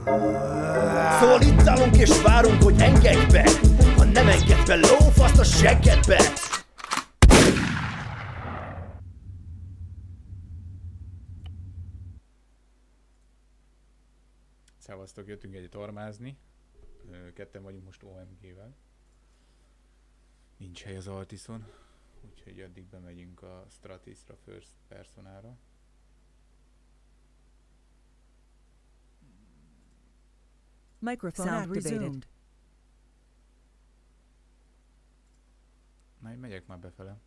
Szóval itt állunk és várunk, hogy engedj be. Ha nem engedj be, lófaszt a seggedbe. Szevasztok, jöttünk egyet ormázni. Ketten vagyunk most OMG-vel. Nincs hely az Altison, úgyhogy addig bemegyünk a Stratisra, First Personára. Microphone activated. Na, én megyek már befele.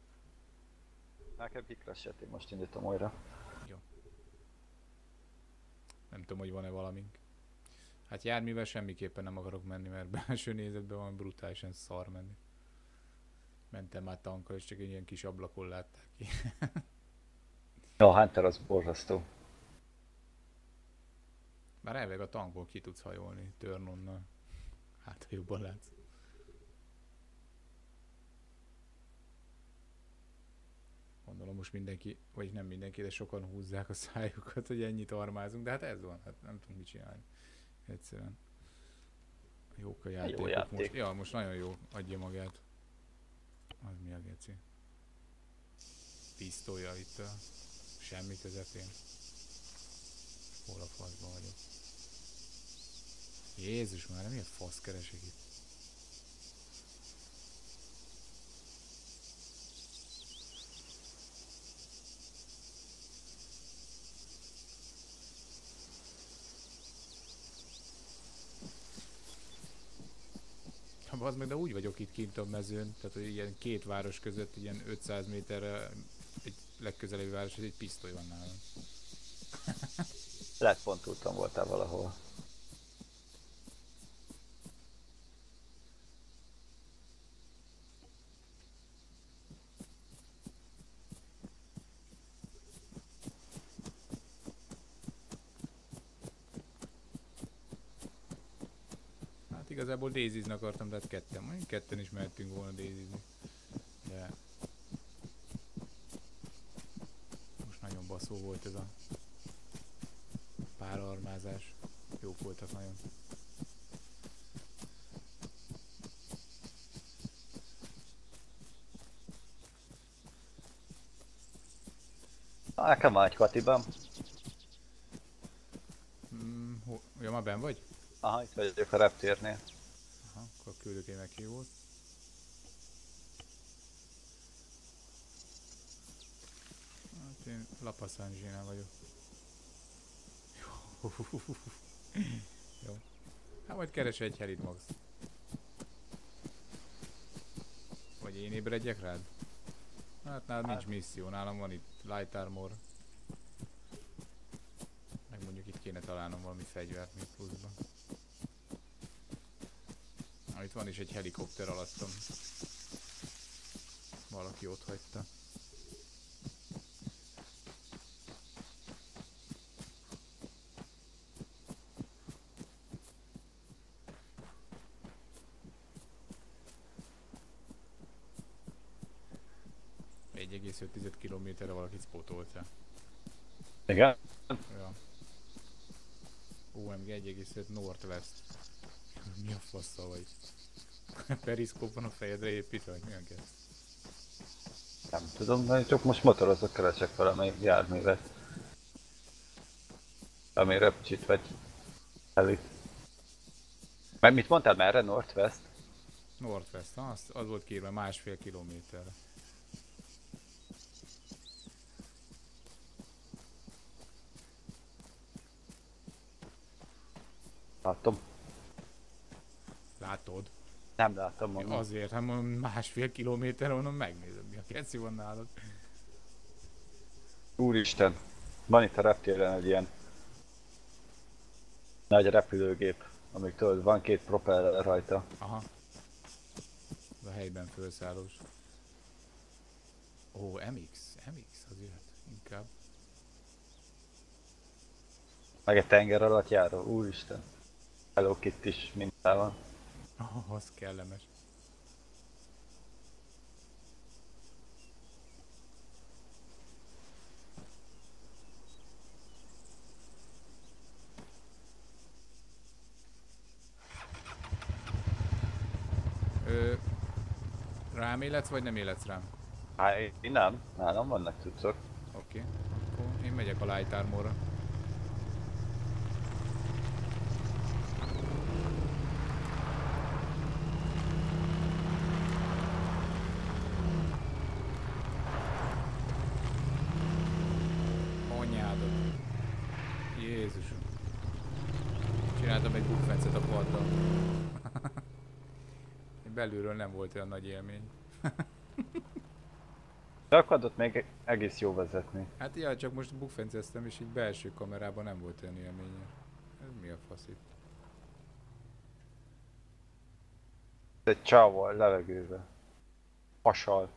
Nekem kikrasselt, én most indítom újra. Jó. Nem tudom, hogy van-e valamink. Hát járművel semmiképpen nem akarok menni, mert belső nézetben van brutálisan szar menni. Mentem már tankkal, és csak egy ilyen kis ablakon látták ki. A Hunter az borzasztó. Bár elvileg a tankból ki tudsz hajolni, Turnonnal. Hát, ha jobban látsz. Gondolom most mindenki, vagy nem mindenki, de sokan húzzák a szájukat, hogy ennyit armázunk, de hát ez van, hát nem tudunk mit csinálni. Egyszerűen. Jók a játékok. Jó játék. Most. Ja, most nagyon jó, adja magát. Az mi a geci? Pisztolya itt a semmi közepén. Hol a faszban vagyok? Jézus már, milyen fasz keresek itt? Az meg, de úgy vagyok itt kint a mezőn, tehát hogy ilyen két város között, ilyen 500 méterre egy legközelebbi város, egy pisztoly van nálam. Lehet pont úton voltál valahol. Hát igazából Daisy-zni akartam, tehát ketten is mehetünk volna Daisy-zni. De most nagyon baszó volt ez a párarmázás. Jók voltak nagyon. Nekem van egy Katiban. Ja, már benn vagy? Aha, itt vagyok a reptérnél. Aha, akkor küldök egy meghívót. Hát én La Passagina vagyok. Jó. Hát majd keres egy helit max. Vagy én ébredjek rád? Hát nálad nincs misszió, nálam van itt Light Armor. Meg mondjuk itt kéne találnom valami fegyvert még pluszban. Itt van is egy helikopter alattam. Valaki ott hagyta. Egy 1,5 kilométerre valakit spotoltál. Igen? Ja. OMG 1,5 Northwest. Mi a faszal vagy? Periszkóp van a fejedre építve, vagy milyen kell? Nem tudom, de csak most motorozok, keresek valami járművet. Ami röpcsit vagy elit. Mert mit mondtál, merre? Northwest? Northwest, az volt kiírva 1,5 kilométerre. Látom. Látod? Nem látom, mondom. Azért, hát mondom 1,5 kilométerre, mondom megnézem, mi a keci van nálad. Úristen, van itt a reptéren egy ilyen nagy repülőgép, amíg tudod, van két propeller rajta. Aha. A helyben felszállós. Ó, MX az jöhet inkább. Meg egy tenger alatt járó, úristen. Hello Kitty is mintában. Oh, az kellemes. Rám életsz, vagy nem életsz rám? Hát én nem, nálam vannak cuccok. Oké, akkor én megyek a light armorra. Anyádat. Jézusom. Csináltam egy bukfencet a paddal. Belülről nem volt olyan nagy élmény. De akkor ott még egész jó vezetni. Hát ja, csak most bukfenceztem, és így belső kamerában nem volt olyan élménye. Ez mi a fasz itt? Egy csával, levegőbe. Hasal.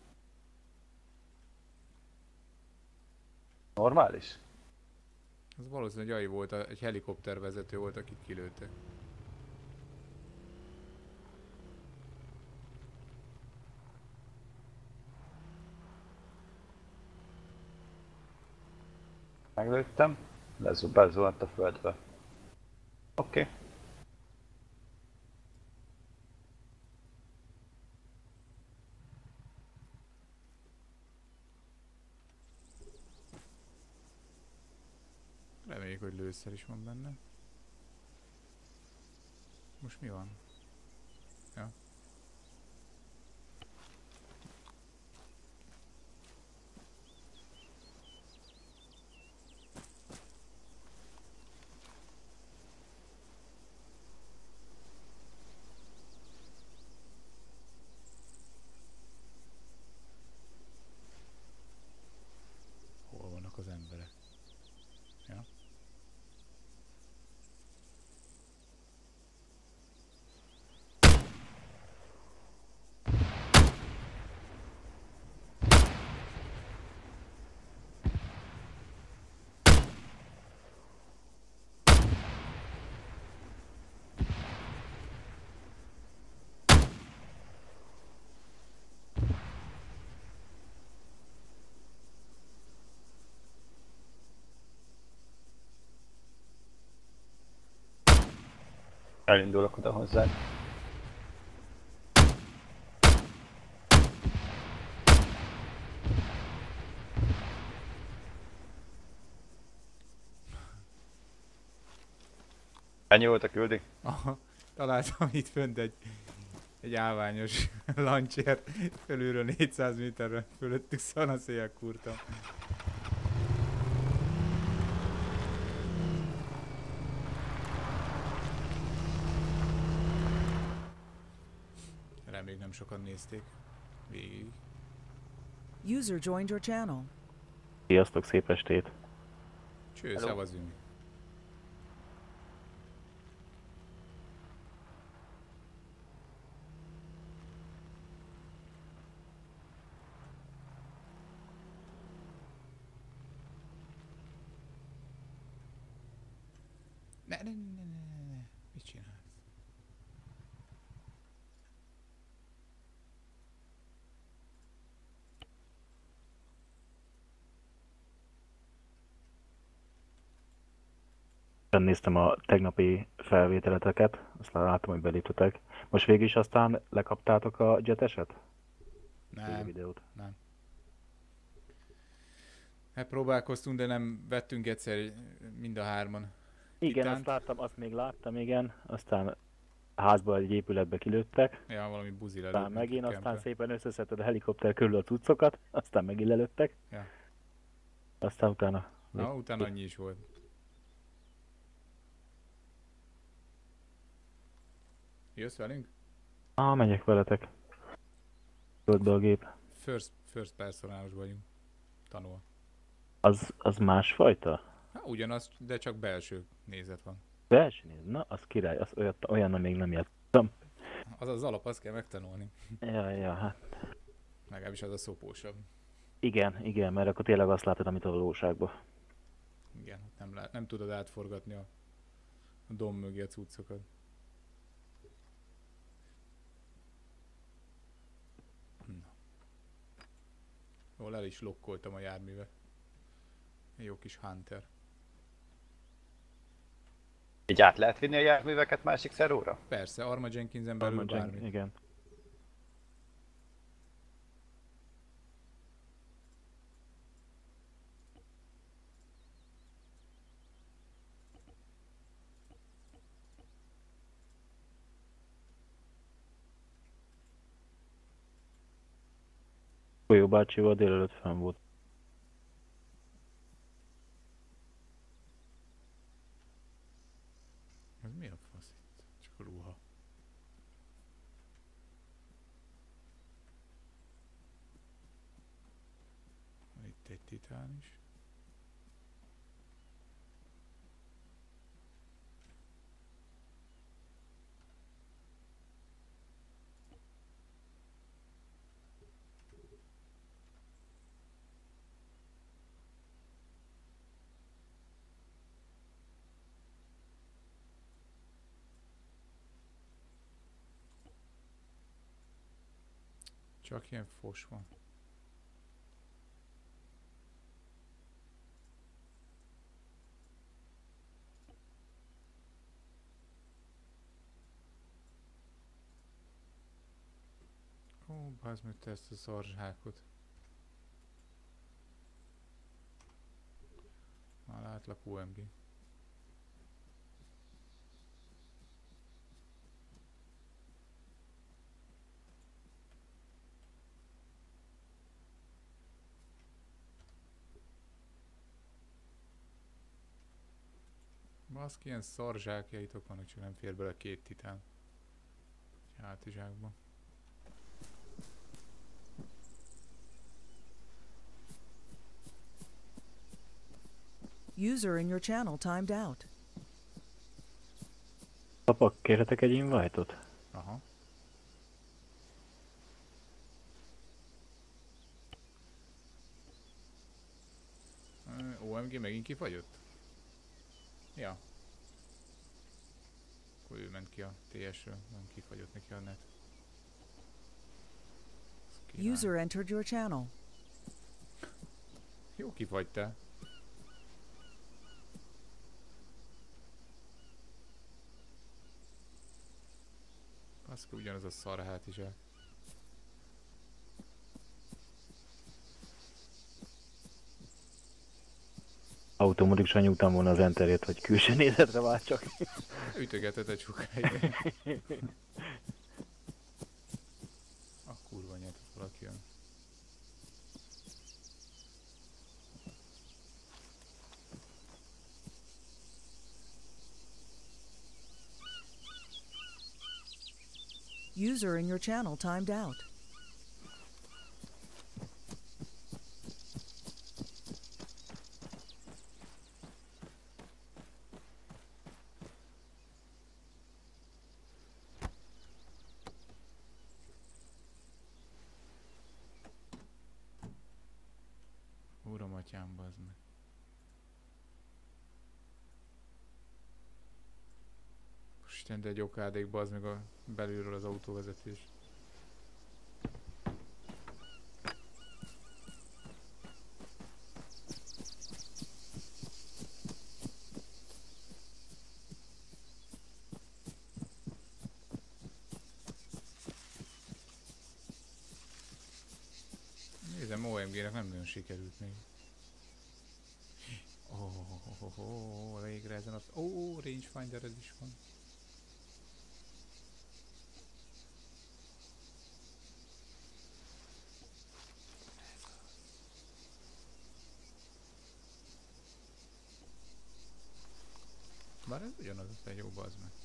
Normális? Az valószínűleg Jai volt, egy helikoptervezető volt, akit kilőttek. Meglőttem, bezuhant a földbe. Oké. Reméljük, hogy lőszer is van benne. Most mi van? Ja. Hol vannak az emberek? Ja. Elindulok oda hozzád. Ennyi volt a küldi? Aha, találtam itt fönt egy állványos lancsért, felülről 400 méterre fölöttük szanaszéjjel kurtam. Reméljük nem sokan nézték végig. User joined your channel. Sziasztok, szép estét! Cső, szavazunk. Ne. Mit csinálsz? Néztem a tegnapi felvételeteket, azt látom, hogy beléptetek. Most végig is aztán lekaptátok a jeteset? Nem. Videót. Nem. Hát próbálkoztunk, de nem vettünk egyszer mind a hárman. Igen, Titánt. azt láttam, azt még láttam, igen. Aztán a házból egy épületbe kilőttek. Ja, valami buzi lelőtt. Aztán megint, minket aztán kempre. szépen összeszedted a helikopter körül a cuccokat, aztán megint lelőttek. Ja. Aztán utána... Na, utána annyi is volt. Jössz velünk? Megyek veletek. Tölt be a gép. First personális vagyunk. Tanul. Az másfajta? Hát ugyanaz, de csak belső nézet van. Belső néz, na az király, az olyannal még nem játszottam. Az alap, azt kell megtanulni. Ja, hát Legalábbis az a szopósabb. igen, mert akkor tényleg azt látod, amit a valóságban. Igen, nem tudod átforgatni a dom mögé a cuccokat. Na. Jól el is lokkoltam a járművet. Jó kis Hunter. Így át lehet vinni a járműveket másik szeróra? Persze, Arma Jenkinsen belül bármi. Igen. Folyó bácsival délelőtt fenn volt. Ez mi a fasz itt? Csak ruha. Van itt egy titán is. Csak ilyen fos van. Ó, bazd meg te ezt a szarzsákot. Már látlak UMG. Baszki, ilyen szarzsákjaitok vannak, csak nem fér bele 2 titán. Egy hátizsákba. User in your channel timed out. Papa, kérhetek egy invite-ot? Aha. OMG megint kifagyott? Ja. Akkor ő ment ki a TS-ről, nem kifagyott neki a net. Ez király. User entered your channel. Jó kifagytál. Baszki, ugyanaz a szar hátizsák. Automatikusan nyújtam volna az enterét, hogy külső nézetre váltsak. Ütögetett egy sokáig. A kurva nyert, hogy valaki jön. User in your channel timed out. Uram atyám, bazd meg. Isten, de egy okádék, bazd meg a belülről az autóvezetés. Nézem, OMG-nek nem nagyon sikerült még. Végre ezen a... rangefinder ez is van. Bár ez ugyanaz, hogy jó, bazd meg.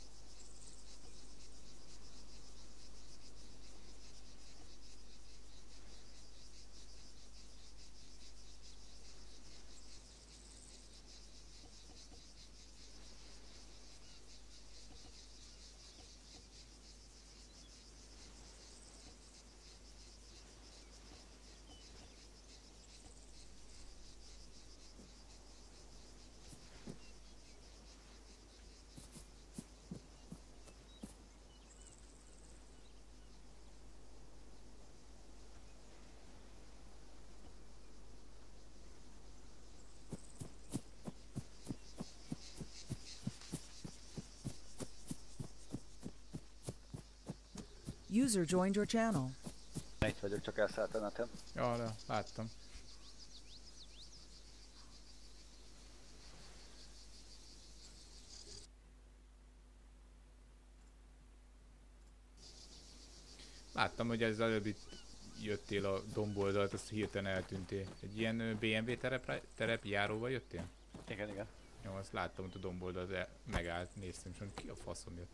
User joined your channel. Itt vagyok, csak elszállt a netem. Ja, de láttam. Láttam, hogy ez előbb itt jöttél a domboldalt, azt hirtelen eltűntél. Egy ilyen BMW terep járóval jöttél? Igen, igen. Jó, azt láttam, hogy a domboldalt megállt, néztem, és mondom, ki a faszom jött.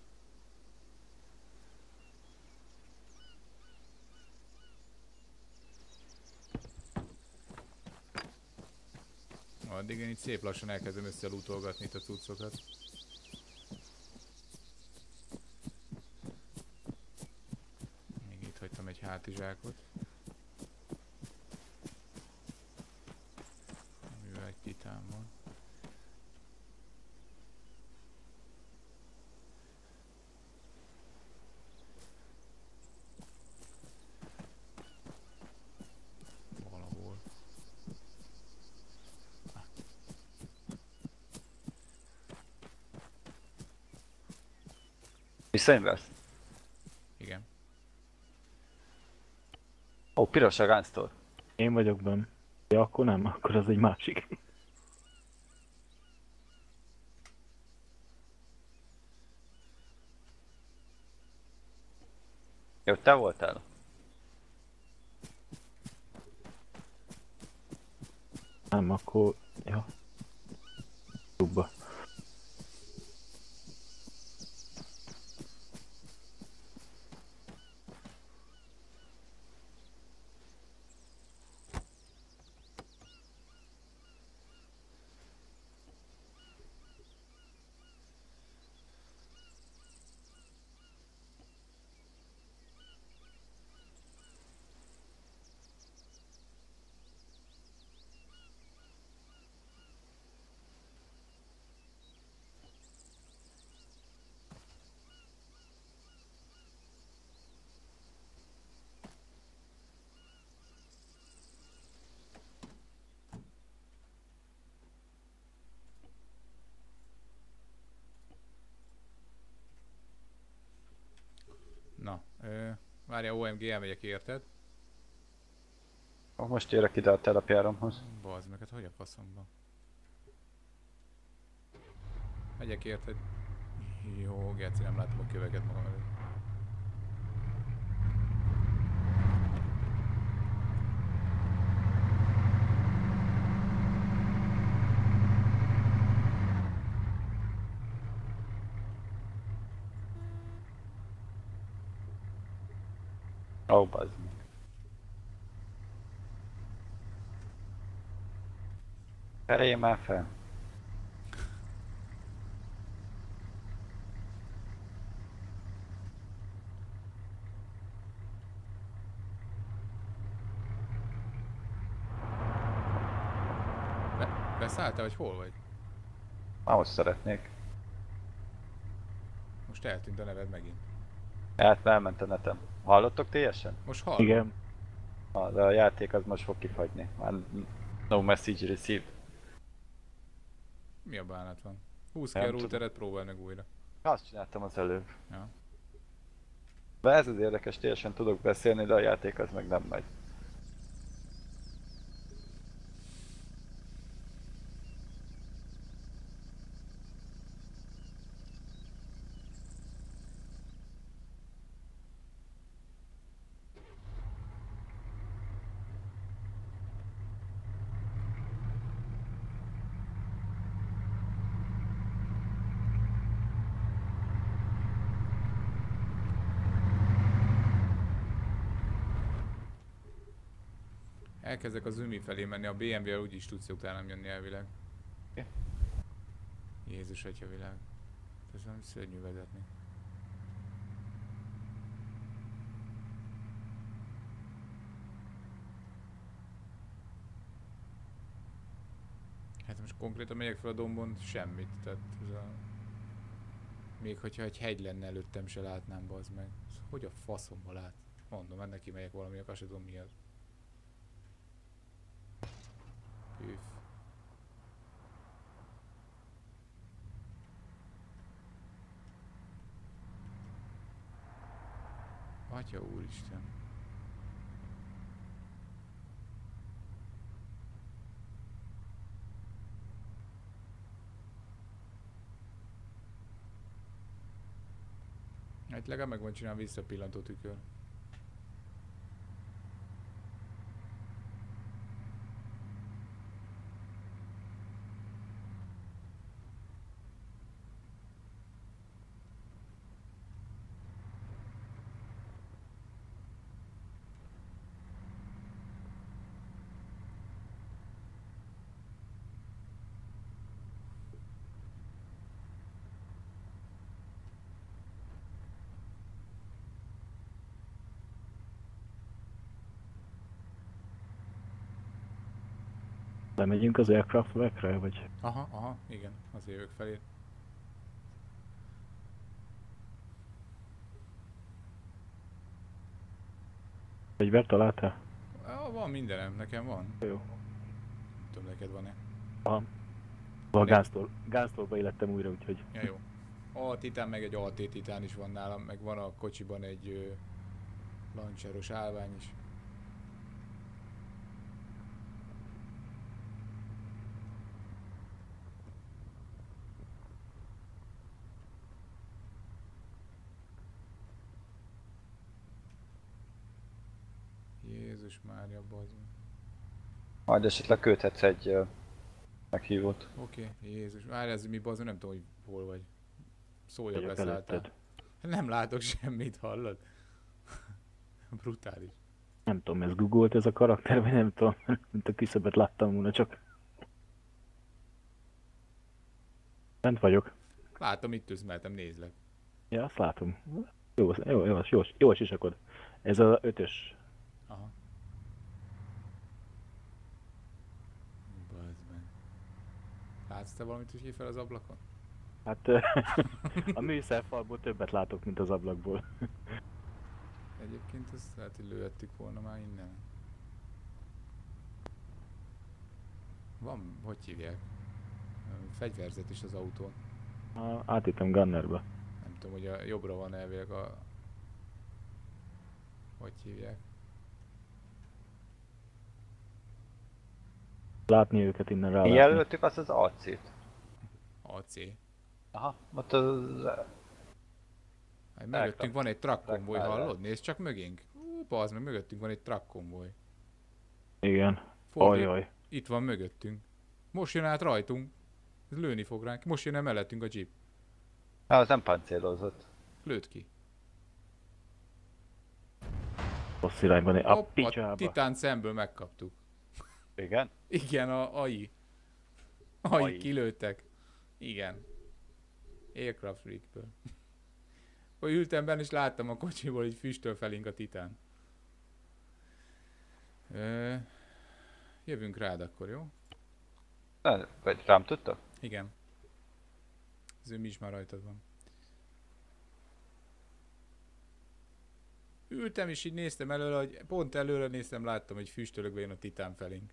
Addig én itt szép lassan elkezdem összelútolgatni itt a cuccokat. Még itt hagytam egy hátizsákot. Amivel egy titán van. Valahol. Visszainvest? Igen. Ó, piros a gunstore. Én vagyok benn. Ja, akkor nem, akkor az egy másik. Jó, te voltál? Nem, akkor... Ja. Dubba. Na, várja, OMG, elmegyek érted? Most érek ide a terapjáromhoz. Bazd meg, hát hogy a faszomba? Megyek érted? Jó, Geci, nem látom a köveket magam előtt. Ó, bazd meg. Feljél már fel. Beszálltál, vagy hol vagy? Ahhoz szeretnék. Most eltűnt a neved megint. Hát elment a netem. Hallottok teljesen? Most hallom. Igen. De a játék az most fog kifagyni. Már no message received. Mi a bánat van? 20 Nem kell tudom. routeret, próbál meg újra. Azt csináltam az előbb. Ja. De ez az érdekes, teljesen tudok beszélni, de a játék az meg nem megy. Elkezdek az Ümi felé menni, a BMW-vel úgyis tudsz utánam jönni elvileg. Oké. Jézus atya világ. Ez nem szörnyű vezetni. Hát most konkrétan megyek fel a dombon, semmit. Tehát ez a... Még hogyha egy hegy lenne előttem, se látnám, bazd meg. Hogy a faszomba lát? Mondom, ennek kimegyek valami, azt sem tudom mi az. Üff. Atya úristen. Hát legalább meg van csinálva visszapillantó tükör. Lemegyünk az aircraft wreckre, vagy? Aha, igen, azért jövök felé. Fegyvert találtál? Van mindenem, nekem van. Jó. Nem tudom, neked van-e. Aha. A gáztolba élettem újra, úgyhogy... Ja, jó. A titán meg egy AT titán is van nálam, meg van a kocsiban egy lancseros állvány is. Jézus Mária, bazd meg. Majd esetleg köthetsz egy meghívót. Oké, Jézus. Várj, ez mi bazd, nem tudom, hogy hol vagy. Szólja, Vagyok beszálltál. előtted. Nem látok semmit, hallod? Brutális. Nem tudom, ez googolt ez a karakter, vagy nem tudom, mint a küszöbet láttam volna, csak... Bent vagyok. Látom, itt üzmeltem, nézlek. Ja, azt látom. Jó sisakod. Ez a 5-ös. Aha. Bazd meg. Látsz te valamit is fel az ablakon? Hát a műszerfalból többet látok, mint az ablakból. Egyébként azt lehet, hogy lőhettük volna már innen. Van, hogy hívják? Fegyverzet is az autón. Átittem Gunnerbe. Nem tudom, hogy a jobbra van elvileg a... Hogy hívják? Látni őket innen rá. Mi jelöltük azt az AC-t? AC. Aha, ott az... Hát mögöttünk van egy truck konvoj, Truck hallod? Nézd csak mögénk. Bazd meg, mögöttünk van egy truck konvoj. Igen. Fordít, Ajaj. itt van mögöttünk. Most jön át rajtunk. Ez lőni fog ránk. Most jön el mellettünk a jeep. Hát az nem pancélozott. Lőtt ki. Rossz irányban, a Hopp, a picsába. titán szemből megkaptuk. Igen? Igen, a AI. AI AI. kilőttek. Igen. Aircraft Freakből. Hogy ültem benne és láttam a kocsiból, hogy füstöl felénk a titán. Jövünk rád akkor, jó? Vagy rám tudtak? Igen. Az ő mi is már rajtad van. Ültem és így néztem előre, hogy pont előre néztem, láttam, hogy füstölökbe jön a titán felénk.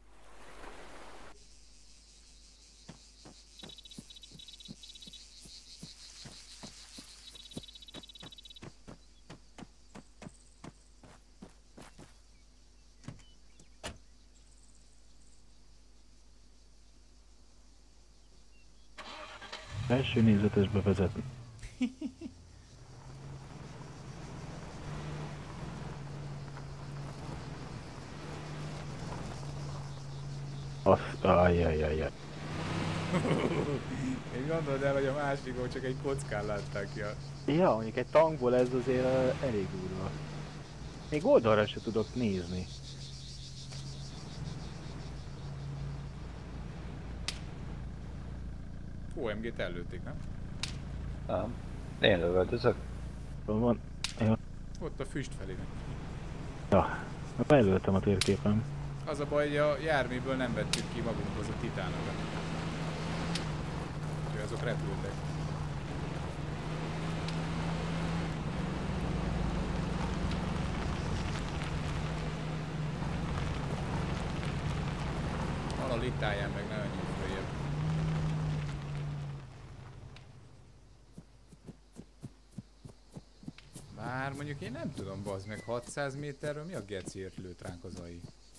Első nézetesbe vezetni. Ajjajjajjaj. Én gondolod el, hogy a másikok csak egy kockán látták ki a... Ja, mondjuk egy tankból ez azért elég durva. Még oldalra se tudok nézni. OMG-t ellőtték, nem? Nem. Én lövöldözök. Van. Ja, Ott a füst felé. bejelöltem a térképen. Az a baj, hogy a járműből nem vettük ki magunkhoz a titánokat. Úgyhogy azok repültek. Valahol itt álljál meg, ne menjünk följebb. Bár mondjuk én nem tudom, bazd meg 600 méterről mi a geciért lőtt ránk az AI?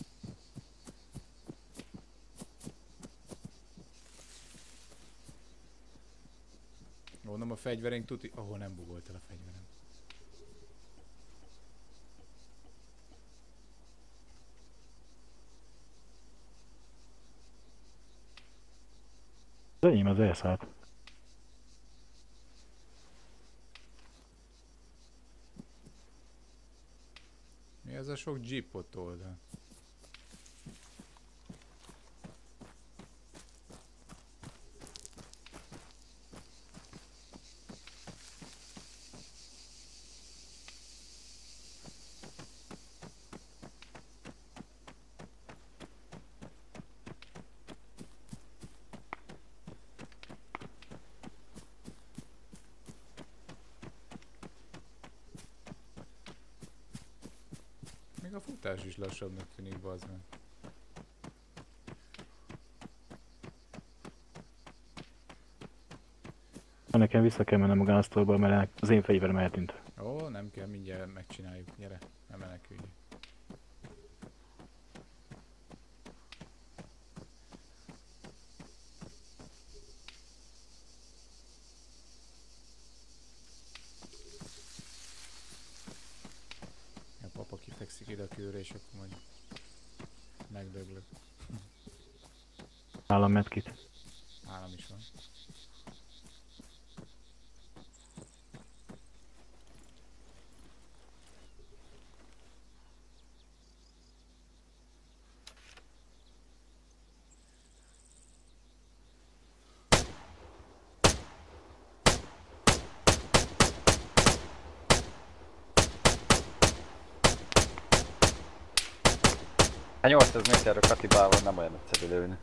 Mondom, a fegyverénk tuti... Ahol nem bugolt el a fegyverem. Az enyém az elszállt. Mi ez a sok jeep ott oldal? A futás is lassabbnak tűnik, bazd meg. Nekem vissza kell mennem a Gunstore-ba, mert az én fegyverem eltűnt. Ó, nem kell, mindjárt megcsináljuk. Gyere, nem menekülj. A papa kifekszik ide a kőre, és akkor majd megdöglök. Nálam medkit. Nálam is van. Hát 800 méterre Katibával nem olyan egyszerű lőni.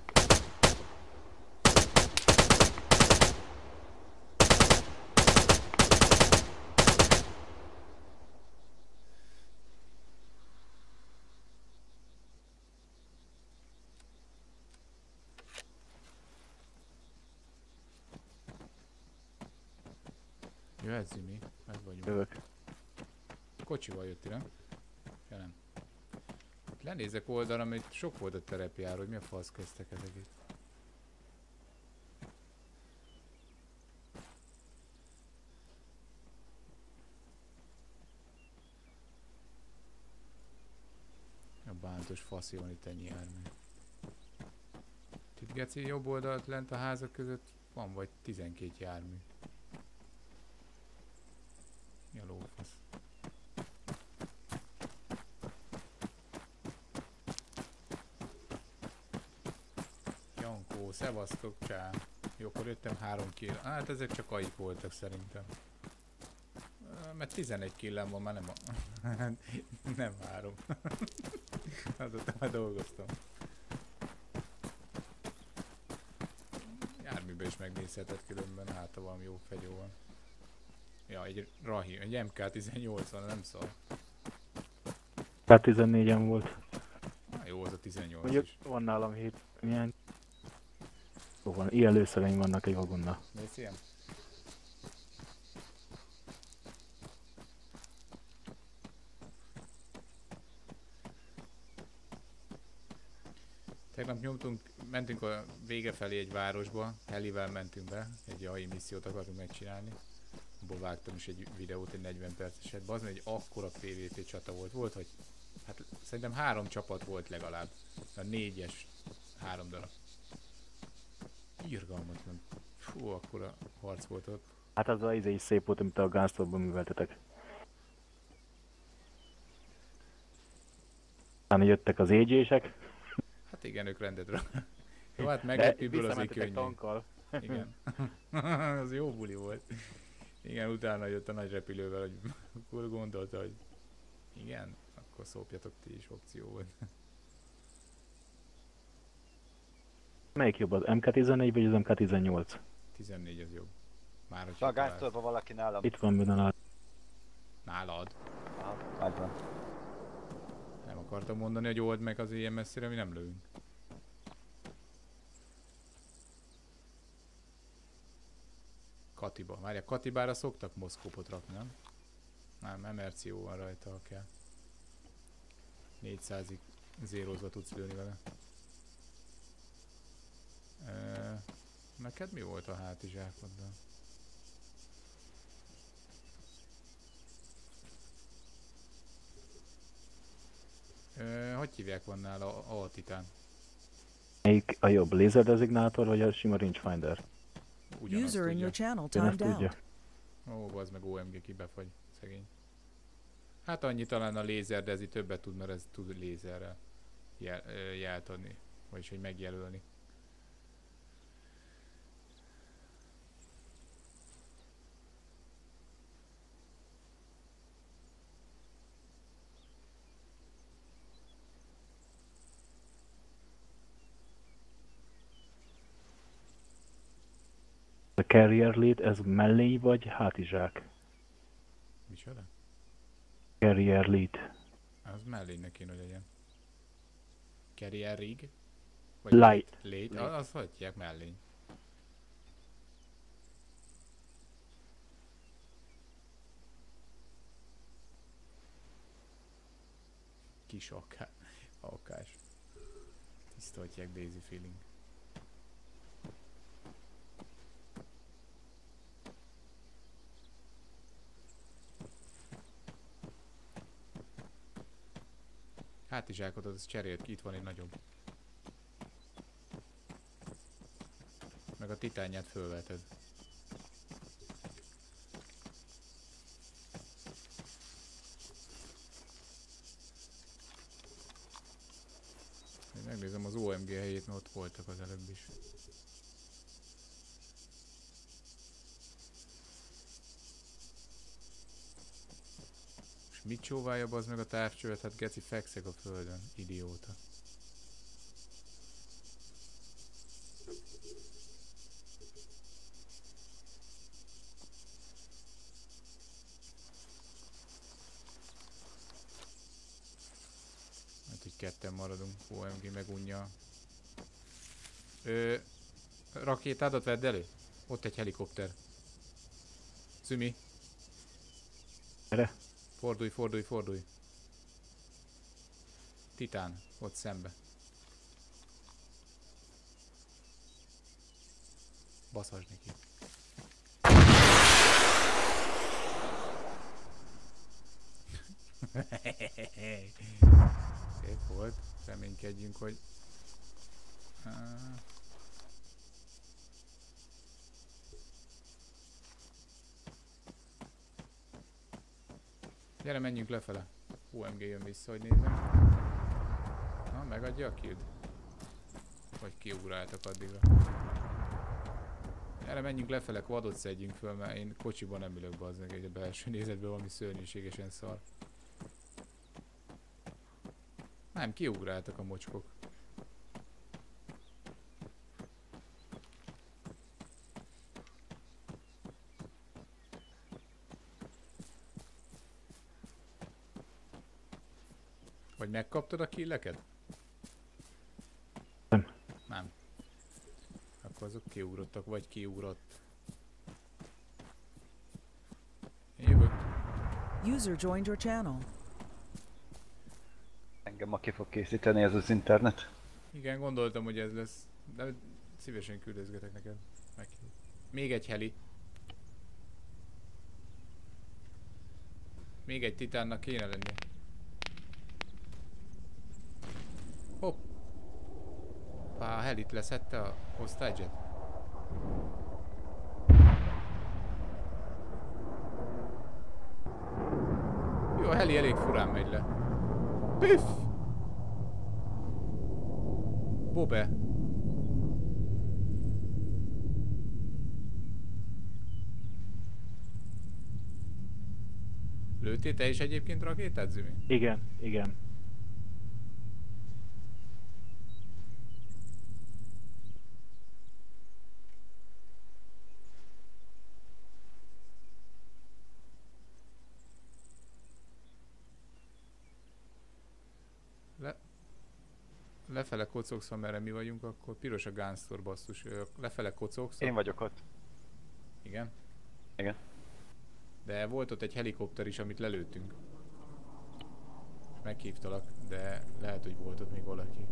Jöhetsz, Zimi? Meg vagyunk. Jövök. Kocsival jöttél, nem? Ja, nem. Lenézek oldalra, mert itt sok volt a terepjáró, hogy mi a fasz kezdtek ezek itt. A bántos faszi van itt ennyi jármű. Itt geci jobb oldalt lent a házak között van vagy 12 jármű. Mi a lófasz? Jankó, szevasztok, csá. Jó, akkor jöttem 3 kill. Hát ezek csak aik voltak szerintem. Mert 11 killem van, már nem a... nem 3. Azóta már dolgoztam. Járműbe is megnézheted különben, hát ha valami jó fegyó van. Ja, egy Rahi, egy MK18 van, nem szar. K14-en volt. Jó, az a 18 Mondjuk is. van nálam 7 ilyen. Jó van, ilyen lőszereim vannak egy vagonnal. Mész ilyen? Tegnap mentünk a vége felé egy városba, helivel mentünk be, egy AI missziót akartunk megcsinálni. Abból vágtam is egy videót, egy 40 perceset. Bazd meg, egy akkora PvP csata volt, hogy hát szerintem 3 csapat volt legalább. A 4-es 3 darab. Irgalmatlan. Fú, akkora harc volt ott. Hát az az is szép volt, amit a Gunstore-ban műveltetek. Utána jöttek az AJ-sek. Hát igen, ők rendedre. Jó, hát meglepőből azért könnyű. tankkal. Igen. Az jó buli volt. Igen, utána jött a nagy repülővel, hogy akkor gondolta, hogy igen, akkor szopjatok ti is, opció volt. Melyik jobb, az MK14 vagy az MK18? 14 az jobb. Már hogy A Gunstore-ban valaki nálam. Itt van benne a... nálad. Aha, megvan. Nem akartam mondani, hogy old meg az ilyen messzire, mi nem lövünk. Katiba. Várják, Katibára szoktak moszkópot rakni, nem? Nem, MRCO van rajta, ha kell. 400-ig zérozva tudsz lőni vele. Neked mi volt a hátizsákoddal? Hogy hívják van nála a titán? Melyik a jobb, laser designátor vagy a sima rangefinder? Ugyanazt User in tudja. your channel Én azt timed tudja. out. Ó, az meg OMG kibefagy, szegény. Hát annyi talán a lézer, de ez így többet tud, mert ez tud lézerrel jelt adni. Vagyis, hogy megjelölni. A carrier lead, ez mellé vagy hátizsák? Micsoda? Carrier lead. Az mellénynek kéne, hogy legyen. Carrier rig? Vagy Light. Late? Az hagyják mellény. Kis akás. Tisztoltják Daisy feeling. Hátizsákot az cserélt ki, itt van egy nagyobb. Meg a titánját fölveted. Én megnézem az OMG helyét, mert ott voltak az előbb is. És mit csóválja az meg a távcsövet? Hát geci fekszek a földön, idióta. Ketten maradunk, OMG megunja. Rakétádat vedd elő? Ott egy helikopter. Szümi. Erre? Fordulj, fordulj, fordulj. Titán, ott szembe. Baszasd neki. Szép volt, reménykedjünk, hogy... Gyere, menjünk lefele. UMG jön vissza, hogy nézzem. Na, megadja a kild. Vagy kiugráltak addigra. Gyere, menjünk lefele, quadot szedjünk föl, mert én kocsiban nem ülök, bazdmeg, egy belső nézetben valami szörnyűségesen szar. Nem, kiugráltak a mocskok. Vagy megkaptad a killeket? Nem. Nem. Akkor azok kiugrottak, vagy kiugrott. Én jövök. User joined your channel. Engem aki fog készíteni ez az internet. Igen, gondoltam, hogy ez lesz. De szívesen küldözgetek neked. Még egy heli. Még egy titánnak kéne lenni. Hopp! A helit leszette a osztályjet. Jó, a heli elég furán megy le. Piff! Bobe! Lőttél te is egyébként rakétát, Zümi? Igen, igen. Lefele kocogsz, amerre mi vagyunk, akkor piros a Gunstore, basszus. Lefele kocogsz. Én vagyok ott. Igen? Igen. De volt ott egy helikopter is, amit lelőttünk. Meghívtalak, de lehet, hogy volt ott még valaki.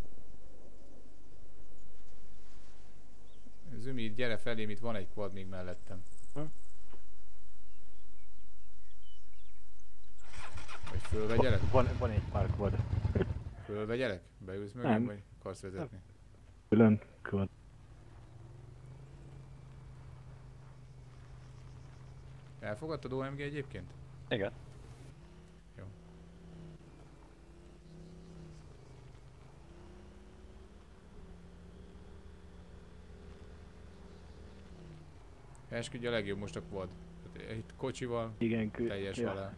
Zümi, gyere felém, itt van egy quad még mellettem. Vagy fölvegyelek? Van egy pár quad. Fölvegyelek? Beülsz mögém, Nem. vagy akarsz vezetni? Külön quad. Elfogadtad OMG egyébként? Igen. Jó. Esküdj, a legjobb most a quad. Itt kocsival, Igen, teljes halál.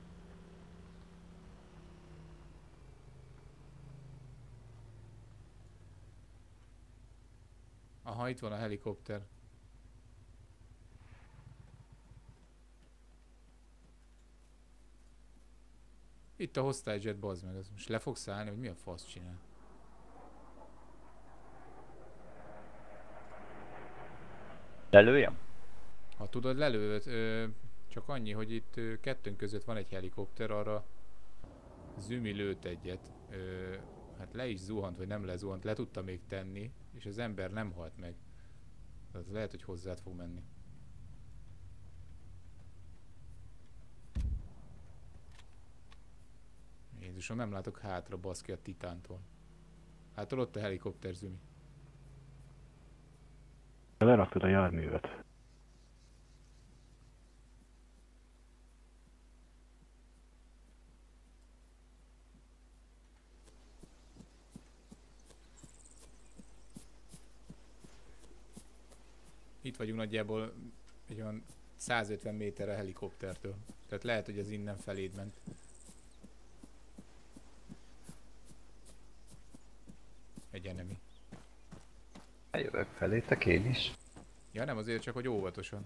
Aha, itt van a helikopter. Itt a hostile jet, bazd meg, az most le fogsz állni, hogy mi a fasz csinál? Lelőjem? Ha tudod, lelőd, csak annyi, hogy itt kettőnk között van egy helikopter, arra Zümi lőtt egyet. Hát le is zuhant, vagy nem lezuhant, le tudta még tenni, és az ember nem halt meg. Tehát lehet, hogy hozzád fog menni. Jézusom, nem látok hátra, baszki, a titántól. Hát ott a helikopter, Zümi. Leraktad a járművet. Itt vagyunk nagyjából egy olyan 150 méterre a helikoptertől. Tehát lehet, hogy az innen feléd ment. Egy enemy. Eljövök felétek én is. Ja nem, azért csak, hogy óvatosan.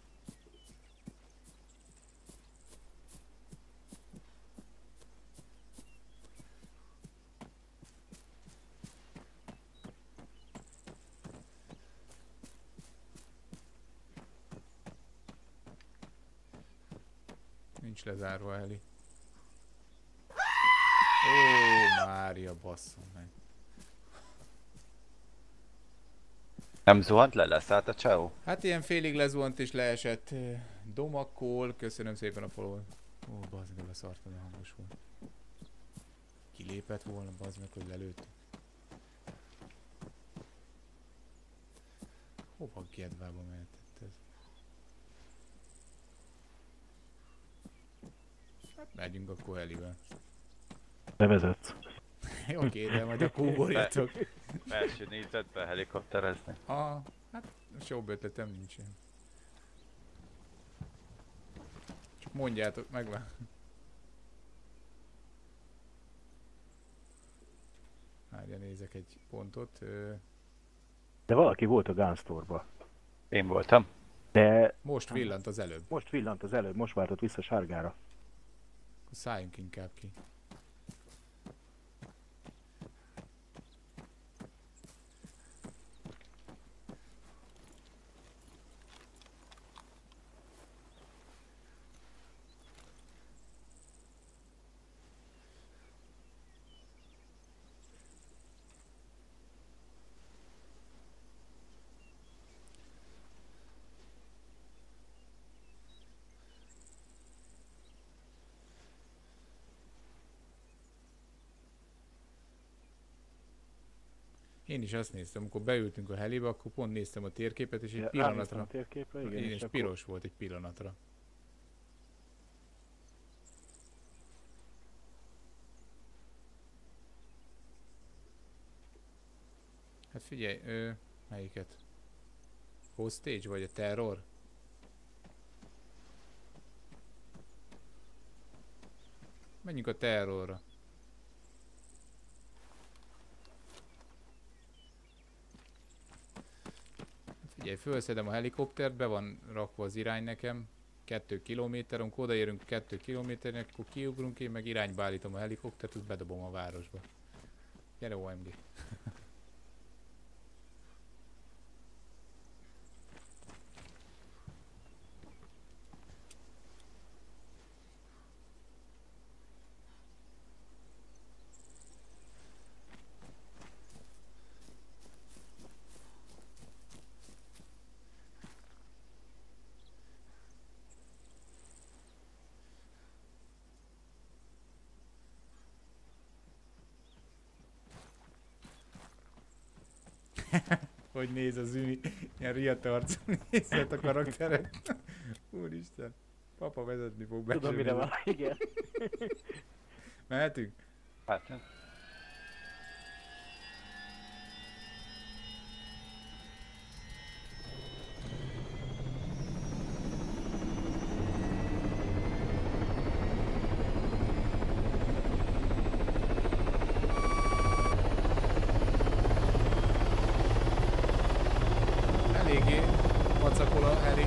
Nincs lezárva, Eli. Ó, Mária, basszom meg. Nem zuhant le, leszállt a csávó? Hát ilyen félig lezuhant és leesett. Domakol, köszönöm szépen a follow-t. Ó, bazd meg, leszartam, de hangos volt. Kilépett volna, bazd meg, hogy lelőtt. Hova kedvába mehetett ez? Hát megyünk akkor Elivel. Bevezetsz. Oké, de majd akkor ugorjatok. Első nézetben helikopterezni. Hát jobb ötletem nincsen. Csak mondjátok, megvan. Várja, nézek egy pontot. De valaki volt a Gunstore-ba. Én voltam. De Most villant az előbb. most villant az előbb, most váltott vissza sárgára. Szálljunk inkább ki. Én is azt néztem, amikor beültünk a helibe, akkor pont néztem a térképet, és egy pillanatra... A térképre, igen, és akkor piros volt egy pillanatra. Hát figyelj, melyiket? Hostage vagy a terror? Menjünk a terrorra. Figyelj, fölszedem a helikoptert, be van rakva az irány nekem. 2 kilométer, amikor odaérünk 2 kilométernek, akkor kiugrunk, én meg irányba állítom a helikoptert, és bedobom a városba. Gyere OMG. Hogy néz az Ümi, ilyen riadt arcú nézett a karakteret. Úristen, papa vezetni fog be. tudom mire van, igen. Mehetünk? Hát, Eléggé vacakol a heli.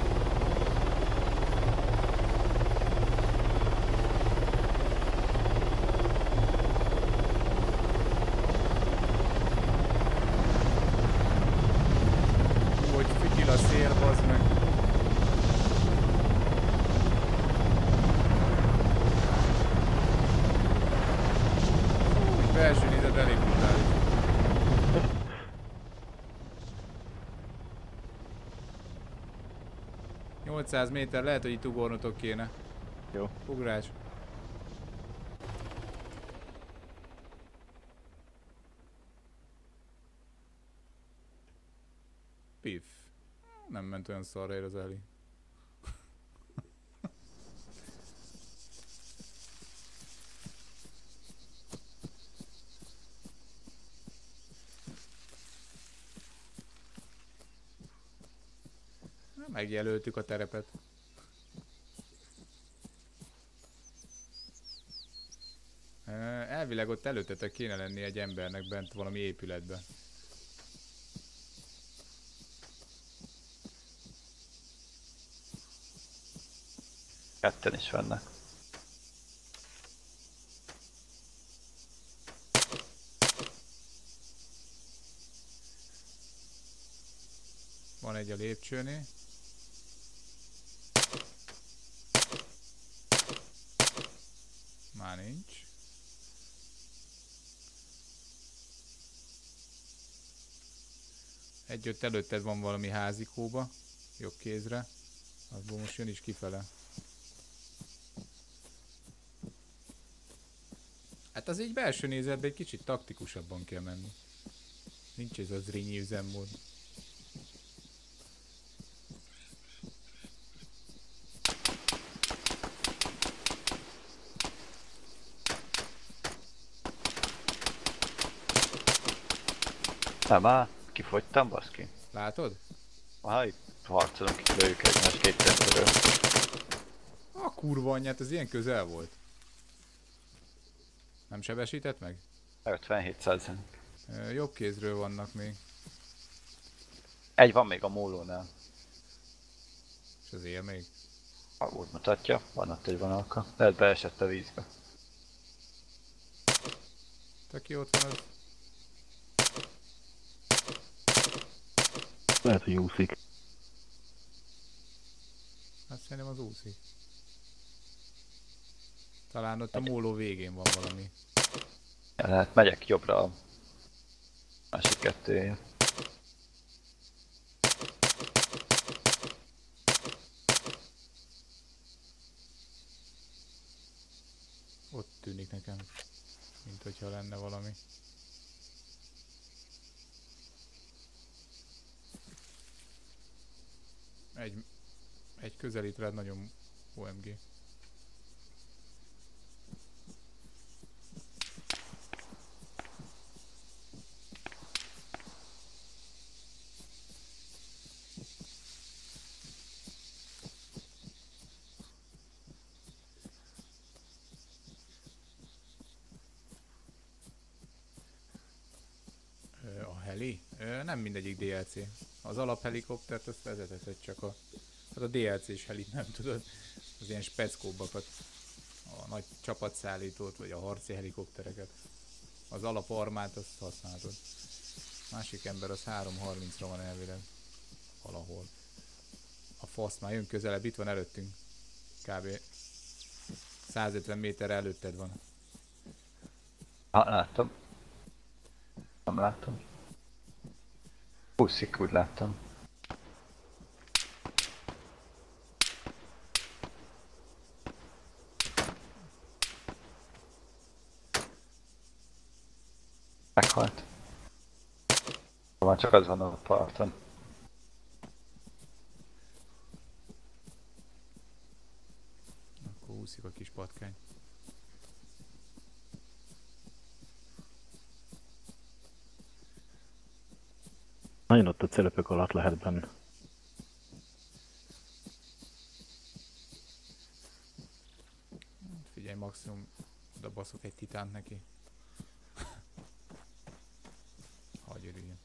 800 méter, lehet, hogy itt ugornotok kéne. Jó. Ugrás. Piff. Nem ment olyan szarra ér az Eli. Megjelöltük a terepet. Elvileg ott előttetek kéne lenni egy embernek bent valami épületben. Ketten is vannak. Van egy a lépcsőnél. Már nincs. Egy jött előtted, van valami házikóba, jobb kézre. Azból most jön is kifele. Hát az így belső nézetben egy kicsit taktikusabban kell menni. Nincs ez az rínyi üzemmód. Nem áll, kifogytam, baszki. Látod? Aha, itt harcolunk, itt lőjük egymás két tempőről. A kurva anyját, ez ilyen közel volt. Nem sebesített meg? 57%. Jobb kézről vannak még. Egy van még a mólónál. És az él még. Úgy mutatja, van ott egy vonalka. Lehet beesett a vízbe. Aki ott van az. Lehet, hogy úszik. Hát szerintem az úszik. Talán ott a móló végén van valami. Ja, lehet megyek jobbra a másik kettőjét. Ott tűnik nekem, mint hogyha lenne valami. Egy közelít rád, nagyon OMG. A heli? Nem mindegyik DLC. Az alaphelikoptert azt vezetetett, csak a DLC-s helit nem tudod. Az ilyen speckóbbakat, a nagy csapatszállítót, vagy a harci helikoptereket. Az alaparmát azt használod. Másik ember az 3.30-ra van elvileg. Valahol. A fasz már jön közelebb, itt van előttünk. Kb. 150 méter előtted van. Ha, láttam. Nem láttam. Puszik, úgy láttam. Meghalt. Már csak az van a parton. Akkor úszik a kis patkány. Nagyon ott a celöpök alatt lehet benne. Figyelj, maximum oda baszok egy titánt neki. Hagyj örüljön.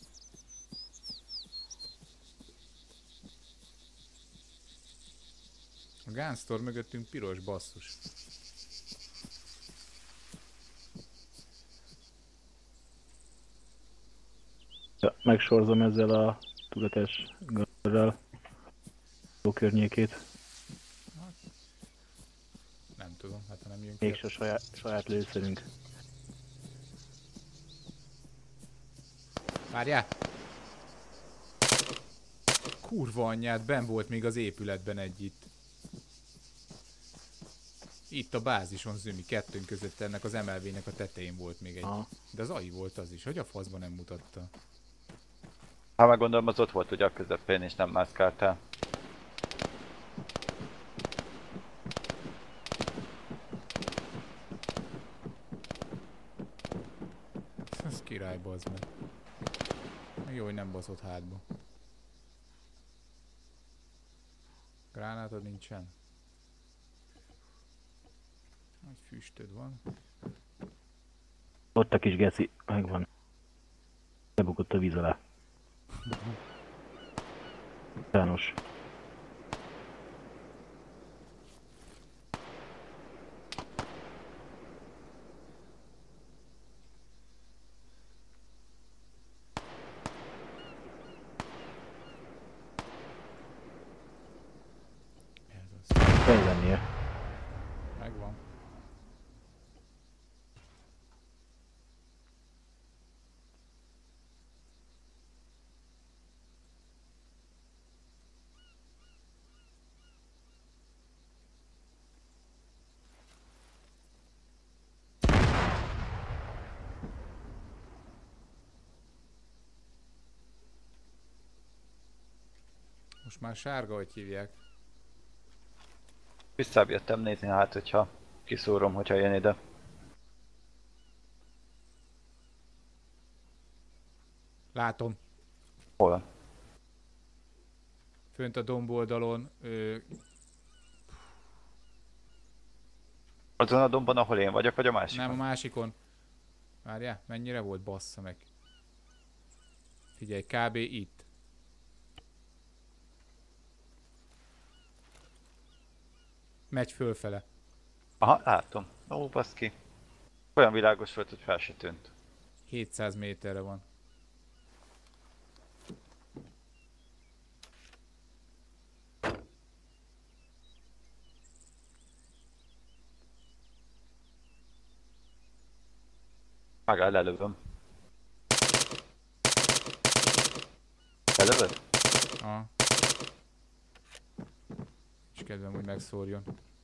A Gunstore mögöttünk piros, basszus. Ja, megsorzom ezzel a tudatos görrel a környékét. Nem tudom, hát ha nem jön ki. Mégse saját lőszerünk. Várjál! Kurva anyját, benn volt még az épületben egy itt. Itt a bázison, Zümi, kettőnk között ennek az MLV-nek a tetején volt még egy. De az AI volt az is, hogy a faszban nem mutatta. Ha már gondolom, az ott volt ugye a közepén és nem mászkáltál. Ez király, bazd meg. Jó, hogy nem baszott hátba. Gránátod nincsen? Egy füstöd van. Ott a kis geci, megvan. Lebukott a víz alá. János. Ez az. Kell lennie. Megvan. Most már sárga, hogy hívják. Visszább jöttem nézni, hát hogyha kiszúrom, hogyha jön ide. Látom. Hol? Fönt a domboldalon. Azon a dombon, ahol én vagyok, vagy a másikon? Nem, a másikon. Várjál, mennyire volt, bassza meg. Figyelj, kb. Itt. Megy fölfele. Aha, látom. Ó, baszki. Olyan világos volt, hogy fel se tűnt. 700 méterre van. Magáll, lelövöm. Lelövöd? Aha. És kedvem, hogy megszórjon.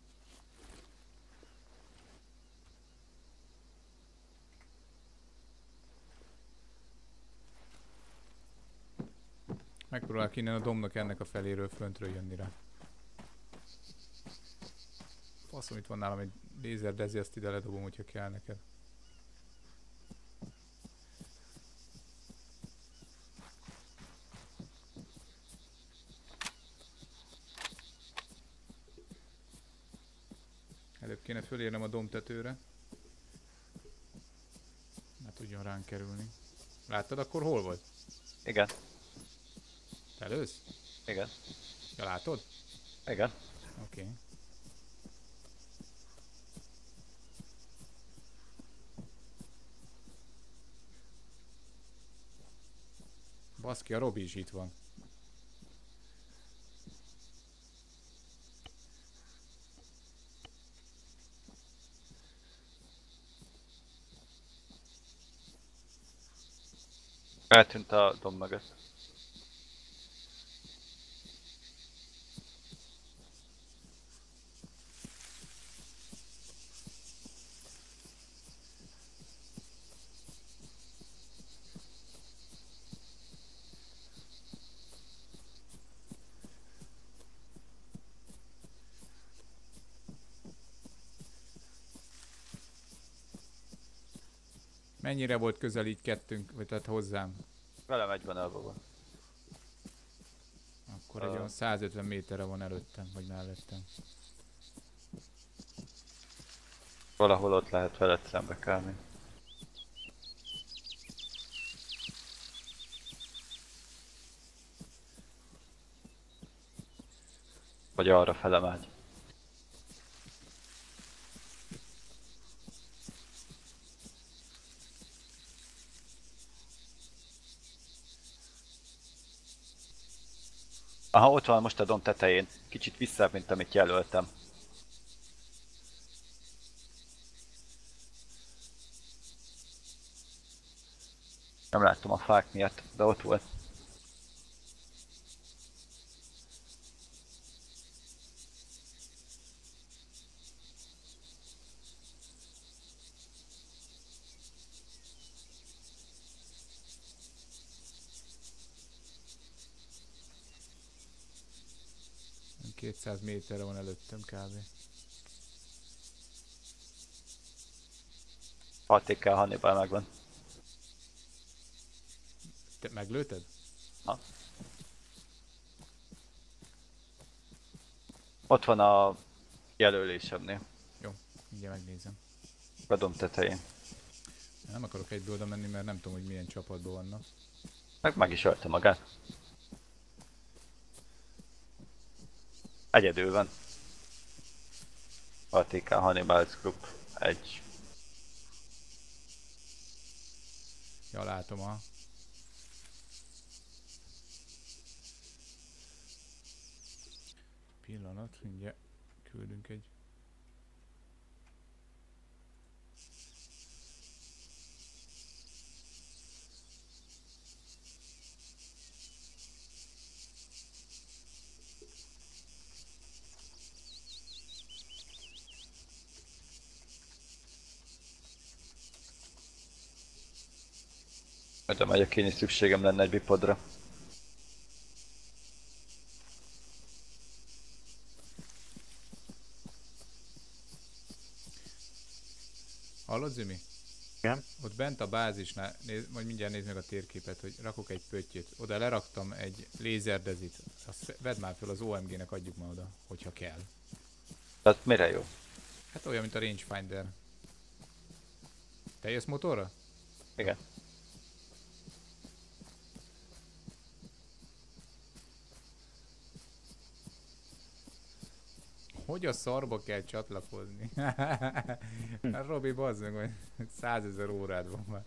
Megpróbálok innen a dombnak ennek a feléről föntről jönni rá. Faszom, itt van nálam egy lézerdezi, azt ide ledobom, hogyha kell neked. Előbb kéne fölérnem a dombtetőre. Ne tudjon ránk kerülni. Láttad akkor hol volt? Igen. Te lősz? Igen. Ja, látod? Igen. Oké. Okay. Baszki, a Robi is itt van. Eltűnt a domb mögött. Mennyire volt közel így kettőnk, vagy tehát hozzám? Velem egy vonalban van. Akkor egy olyan 150 méterre van előttem, vagy mellettem. Valahol ott lehet veled szembe kelni. Vagy arra fele megy. Aha, ott van most a domb tetején. Kicsit visszább, mint amit jelöltem. Nem láttam a fák miatt, de ott volt. 200 méterre van előttem kb. 6-ig Hannibal megvan. Te meglőted? Ha. Ott van a jelölésemnél. Jó, mindjárt megnézem. A domb tetején. Nem akarok egyből oda menni, mert nem tudom, hogy milyen csapatban vannak. Meg is ölte magát. Egyedül van. ATK Hannibal Group 1. Ja, látom a... Pillanat, mindjárt küldünk egy... Oda megyek én is, szükségem lenne egy bipodra. Hallod, Zimi? Igen? Ott bent a bázisnál, majd mindjárt nézd meg a térképet, hogy rakok egy pöttyöt. Oda leraktam egy lézerdezit. Azt vedd már fel az OMG-nek, adjuk már oda, hogyha kell. Tehát mire jó? Hát olyan, mint a rangefinder. Te jössz motorra? Igen. Hogy a szarba kell csatlakozni? Hát Robi, bazd meg, hogy 100 000 órád van már.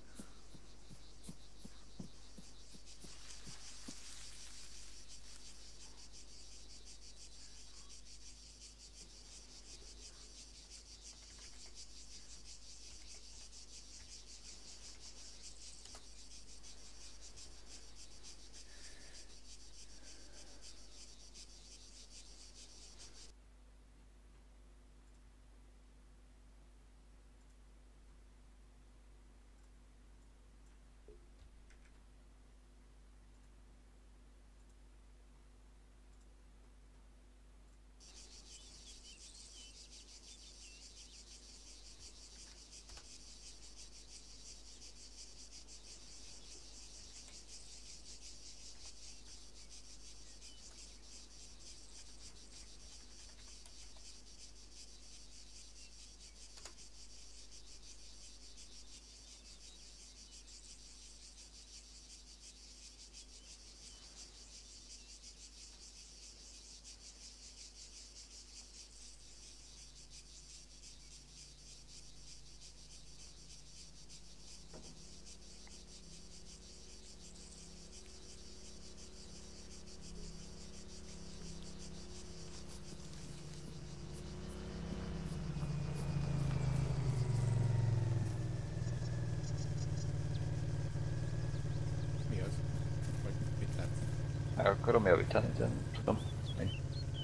Mi az? Vagy mit látsz? Meg akarom javítani, de nem tudom. Mi?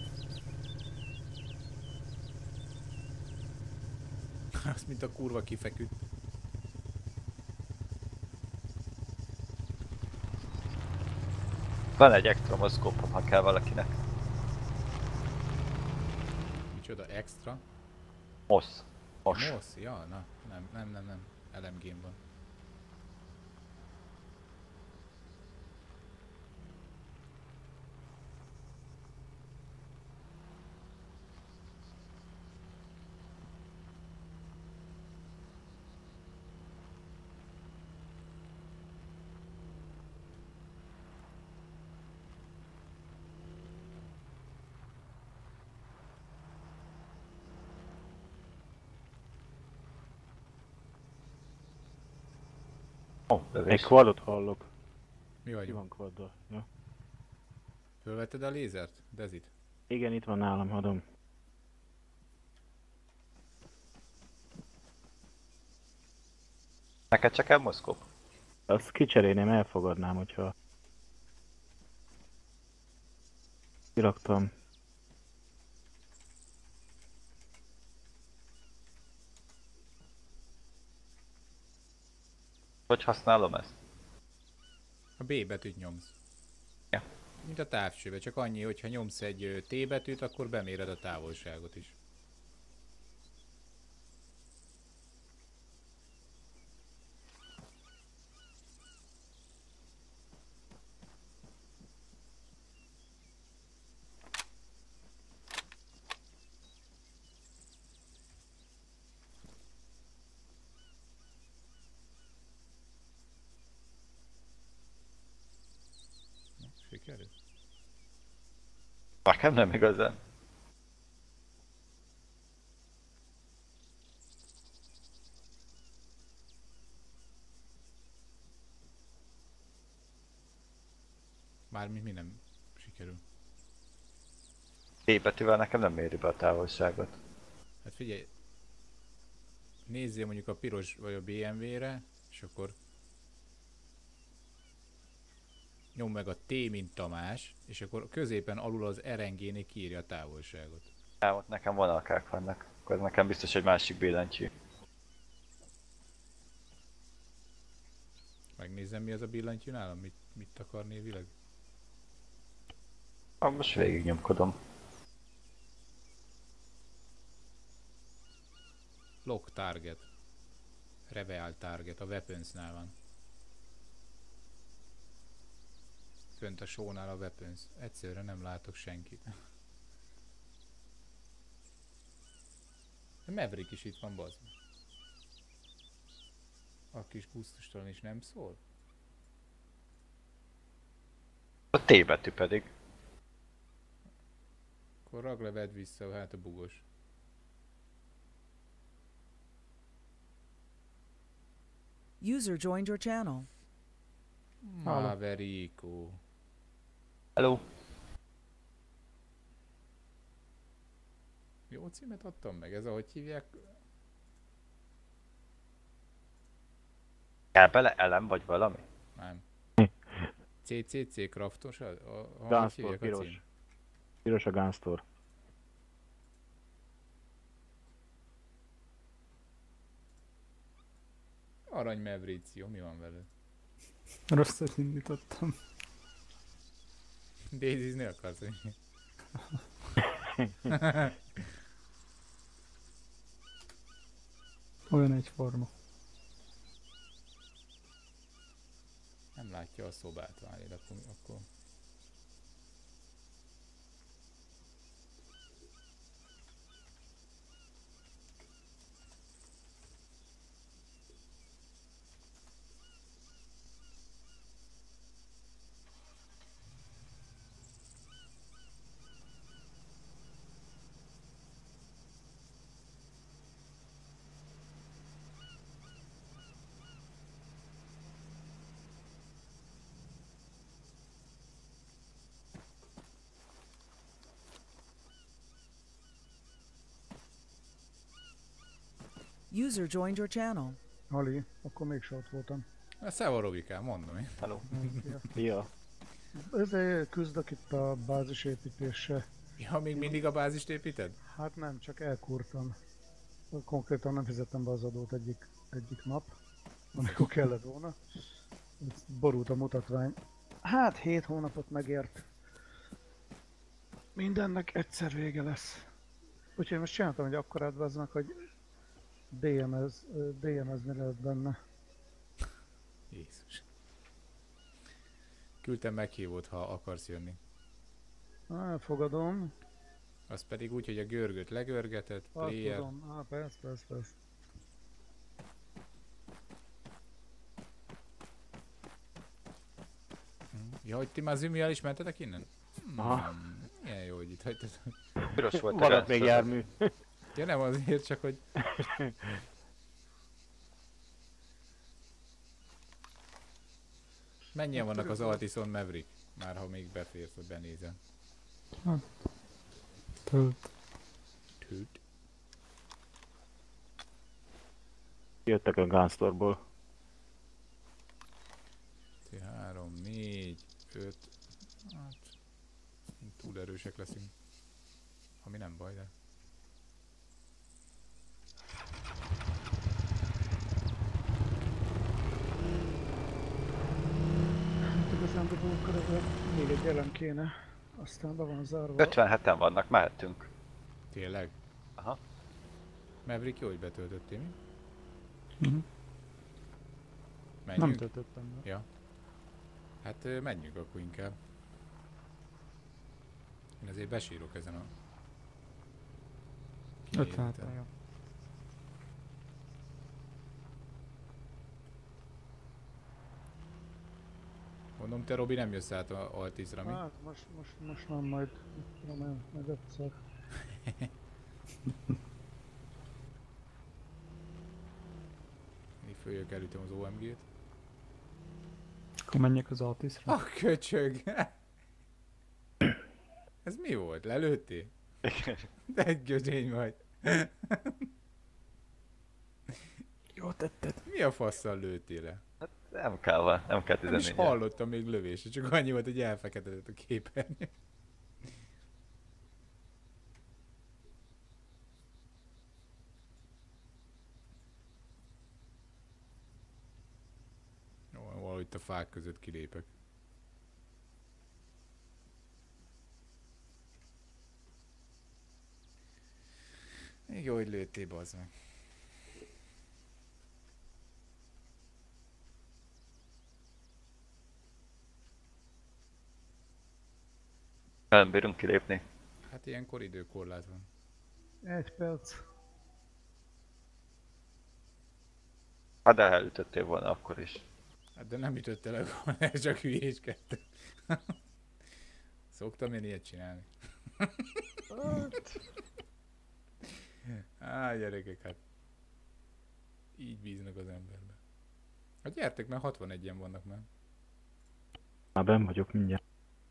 Azt, mint a kurva kifeküdt. Van egy ektromoszkópom, ha kell valakinek. Micsoda extra? Mosz. Mos. Mosz? Ja, na, nem. LMG-n van. Ó, Egy lövés. quadot hallok. Mi Ki vagyunk? van quaddal? Ja. Fölvetted a lézert? Dezit? Igen, itt van nálam, adom. Neked csak kell moszkóp? Azt kicserélném, elfogadnám, hogyha... Kiraktam. Hogy használom ezt? A B betűt nyomsz. Ja. mint a távcsőbe, csak annyi, hogyha nyomsz egy T betűt, akkor beméred a távolságot is. Sikerült? Nekem nem igazán. Mármint mi nem sikerül. T betűvel nekem nem méri be a távolságot. Hát figyelj, nézzél mondjuk a piros vagy a BMW-re, és akkor nyomd meg a T, mint Tamás, és akkor középen alul az RNG-nél kiírja a távolságot. Ott nekem vonalkák vannak. Akkor ez nekem biztos egy másik billentyű. Megnézem, mi az a billentyű nálam, mit akar névileg? Most végig nyomkodom. Lock target. Reveal target, a weaponsnál van. Fönt a shownál a weapons. Egyszerűen nem látok senkit. A Maverick is itt van, bazd. A kis gusztustalan is nem szól? A T betű pedig. Akkor ragd le, vedd vissza, hát a bugos. User joined your channel. Maverico. Hello. Jó címet adtam meg, ez ahogy hívják? Kell bele elem vagy valami? Nem. CCC Craftos? Hogy Gunstore, hívják a piros. cím? Piros a Gunstore. Arany Mavricio, mi van veled? Rosszat indítottam. Daisy-zni akarsz, hogy? Olyan egyforma. Nem látja a szobát, várj, akkor... User joined your channel. Ali, akkor mégse ott voltam. Szeva Robikám, mondom én. Hello. Ja. Ezért küzdök itt a bázisépítéssel. Ja, még mindig a bázist építed? Hát nem, csak elkurtam. Konkrétan nem fizettem be az adót egyik nap, amikor kellett volna. Borult a mutatvány. Hát 7 hónapot megért. Mindennek egyszer vége lesz. Úgyhogy most csináltam egy akkorát baznak, hogy DMS-ni lehet benne. Jézus. Küldtem meghívót, ha akarsz jönni. Elfogadom. Az pedig úgy, hogy a görgőt legörgeted, Azt player. tudom. Persze. Ja, hogy ti már Zümivel is mentetek innen? Aha. Milyen jó, hogy itt hagytad. Piros volt a Maradt még rendszer. jármű. Ja, nem azért, csak hogy... Mennyien vannak az Altison Maverick? Már ha még beférsz, hogy benézel. Tölt. Tűt. Jöttek a Gunstore-ból. 3, 4, 5... Hát... Túl erősek leszünk. Ami nem baj, de... Igazán akkor még egy elem kéne. Aztán be van zárva. 57-en vannak, mehetünk. Tényleg? Aha. Maverick jó, hogy betöltöttél mi? Mhm. Menjünk? Nem töltöttem be. Ja. Hát menjünk akkor inkább. Én azért besírok ezen a... 57 jó. Mondom, te Robi nem jössz át a Altisra, mi? Hát most nem, majd tudom én, meg egyszer. Én följök, elütöm az OMG-t. Akkor menjek az Altisra. A köcsög! Ez mi volt? Lelőttél? De egy gödény vagy. Jó tetted. Mi a fasszal lőttél le? Nem kell Nem is 14 hallottam még lövésre, csak annyi volt, hogy elfeketedett a képernyő. Jó, valahogy itt a fák között kilépek. Még jó, hogy lőttél, bazd meg. Nem bírunk kilépni. Hát ilyenkor időkorlát van. 1 perc. Hát de elütöttél volna akkor is. Hát de nem ütötte le volna, csak hülyéskedtem. Szoktam én ilyet csinálni. Á, gyerekek, hát így bíznak az emberbe. Hát gyertek, mert 61-en vannak már. Már benn vagyok mindjárt.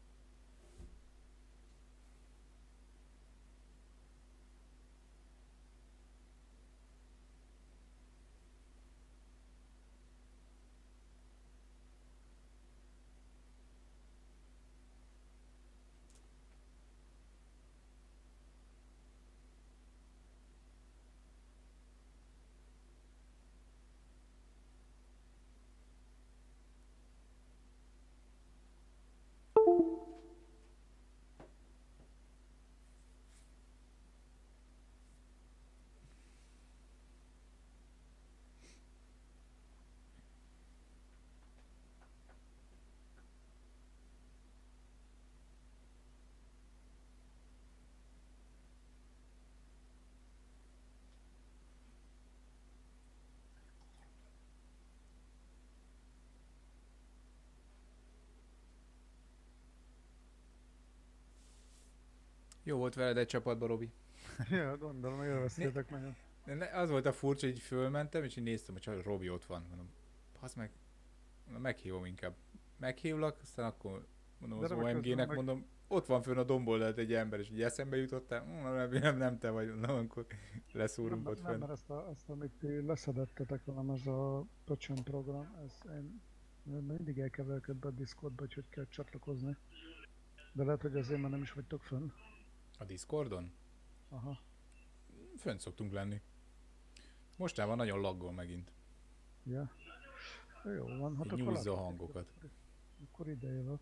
Jó volt veled egy csapatba, Robi. Ja, gondolom, hogy élveztétek nagyon. Az volt a furcsa, hogy fölmentem, és így néztem, hogy csak Robi ott van. Mondom, hasz meg, meghívom inkább. Meghívlak, aztán akkor mondom De az nem, OMG-nek, közben mondom, ott van fönn a domboldalt egy ember, és így eszembe jutottál, nem te vagy, mondom, akkor leszúrunk ott Nem, fönn. mert ezt amit ti leszedettetek velem, ez a Pöcsön program, ez én mindig elkeverkedve a Discordba, hogy kell csatlakozni. De lehet, hogy azért már nem is vagytok fönn. A Discordon? Aha. Fönt szoktunk lenni. Mostában nagyon laggol megint. Ja. Jó van, hát Így akkor nyúzza a látok. hangokat. Akkor ide jövök.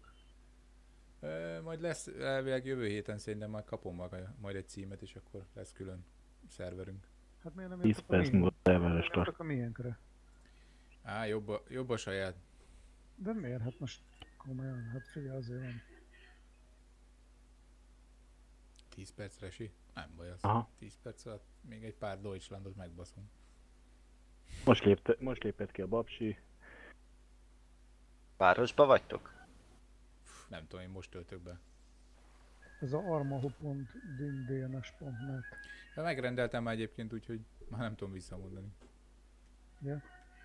Majd lesz elvileg jövő héten szerintem már kapom majd egy címet, és akkor lesz külön szerverünk. Hát miért nem 10 jöttök a perc miénkre? múlva szerveres Miért tart. jöttök a miénkre? Á, jobb a saját. De miért? Hát most komolyan, hát figyelj, azért van. 10 percre esi? Nem baj az. Aha. 10 perc alatt még egy pár Deutschlandot megbaszunk. Most lépett ki a babsi. Városba vagytok? Nem tudom, én most töltök be. Ez a armahu.dindns.net. De megrendeltem már egyébként, úgyhogy már nem tudom visszamondani. Ja.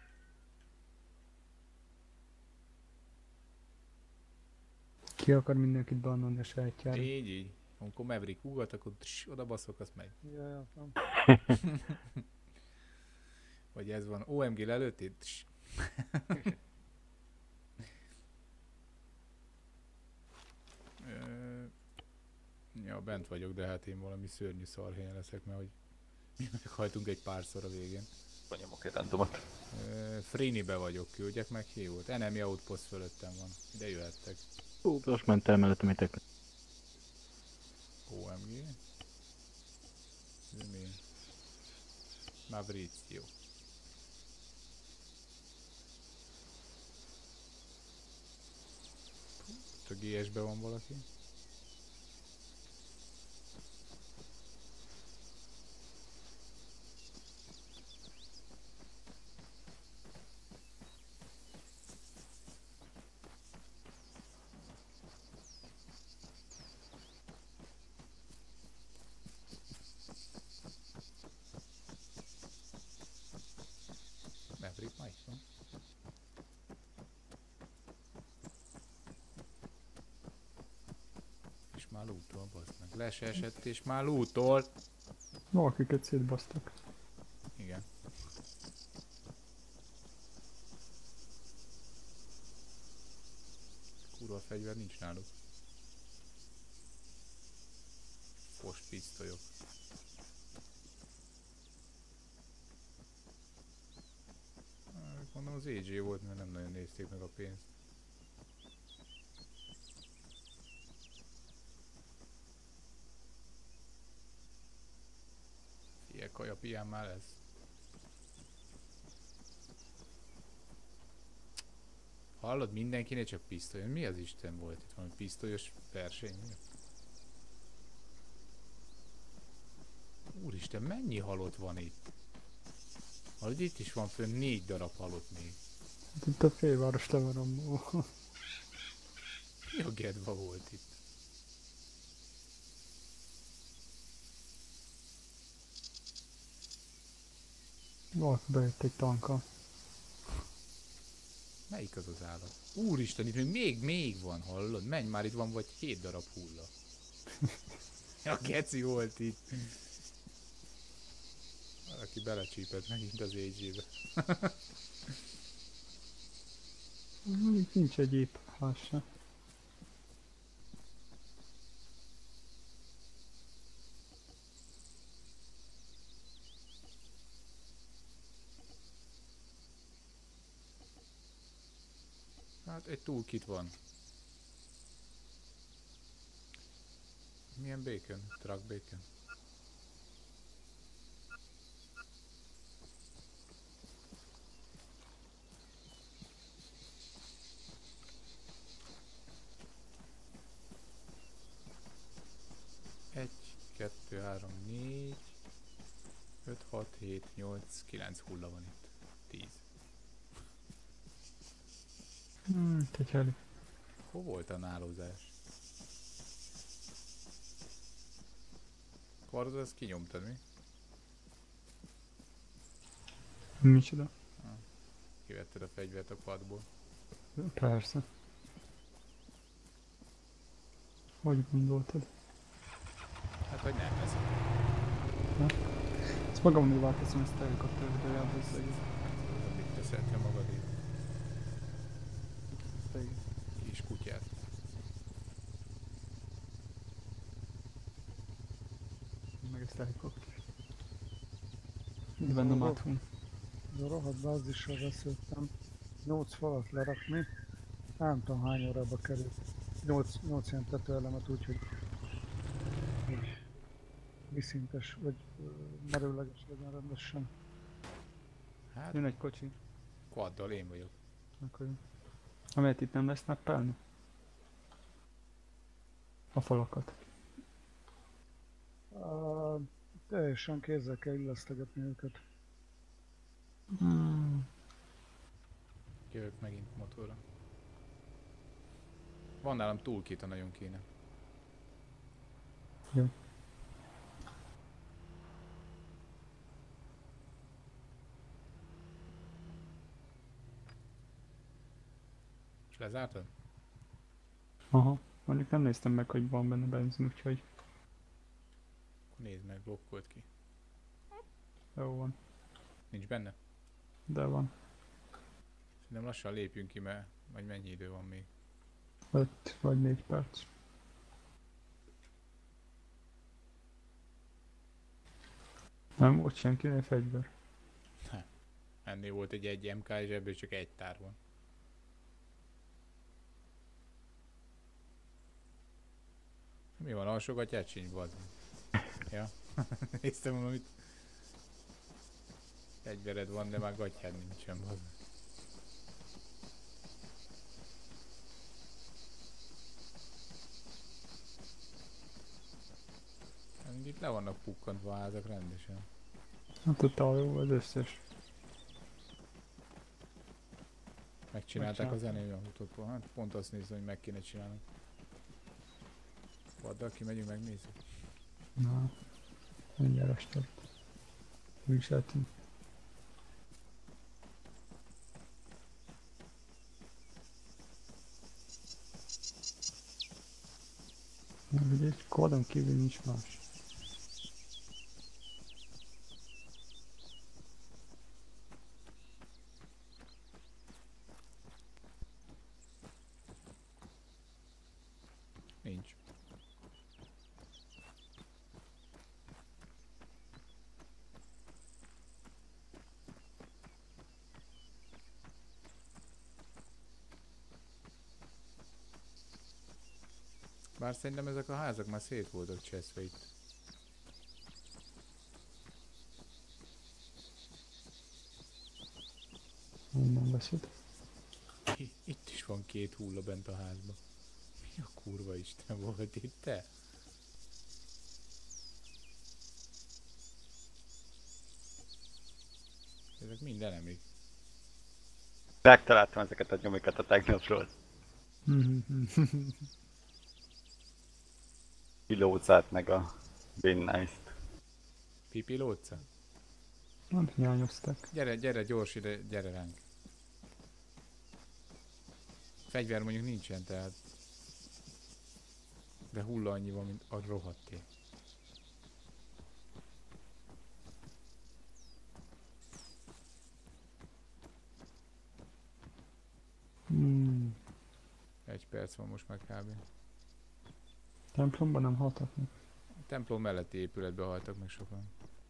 Ki akar mindenkit bannolni a sajátjára? Így. Amikor Maverick ugat, akkor oda baszok, azt megy. Ja, nem. Vagy ez van, OMG lelőttél? Ja, bent vagyok, de hát én valami szörnyű szarhelyen leszek, mert hogy meghajtunk egy párszor a végén. Nyomok egy randomot. Frinibe vagyok, küldjek meg hívót. Enemy outpost fölöttem van. Ide jöhettek. Most ment el mellettemétek. OMG. Ez mi? Mavrizio. Itt a GS-be van valaki. Maverick már itt van. És már lootol, bazd meg. Le se esett és már lootol. Valakiket szétbasztak. Igen. Kurva fegyver nincs náluk. Post pisztolyok. Mondom az AJ volt, mert nem nagyon nézték meg a pénzt. Ilyen kajapián már lesz. Hallod, mindenkinek csak pisztoly. Mi az Isten volt itt? Valami pisztolyos verseny? Mi? Úristen, mennyi halott van itt? Hallod, itt is van fönn 4 darab halott még. Itt a félváros le van rombolva. Mi a gedva volt itt? Valaki bejött egy tankkal. Melyik az az állat? Úristen, itt még van, hallod? Menj már, itt van vagy 7 darab hulla. A geci volt itt. Valaki belecsípett megint az AJ-be. Nincs egyéb ház se. Hát egy toolkit van. Milyen bacon? Truck bacon. Egy, 2, 3, 4, 5, 6, 7, 8, 9 hulla van itt. 10. Itt egy heli. Hol volt a nálózás? Kvarz, ezt kinyomtad, mi? Micsoda? Kivetted a fegyvert a padból. Persze. Hogy gondoltad? Hát, hogy nem lesz. Ezt magamnévá teszem, ezt helikopter videójába az egész. Mit teszel te magadét? Ezt egész. Kis kutyát. Meg ezt helikopter. Itt bennem áthúny. Ez a rohadt bázisra beszéltem. 8 falat lerakni. Nem tudom hány órába került. 8 ilyen tetőelemet úgyhogy viszintes vagy merőleges legyen rendesen. Hát, Jön egy kocsi. quaddal én vagyok. Akkor jó. Amelyet itt nem lesz nappelni? A falakat. Teljesen kézzel kell illesztegetni őket. Jövök megint motorra. Van nálam toolkit, ha nagyon kéne. Jó. És lezártad? Aha. Mondjuk nem néztem meg, hogy van benne benzin, úgyhogy Akkor nézd meg, blokkolt ki. jó van. Nincs benne? De van. Szerintem lassan lépjünk ki, mert vagy mennyi idő van még. 5 vagy 4 perc. Nem volt senkinél fegyver. Ennél volt egy MK, és ebből csak egy tár van. Mi van, alsógatját sincs, bazd. Ja. Néztem, mondom, itt fegyvered van, de már gatyád nincsen, bazd. Itt le vannak pukkantva a házak rendesen. Hát ott alul az összes. Megcsinálták a zenét, hát pont azt nézem, hogy meg kéne csinálni. Vaddal kimegyünk, megnézzük. Na, mindjárt a start. Úgyis eltűnt. Ugye egy kódon kívül nincs más. Nincs. Bár szerintem ezek a házak már szét voltak cseszve itt. Onnan veszed. Itt is van 2 hulla bent a házban. Mi a kurva Isten volt itt, te? Ezek mind enemik. Megtaláltam ezeket a nyomikat a tegnapról. Kilócát meg a Nice-t. Pipi lóca? Hát hiányoztak. Gyere gyors ide, gyere ránk. Fegyver mondjuk nincsen, tehát. De hulla annyi van, mint a rohadté. Egy perc van most már kb. Templomban nem haltak meg. A templom melletti épületbe haltak meg sokan.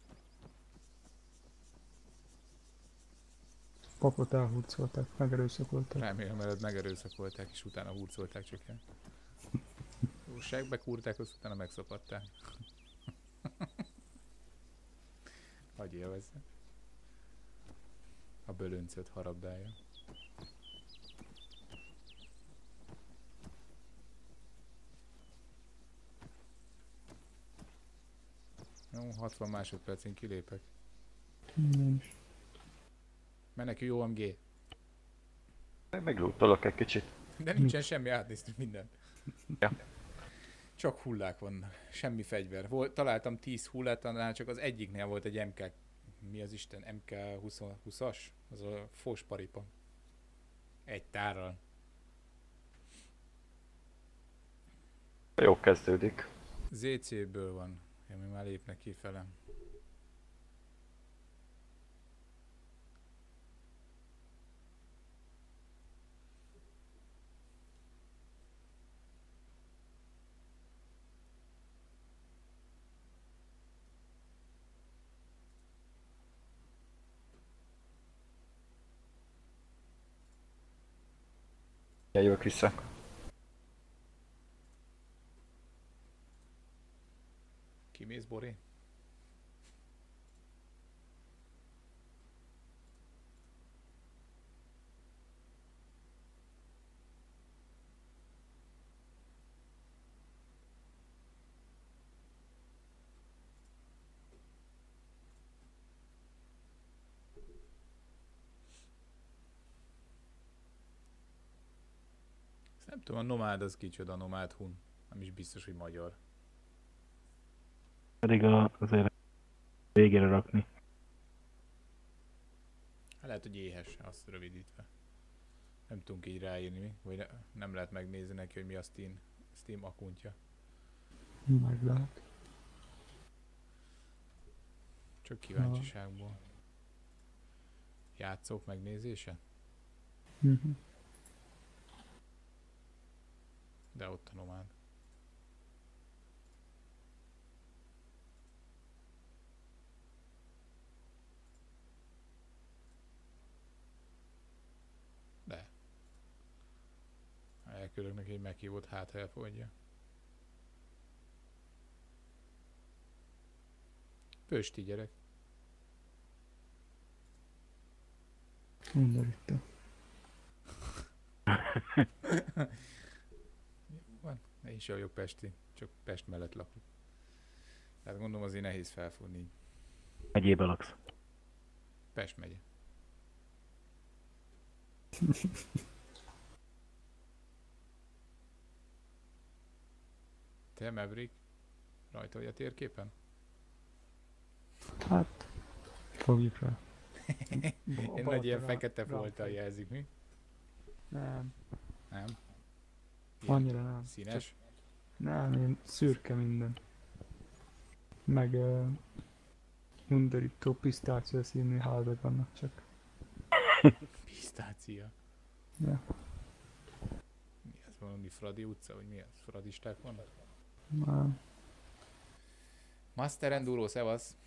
Papot elhurcolták, megerőszakolták. Remélem, mert megerőszakolták és utána hurcolták csak el. Jóságbe kúrták, azt utána megszapadták. Hagy élvezze. A bölöncöt harabdálja. Jó, 60 másodpercén kilépek. Nincs. Menekülj OMG. Meglútolok egy kicsit. De nincsen semmi, átnéztük mindent. Ja. Csak hullák vannak, semmi fegyver. Találtam 10 hullát, annál csak az egyiknél volt egy MK... Mi az Isten? MK20-as? Az a fos paripa. Egy tárral. Jó kezdődik. ZC-ből van. Mi már lépnek kifele. Jövök vissza. Kimész, Bori? Nem tudom, a nomád az kicsoda, a nomád hun. Nem is biztos, hogy magyar. Pedig azért végére rakni. Hát lehet, hogy éhes, azt rövidítve. Nem tudunk így ráírni mi, vagy nem lehet megnézni neki, hogy mi a Steam akuntja. Meg lehet. Csak kíváncsiságból. Játszók megnézése? De ott a nomád. küldök neki egy meghívót, hát ha elfogadja. Pösti gyerek. Undorító. Van, én is vagyok pesti, csak Pest mellett lakok. Tehát gondolom azért nehéz felfogni így. Megyébe laksz. Pest megye. Te Maverick? Rajta vagy a térképen? Hát, fogjuk rá. Én nagy ilyen fekete folttal jelzik, mi? Nem, Nem? annyira nem. Színes? Nem, én szürke minden. Meg undorító pisztácia színű házak vannak csak. Pisztácia. Ja. Mi ez, valami Fradi utca, vagy mi ez? Fradisták vannak? Nem. Master Enduro, szevasz!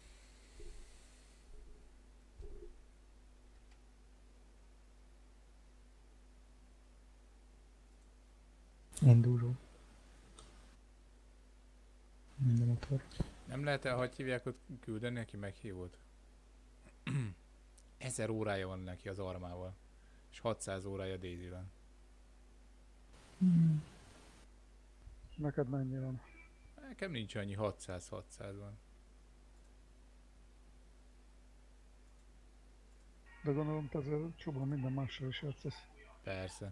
Enduro. Minden motor. Nem lehet el, hogy hívják, hogy küldeni neki meghívót? 1000 órája van neki az armával. És 600 órája Daisy-vel. Neked mennyi van? Nekem nincs annyi, 600 van. De gondolom te azért csomóan minden mással is játszasz. Persze.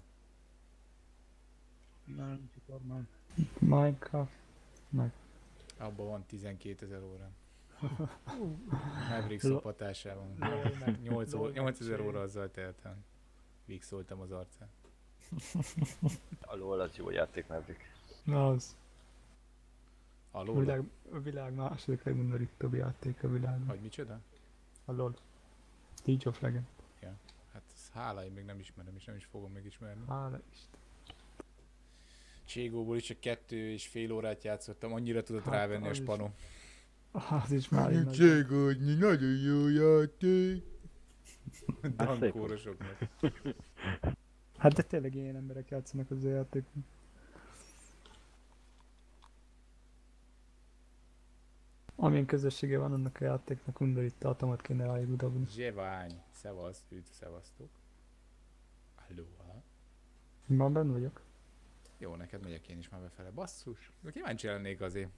Nem, csak nem. Minecraft. Meg. Abban van 12 000 óra. Maverick szopatásában. 8000 óra azzal teltem. Vixoltam az arcán. A LOL az jó játék, Maverick. Na az. A A LOL? világ második legundorítóbb játék a világon. Vagy micsoda? A LOL. League of Legends. Hát ez hála, én még nem ismerem, és nem is fogom megismerni. Hála Isten. Cségóból is csak 2,5 órát játszottam, annyira tudott Hát, rávenni a az is. spanom. Az is már egy nagy... Cségódni, nagyon jó játék! szép Dankórosoknak. Hát de tényleg ilyen emberek játszanak az a játékon. Amilyen közössége van annak a játéknak, undorító atomat kéne rájuk udobni. Zsevány, szevasz, üdv, szevasztok. Aloha. Már benn vagyok. Jó, neked megyek én is már befele. Basszus, kíváncsi lennék azért.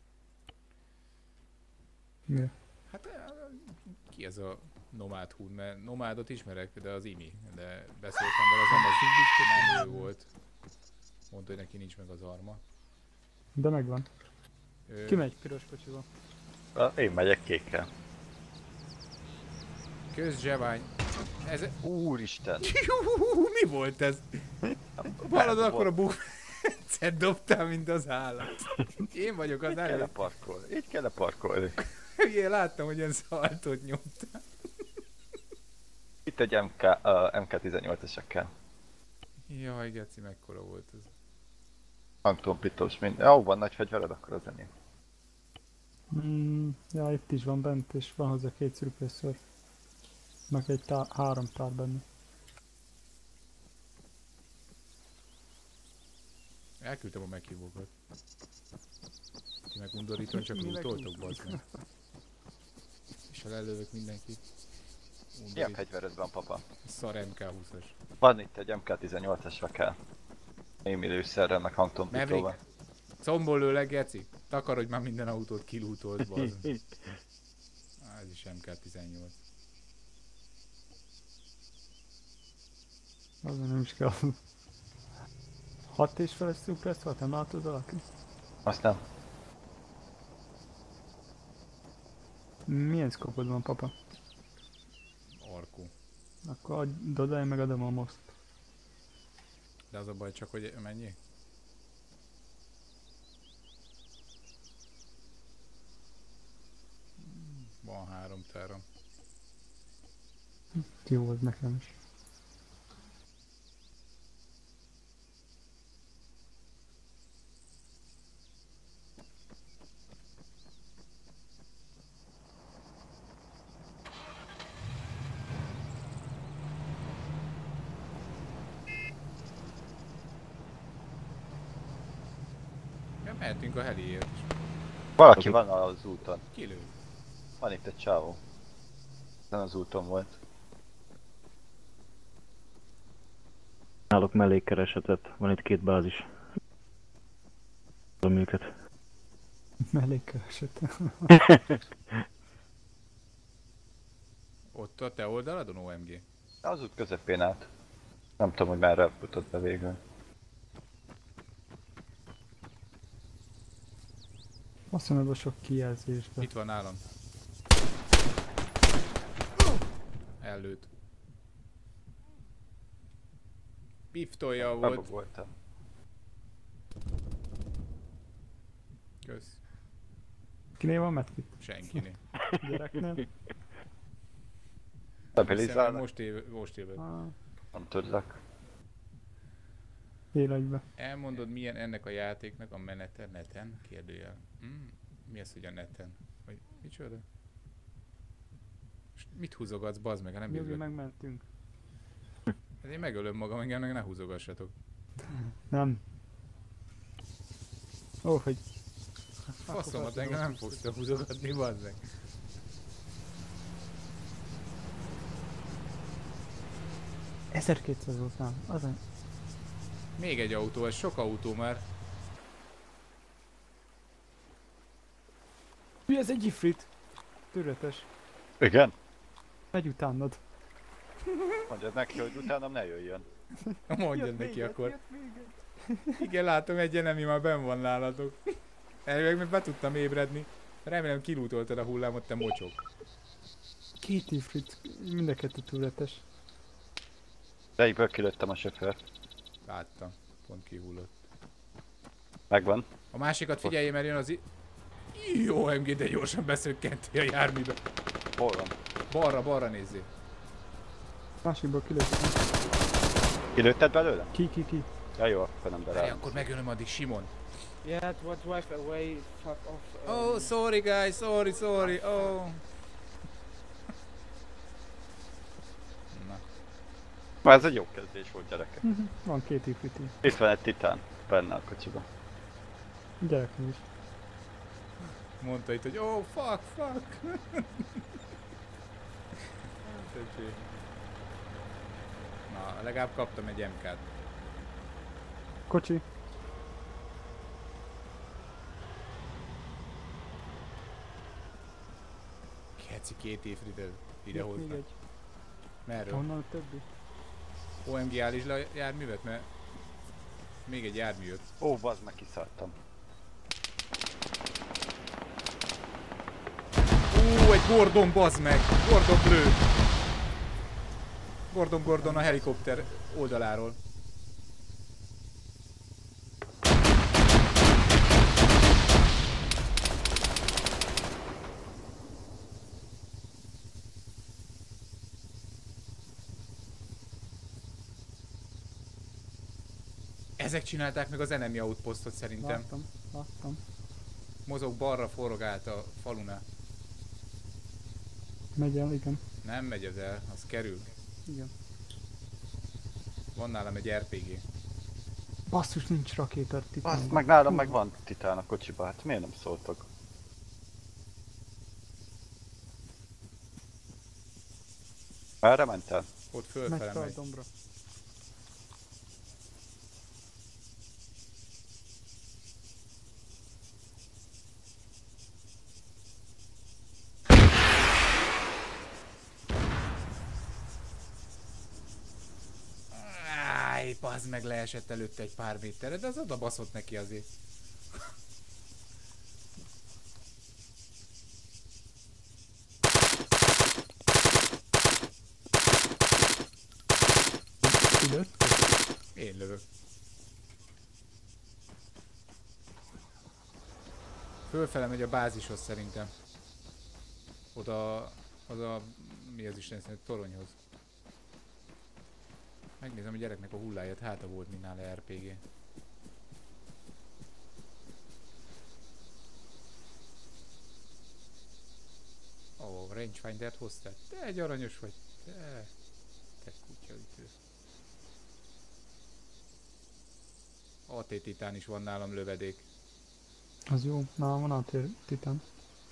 Mi? Hát ki ez a nomád húd, mert nomádot ismerek, de az Imi, de beszéltem vele, az nem ő volt. Mondta, hogy neki nincs meg az arma. De megvan. Ki megy piros kocsival? Én megyek kékkel. Közzsevány. Ez... Úristen! Mi volt ez? Valad akkor a bukfencet dobtál, mint az állat. Én vagyok az Így kell állat. leparkolni. Így kell leparkolni. Én láttam, hogy ilyen szaltot nyomtál. Itt egy MK18-esek kell. Jaj, geci, mekkora volt ez. Hangtompítós minden. Jó, van nagy fegyvered, akkor az enyém. Ja, itt is van bent, és van hozzá 2 szürkőször. Meg egy 3 tár benne. Elküldtem a meghívókat. Ti meg undorítón csak Mi lootoltok, meg bazd meg. És ha lelövök mindenkit. Milyen fegyvered van, papa? Szar MK20-as. Van itt egy MK18-esre kell. Émi lőszerrel, meg hangtompítóval. Maverick, combból lőleg, geci. Takarodj már minden autót kilútolt, bazd. Ez is MK18. Azon nem is kell. 6 és feles szupressz volt, nem látod valaki? Azt nem. Milyen szkopod van, papa? Arkó. Akkor dodálj meg adom a most. De az a baj csak, hogy mennyi? Van 3 táram. Jó, az nekem is. Mehetünk a heliért. Valaki van az úton. Kilő. Van itt egy csávó. Ezen az úton volt. Náluk mellékkeresetet. Van itt 2 bázis. Tudom őket. Mellékkereset. Ott a te oldaladon OMG? Az út közepén állt. Nem tudom, hogy merre futott be végül. Azt mondod, a sok kijelzésbe. Itt van nálam. Ellőtt. Piftolja volt. Bebogoltam. Kösz. Kinél van medkit? Senkinél. Gyereknél? Hiszem, Stabilizálnak? most éved. Nem tudlak. Életbe. Elmondod, milyen ennek a játéknak a menete neten? Kérdőjel. Mi az, hogy a neten? Vagy micsoda? Most mit húzogatsz, bazd meg, ha nem Jogi, bírod? megmentünk. Hát én megölöm magam, engem meg ne húzogassatok. Nem. Ó, hogy... Faszomat, engem nem fogsz te húzogatni, bazd meg. $1200 volt nem. Azon. Még egy autó, ez sok autó már. Mi ez egy ifrit? Türetes. Igen? Megy utánad. Mondjad neki, hogy utánam ne jöjjön. Mondjad neki akkor. Igen, látom, egy enemi már benn van nálatok. Elvileg még be tudtam ébredni. Remélem kilútoltad a hullámot, te mocsok. 2 ifrit. Mind a 2 türetes. De egyből kilőttem a sofőrt. Láttam, pont kihullott. Megvan. A másikat figyelj, mert jön az Jó, MG, de gyorsan beszökkentél a járműbe. Hol van? Balra nézzél. Másikból kilőttem. Kilőtted belőle? Ki. Ja jó, akkor nem Várj, berálom. akkor megölöm addig Simon. Yeah, it was drive away, fuck off. Oh, sorry guys, sorry, oh. Na, Már ez egy jó kezdés volt, gyerekek. Van 2 ifrit. Itt van egy titán benne a kocsiban. Gyereknél is. mondta itt, hogy oh, fuck. Tessék. Na, legalább kaptam egy MK-t. Kocsi. Keci, 2 évridet Még idehoznak. egy. Merről? Honnan a többi? OMG állítsd le a járművet, mert még egy jármű jött. Ó, bazd meg, kiszálltam. Egy Gordon, bazd meg! Gordon Blő! Gordon a helikopter oldaláról. Ezek csinálták meg az enemy outpostot szerintem. Láttam. Mozog balra, forog át a falunál. Megy el, igen. Nem megy ez el, az kerül. Igen. Van nálam egy RPG. Basszus, nincs rakéta titán. Azt meg nálam meg van titán a kocsiba, hát miért nem szóltok? Merre mentél? Ott Megy fölfele fel a megy. dombra. Áj, bazd meg, leesett előtte egy pár méterre, de az oda baszott neki azért. Kilőtt? Én lövök. Fölfele megy a bázishoz szerintem. Oda, az a, mi az Isten szerint, toronyhoz. Megnézem a gyereknek a hulláját, háta volt mint nála RPG. Ó, rangefindert hoztál? Te egy aranyos vagy. Te kutyaütő. AT Titán is van nálam lövedék. Az jó, nálam van átér titán.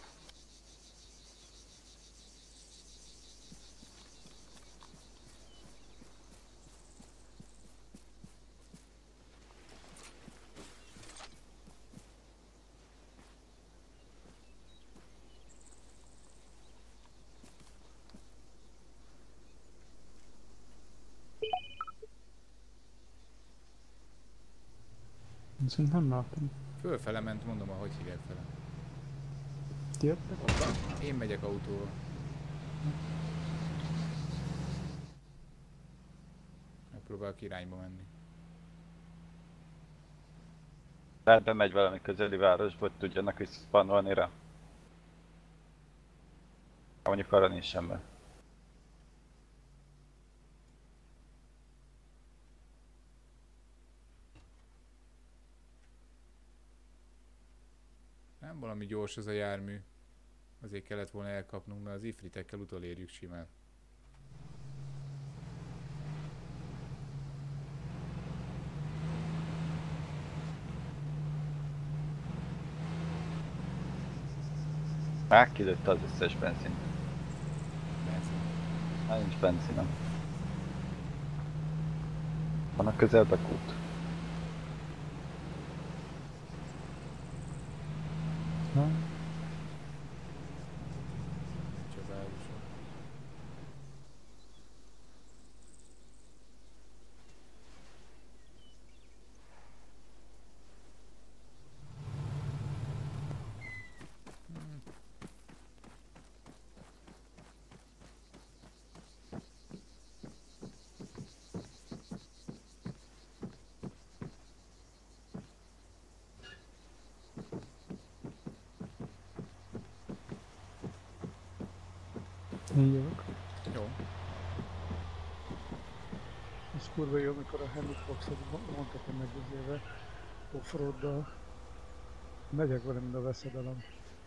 Viszont nem láttam. Fölfele ment, mondom, ahogy hívják fele. Ti jöttek? Hoppa, én megyek autóval. Megpróbálok irányba menni. Tehát bemegy valami közeli városba, hogy tudjanak visszaszpanolni rá. Mondjuk arra nincs semmi. Nem valami gyors az a jármű. Azért kellett volna elkapnunk, mert az ifritekkel utolérjük simán. Már kilőtte az összes benzin. Benzin. Már nincs benzinem. Van a közelbe kút. Csabálósan. Én jövök. Jó. Ez kurva jó, amikor a Hemifoxot mondtak, hogy megüzéve offroaddal. Megyek vele, mint a veszedelem.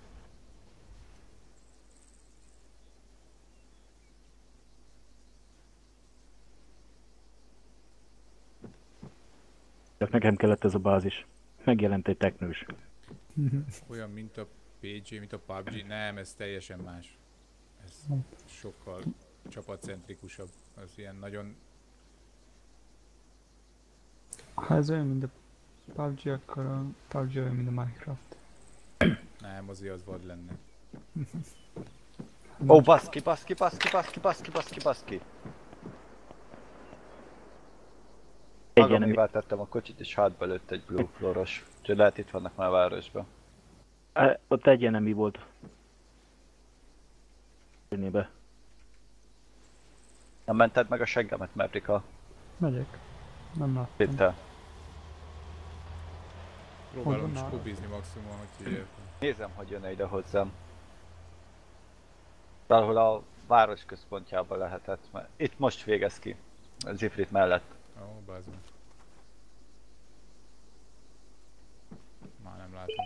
Csak nekem kellett ez a bázis. Megjelent egy teknős. Olyan, mint a PG, mint a PUBG. Nem, ez teljesen más. Ez sokkal csapatcentrikusabb. Az ilyen nagyon... Ha ez olyan, mint a PUBG, akkor a PUBG olyan, mint a Minecraft. Nem, azért az vad lenne. Ó, baszki, baszki, baszki, baszki, baszki, baszki, baszki. Magamévá tettem a kocsit és hátba lőtt egy blue floros. Úgyhogy lehet itt vannak már a városban. Ott egy enemy volt. Be. Nem mented meg a seggemet, Mavrika? Megyek. Nem láttam. Vittel. Próbálom Honnan? skubizni maximum, hogy hívják. Nézem, hogy jön ide hozzám. Valahol a város központjában lehetett, mert itt most végez ki. Az Ifrit mellett. Ó, bázom. Már nem látom.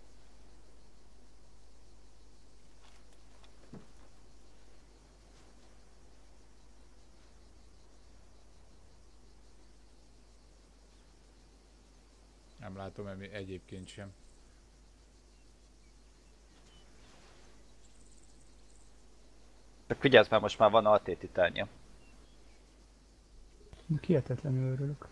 Nem látom egyébként sem. Csak figyelsz, mert most már van AT titánja. Hihetetlenül örülök.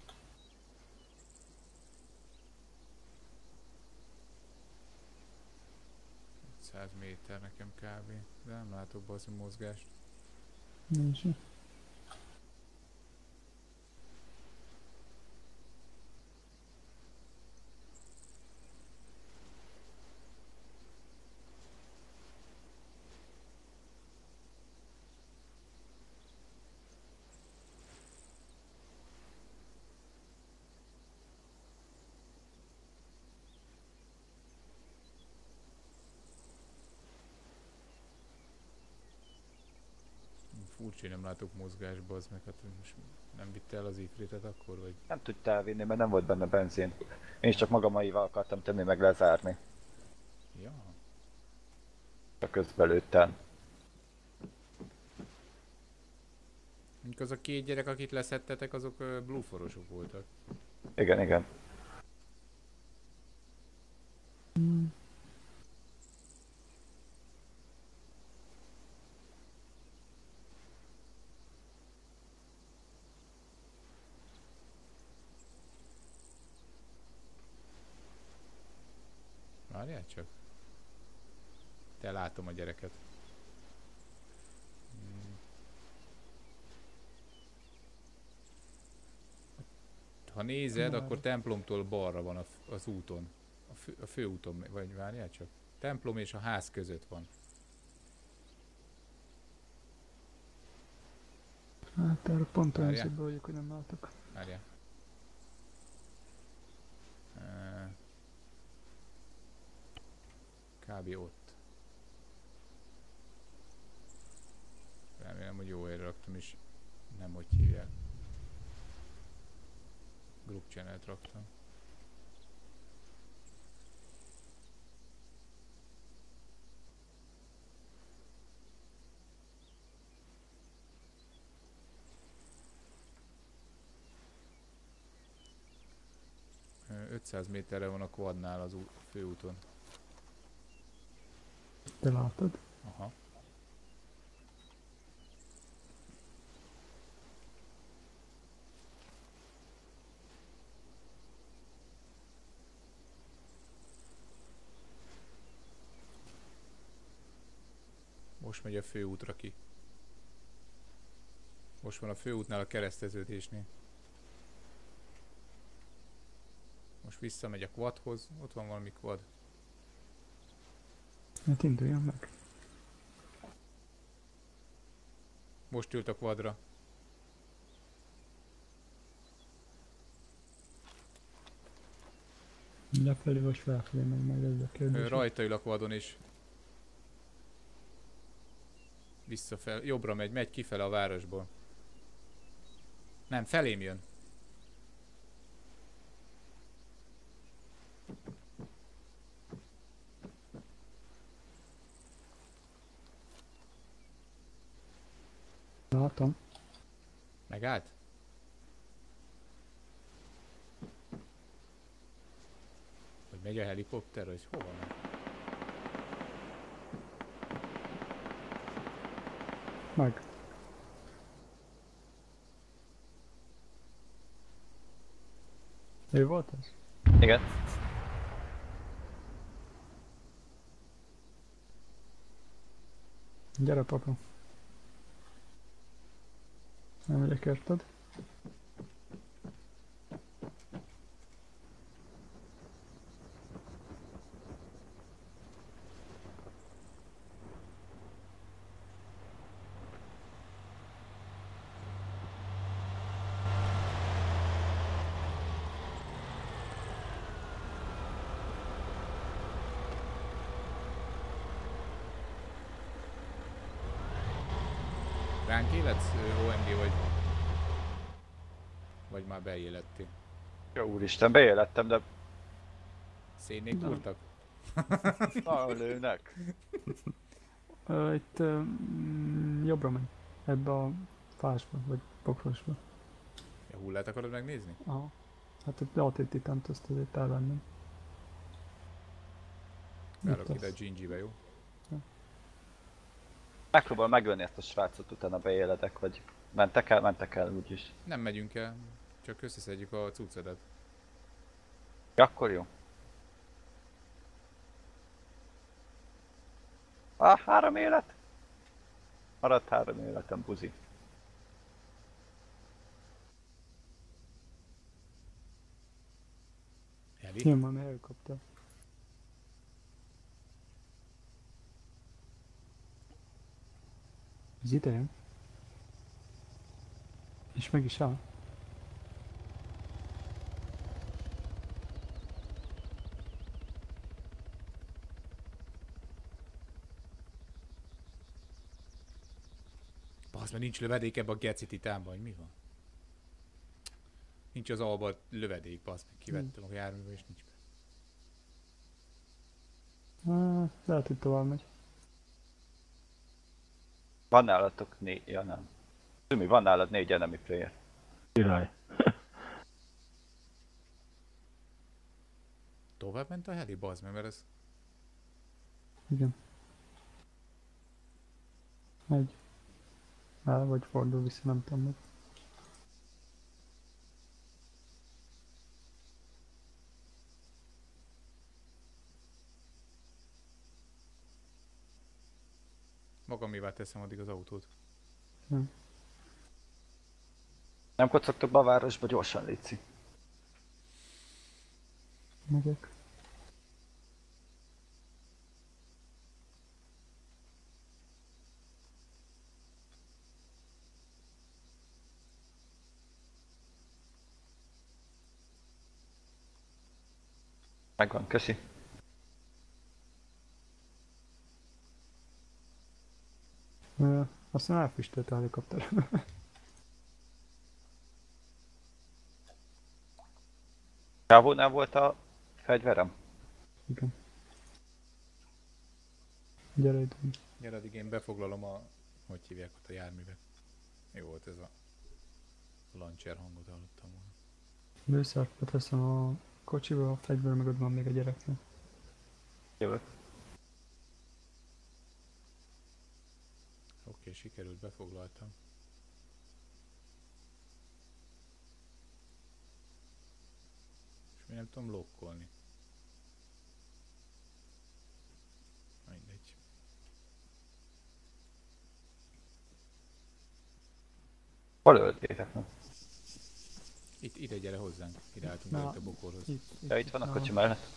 Egy 100 méter nekem kb. De nem látok bazi mozgást. Nincs. Furcsa, hogy nem látok mozgásba, az meg hát most nem vitte el az ifritet akkor, vagy... Nem tudta elvinni, mert nem volt benne benzin. Én is csak magamaival akartam tenni, meg lezárni. Ja. Csak közben lőttem. Mondjuk az a két gyerek, akit leszettetek, azok blueforosok voltak. Igen, igen. Várjál csak. Te látom a gyereket. Ha nézed, akkor templomtól balra van az úton. A főúton, vagy várjál csak. Templom és a ház között van. Hát erre pont olyan Várjál. szépen vagyok, hogy nem látok. Várjál. Kb. Ott. Remélem, hogy jó helyre raktam, és nem hogy hívják. Group channel-t raktam. Ö, 500 méterre van a quadnál az főúton. Te látod? Aha. Most megy a főútra ki. Most van a főútnál a kereszteződésnél. Most visszamegy a quadhoz, ott van valami quad. Hát induljon meg. Most ült a quadra. Lefelé vagy felfelé megy majd ez a kérdés. Rajta ül a quadon is. Visszafel, jobbra megy kifele a városból. Nem, felém jön. Látom. Megállt? Hogy megy a helikopter, hogy hova megy? Meg. Ő volt ez? Igen. Gyere, papa. Nem megyek érted? Ránk életsz, OMG, vagy már beélettél? Jó úristen, beélettem, de Szénnék úrtak? nagyon lőnek. Itt jobbra megy. Ebbe a fásba, vagy pokrosba. A hullát akarod megnézni? Aha. Hát ott AT Titánt azt azért elvennem. Várok Itt ide a az. Gingy-be, jó? Megpróbál megölni ezt a srácot, utána beéledek, vagy mentek el úgyis. Nem megyünk el, csak összeszedjük a cuccodat. Ja, akkor jó. 3 élet? Maradt 3 életem, buzi. Heli? Jön, már elkapta. Ez ide jön. És meg is áll. Bazd, mert nincs lövedék ebbe a geci titánban, hogy mi van? Nincs az alba lövedék, bazd, meg kivettem a járműbe és nincs. Lehet, hogy tovább megy. Van nálatok ja nem. Tümi, van nálad 4 enemy player. Király. Tovább ment a heli, bazd meg, mert ez... Igen. Megy. El vagy fordul vissza, nem tudom meg. Magamévá teszem addig az autót. Nem kocogtok be a városba, gyorsan létszik. Megyek. Megvan, köszi. Aztán elfüstölt a helikopter. Csávónál volt a fegyverem? Igen. Gyere ide. Gyere, addig én befoglalom a... Hogy hívják ott a járművet? Jó volt ez a... Launcher hangot hallottam volna. Lőszert beteszem a kocsiba, a fegyver meg ott van még a gyereknek. Jövök. Oké, sikerült, befoglaltam. És még nem tudom lokkolni. Mindegy. Hol öltétek meg? Itt, ide gyere hozzánk. Ide álltunk Na, előtt a bokorhoz. Ja, itt van a kocsi mellett.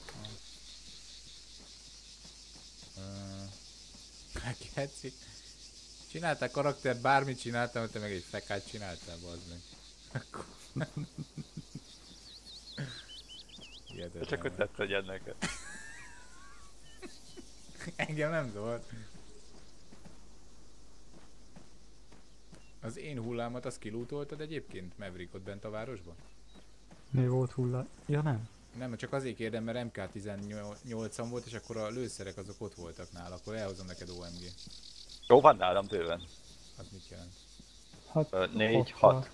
Keci. Csináltál karakter, bármit csináltam, hogy te meg egy fekát csináltál, bazd meg. Akkor... Csak hogy tett legyen neked. Engem nem zavart. Az én hullámat azt kilútoltad egyébként Maverickot bent a városban? Mi volt hullá? Ja nem. Nem, csak azért kérdem, mert MK18-an volt, és akkor a lőszerek azok ott voltak nála, akkor elhozom neked OMG. Jó, van nálam bőven. Az mit jelent? Hát, 4, 6.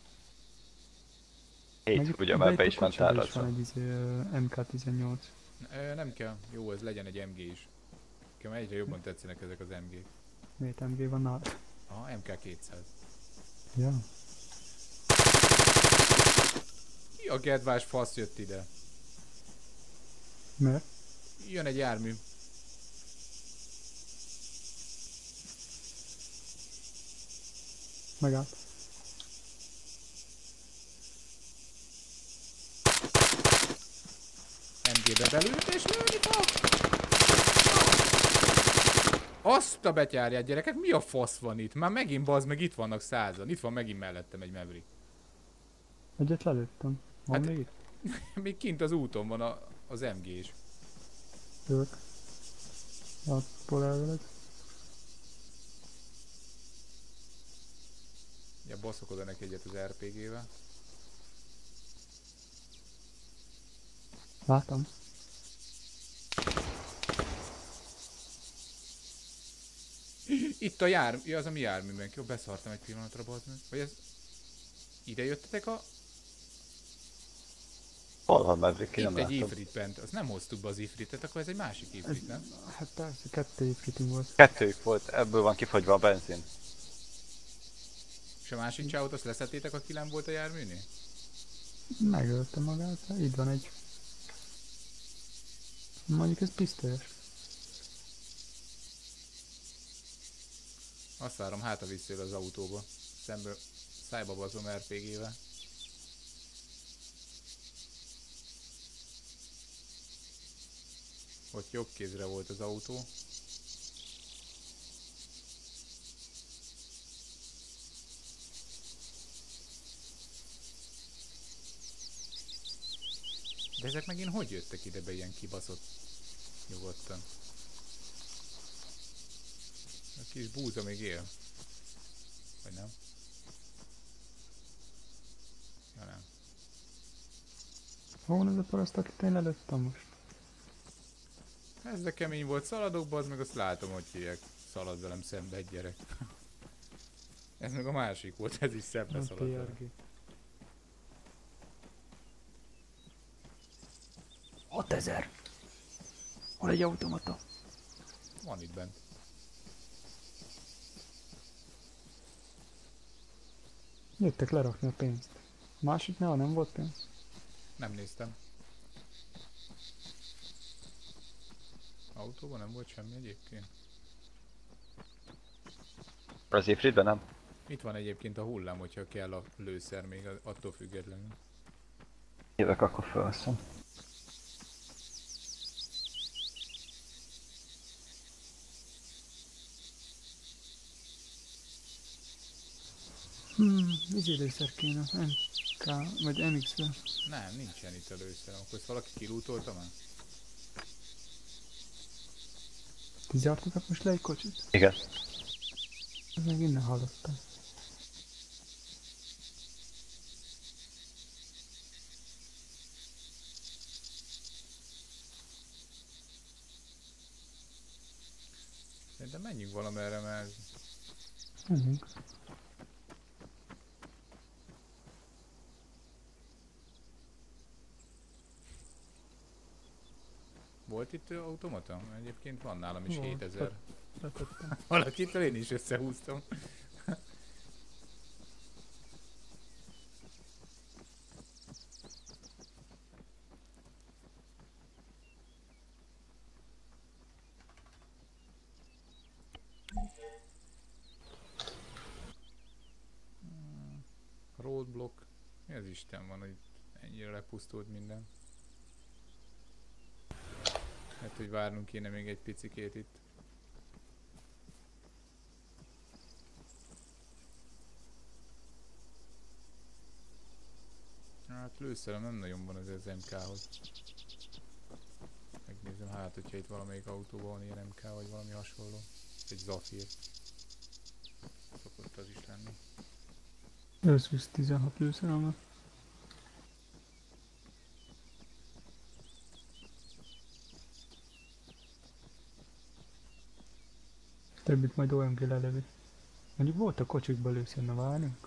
7, ugye már be is ment van árazva. egy MK18. Nem kell, jó, ez legyen egy MG is. Nekem egyre jobban tetszenek ezek az MG-k. Miért MG van nálad? Aha, MK200. Ja. Mi a gedvás fasz jött ide? Miért? Jön egy jármű. Megállt. MG-be belült és lőni fog! Azt a betyárját, gyerekek, mi a fasz van itt? Már megint bazd meg, itt vannak 100-an. Itt van megint mellettem egy Maverick. Egyet lelőttem. Van Hát- még itt? Még kint az úton van az MG is. Jövök. Attól elveled. Ja, baszok oda neki egyet az RPG-vel. Látom. Itt a jármű, ja, az a mi járműben. Jó, beszartam egy pillanatra, bazd meg. Vagy ez... Ide jöttetek a... Hol van Maverick? Én Itt nem egy látom. ifrit bent. Azt nem hoztuk be az ifritet, akkor ez egy másik ifrit, nem? Hát persze, 2 ifritünk volt. Kettőjük volt, ebből van kifogyva a benzin. És a másik csávot azt leszettétek, aki nem volt a járműnél? Megölte magát, itt van egy. Mondjuk ez pisztolyos. Azt várom, hát a visszajön az autóba. Szemből szájba bazom RPG-vel. Ott jobb kézre volt az autó. De ezek megint hogy jöttek ide be ilyen kibaszott nyugodtan? A kis búza még él. Vagy nem? Ja nem. Hol van ez a paraszt, akit én lelőttem most? Ez de kemény volt, szaladok, az meg azt látom, hogy hívják. Szalad velem szembe egy gyerek. Ez meg a másik volt, ez is szembe A szaladt velem. PRG. 6 6000. Hol egy automata? Van itt bent. Jöttek lerakni a pénzt. Másiknál nem volt pénz? Nem néztem. Autóban nem volt semmi egyébként. Az Ifritben nem? Itt van egyébként a hullám, hogyha kell a lőszer még attól függetlenül. Jövök, akkor felveszem. Izélőszer kéne. MK vagy MX-be. Nem, nincsen itt a lőszer. Akkor ezt valaki kilútolta már? Ti zártatok most le egy kocsit? Igen. Ez meg innen hallottam. Szerintem menjünk valamerre, mert Menjünk. volt itt automata? Egyébként van nálam is Volt. 7000. Letettem. Valakitől én is összehúztam. Roadblock. Mi az Isten van, hogy ennyire lepusztult minden? Hát, hogy várnunk kéne még egy picikét itt. Hát lőszerem nem nagyon van az MK-hoz. Megnézem hát, hogyha itt valamelyik autóban van ilyen MK vagy valami hasonló. Egy Zafir. Szokott az is lenni. Összvisz 16 lőszerelmet. Többit majd OMG lelevi. Mondjuk volt a kocsikban lőszer, na várjunk.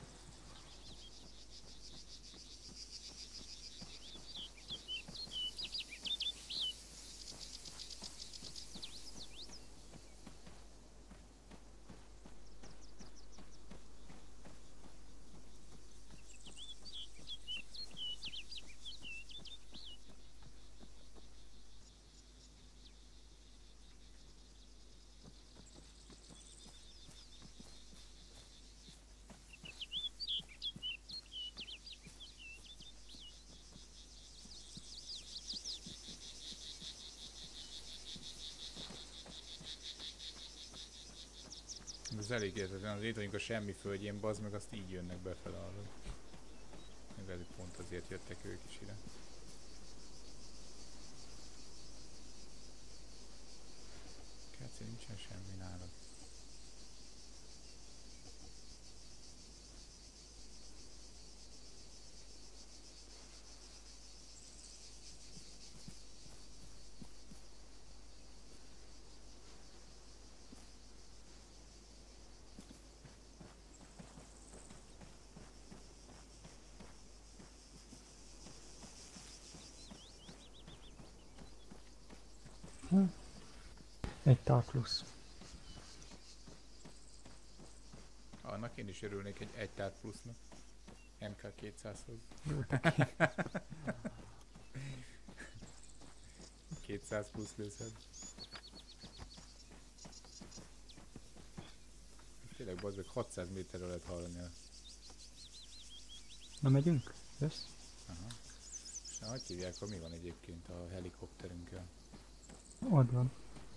Ez elég értetlen, az étvaink a semmi földjén, bazd meg, azt így jönnek befele arra. Meg elég pont azért jöttek ők is ide. Keci, nincsen semmi nálad. Egy tár plusz. Annak én is örülnék egy tár plusznak. MK200-hoz. 200 plusz lőszer. Tényleg bazd meg 600 méterről lehet hallani el. Na megyünk? Jössz? Aha. És na, hogy hívják, mi van egyébként a helikopterünkkel? Ott van.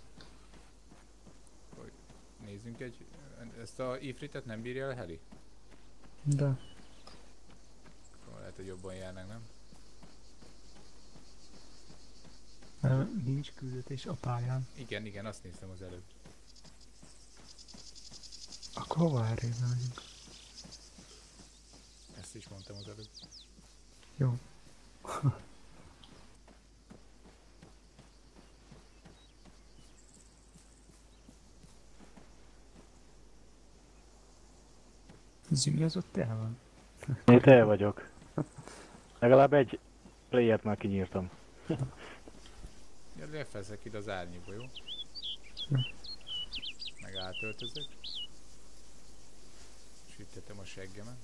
Hogy nézzünk egy... Ezt a Ifritet nem bírja el heli? De. Akkor lehet, hogy jobban járnánk, nem? Nincs küldetés a pályán. Igen, igen, azt néztem az előbb. Akkor hova errébe megyünk? Ezt is mondtam az előbb. Jó. Zimi az ott el van. Én itt el vagyok. Legalább egy playert már kinyírtam. Ja, lefeszek ide az árnyékba, jó? Jó. Meg átöltözök. Süttetem a seggemet.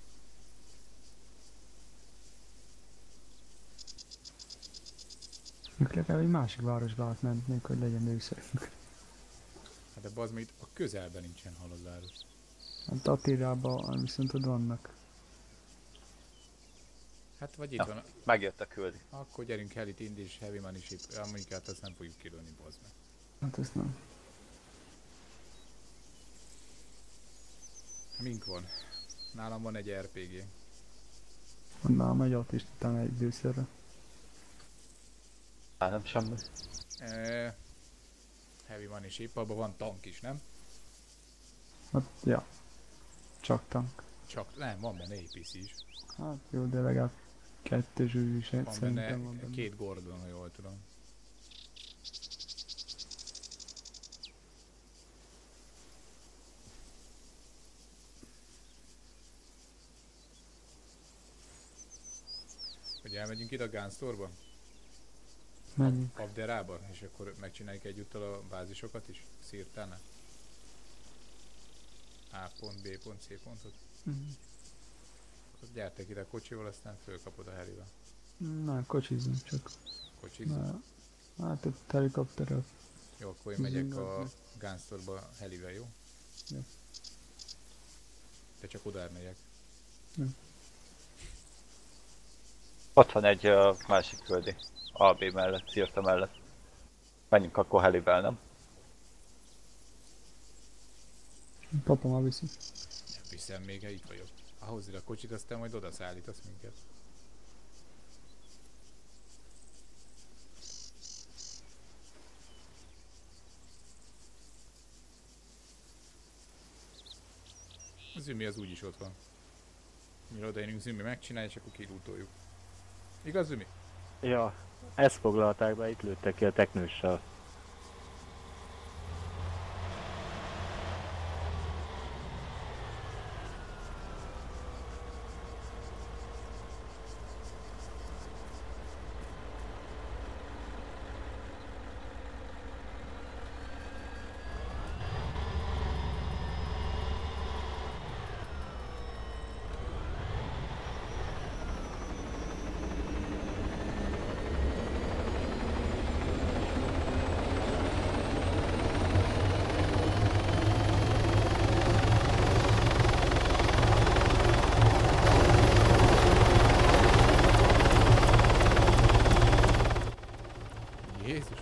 Mikor legalább egy másik városba átmentnénk, hogy legyen nőszerünk. Hát de bazd meg itt a közelben nincsen halálváros. Hát Attilában viszont ott vannak. Hát vagy itt Ja, van. megjött a küldi. Akkor gyerünk Helit Indi és Heavy Money Ship. Mondjuk hát azt nem fogjuk kilőni, bazd meg. Hát ezt nem. Mink van? Nálam van egy RPG. Nálam megy ott is, utána egy dőszerre. Nem semmi. Heavy Money Ship, abban van tank is, nem? Hát, ja. Csak tank. Csak, nem, van benne APC is. Hát jó, de legalább 2 zsűr is Van szerintem benne van benne. 2 Gordon, ha jól tudom. Hogy elmegyünk ide a Gun Store-ba? Menjünk. Abderába, és akkor megcsináljuk egyúttal a bázisokat is? Szirtánál? A pont, B pont, C pontot. Akkor gyertek ide a kocsival, aztán fölkapod a helivel. Nem, kocsizunk csak. Kocsizunk? Hát ott helikopterrel. Jó, akkor én megyek a Gun Store-ba helivel, jó? Jó. De csak oda megyek. Jó. Ott van egy másik küldi. AB mellett, Szirta mellett. Menjünk akkor helivel, nem? Papa már viszi. Nem viszem még, itt vagyok. Ahhoz ide a kocsit, aztán majd oda szállítasz minket. A Zümi az úgyis ott van. Mire odaérünk, Zümi megcsinálja, és akkor kilútoljuk. Igaz, Zümi? Ja, ezt foglalták be, itt lőttek ki a teknőssel. Jézus!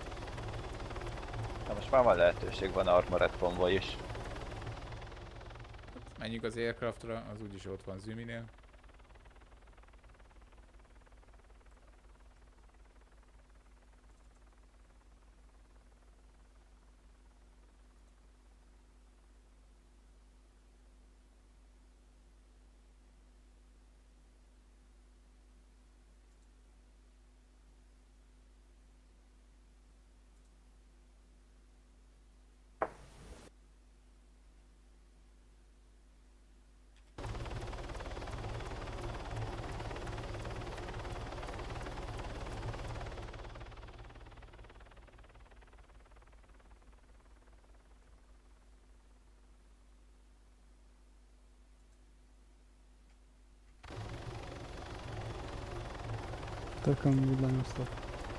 Na most már van lehetőség, van Armored konvoj is. Menjünk az Aircraftra, az úgyis ott van Züminél. Tökön villanyoztak.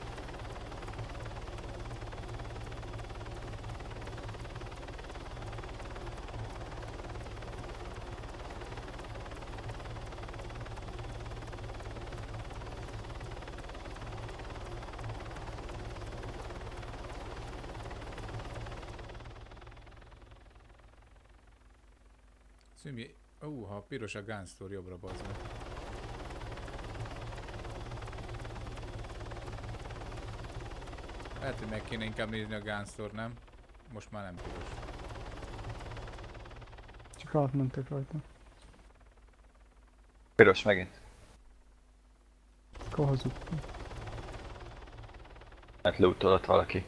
Zümi, ha piros a Gun Store, jobbra bazd meg. Lehet, hogy meg kéne inkább nézni a Gun Store, nem? Most már nem piros. Csak átmentek rajta. Piros megint. Akkor hazudtam. Hát lootolott valaki.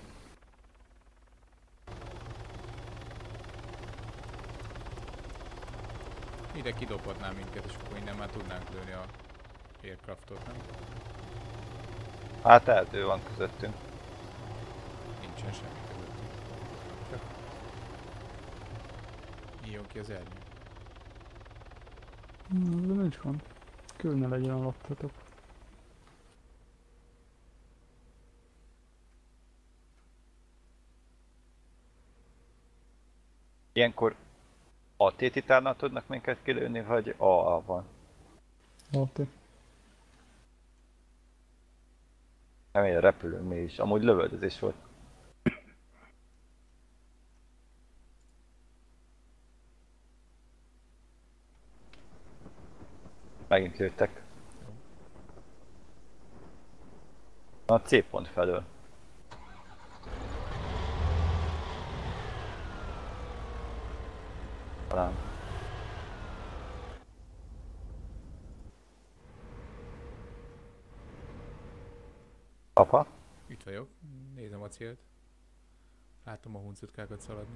Ide kidobhatnám minket, és akkor innen már tudnánk lőni a Aircraftot, nem? Hát erdő van közöttünk. Nincsen semmi közöttünk. Csak nyíljon ki az ernyő. De nincs gond. Külne legyen alattatok. Ilyenkor AT titánnal tudnak minket kilőni, vagy AA-val? AT. Nem, repülünk mi is. Amúgy lövöldözés volt. Megint lőttek. A C pont felől. Talán. Apa? Itt vagyok, nézem a célt. Látom a huncutkákat szaladni.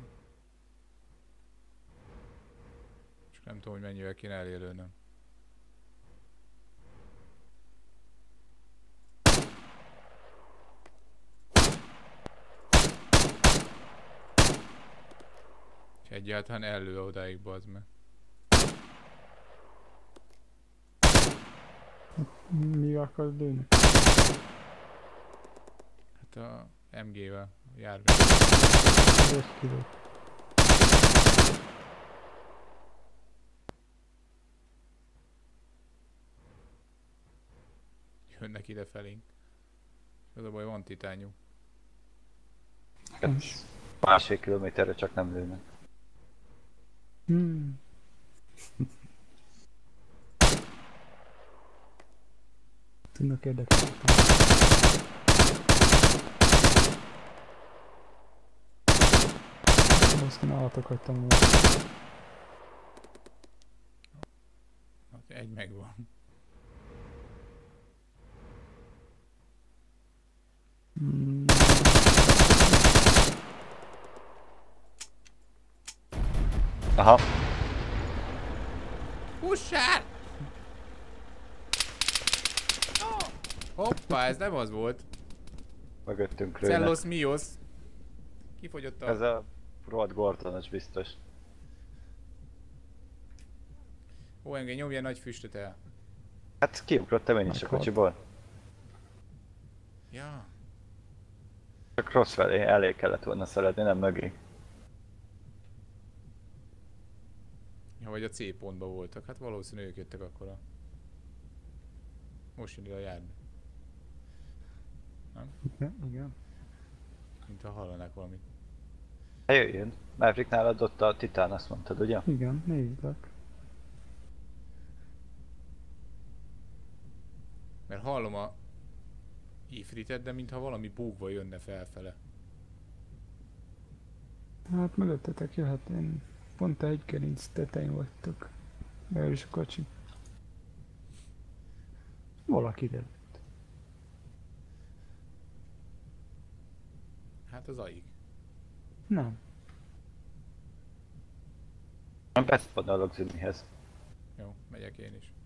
Csak nem tudom, hogy mennyivel kéne elélőnöm. És egyáltalán ellő odáig, bazd meg. Mi akarsz lőni? Hát a MG-vel járni. Ez kilő. Jönnek ide felénk. Az a baj, van titányú. Másfél kilométerre csak nem lőnek. Tudnak érdekes. Azt kéne állatok hagytam volna. Hát egy megvan. Aha. Hussál! Hoppá, ez nem az volt. Mögöttünk lőnek. Cellos Mios. Kifogyott a... Ez a rohadt Gordonos biztos. OMG, nyomj nagy füstöt el. Hát kiugrottam én is a kocsiból. Ja. Csak rossz felé, elé kellett volna szaladni, nem mögé. Ja, vagy a C pontban voltak. Hát valószínűleg ők jöttek akkor a... Most jön ide a járni. Nem? Igen. Mint ha hallanák valamit. Hát jöjjön. Maverick nálad ott a titán, azt mondtad, ugye? Igen, nézlek. Mert hallom a ifritet, de mintha valami bugva jönne felfele. Hát mögöttetek jöhet, én pont egy gerinc tetején vagytok. Be is a kocsi. Valaki ide. Hát az aig. Nem. Nem best van a Zümihez. Jó, megyek én is.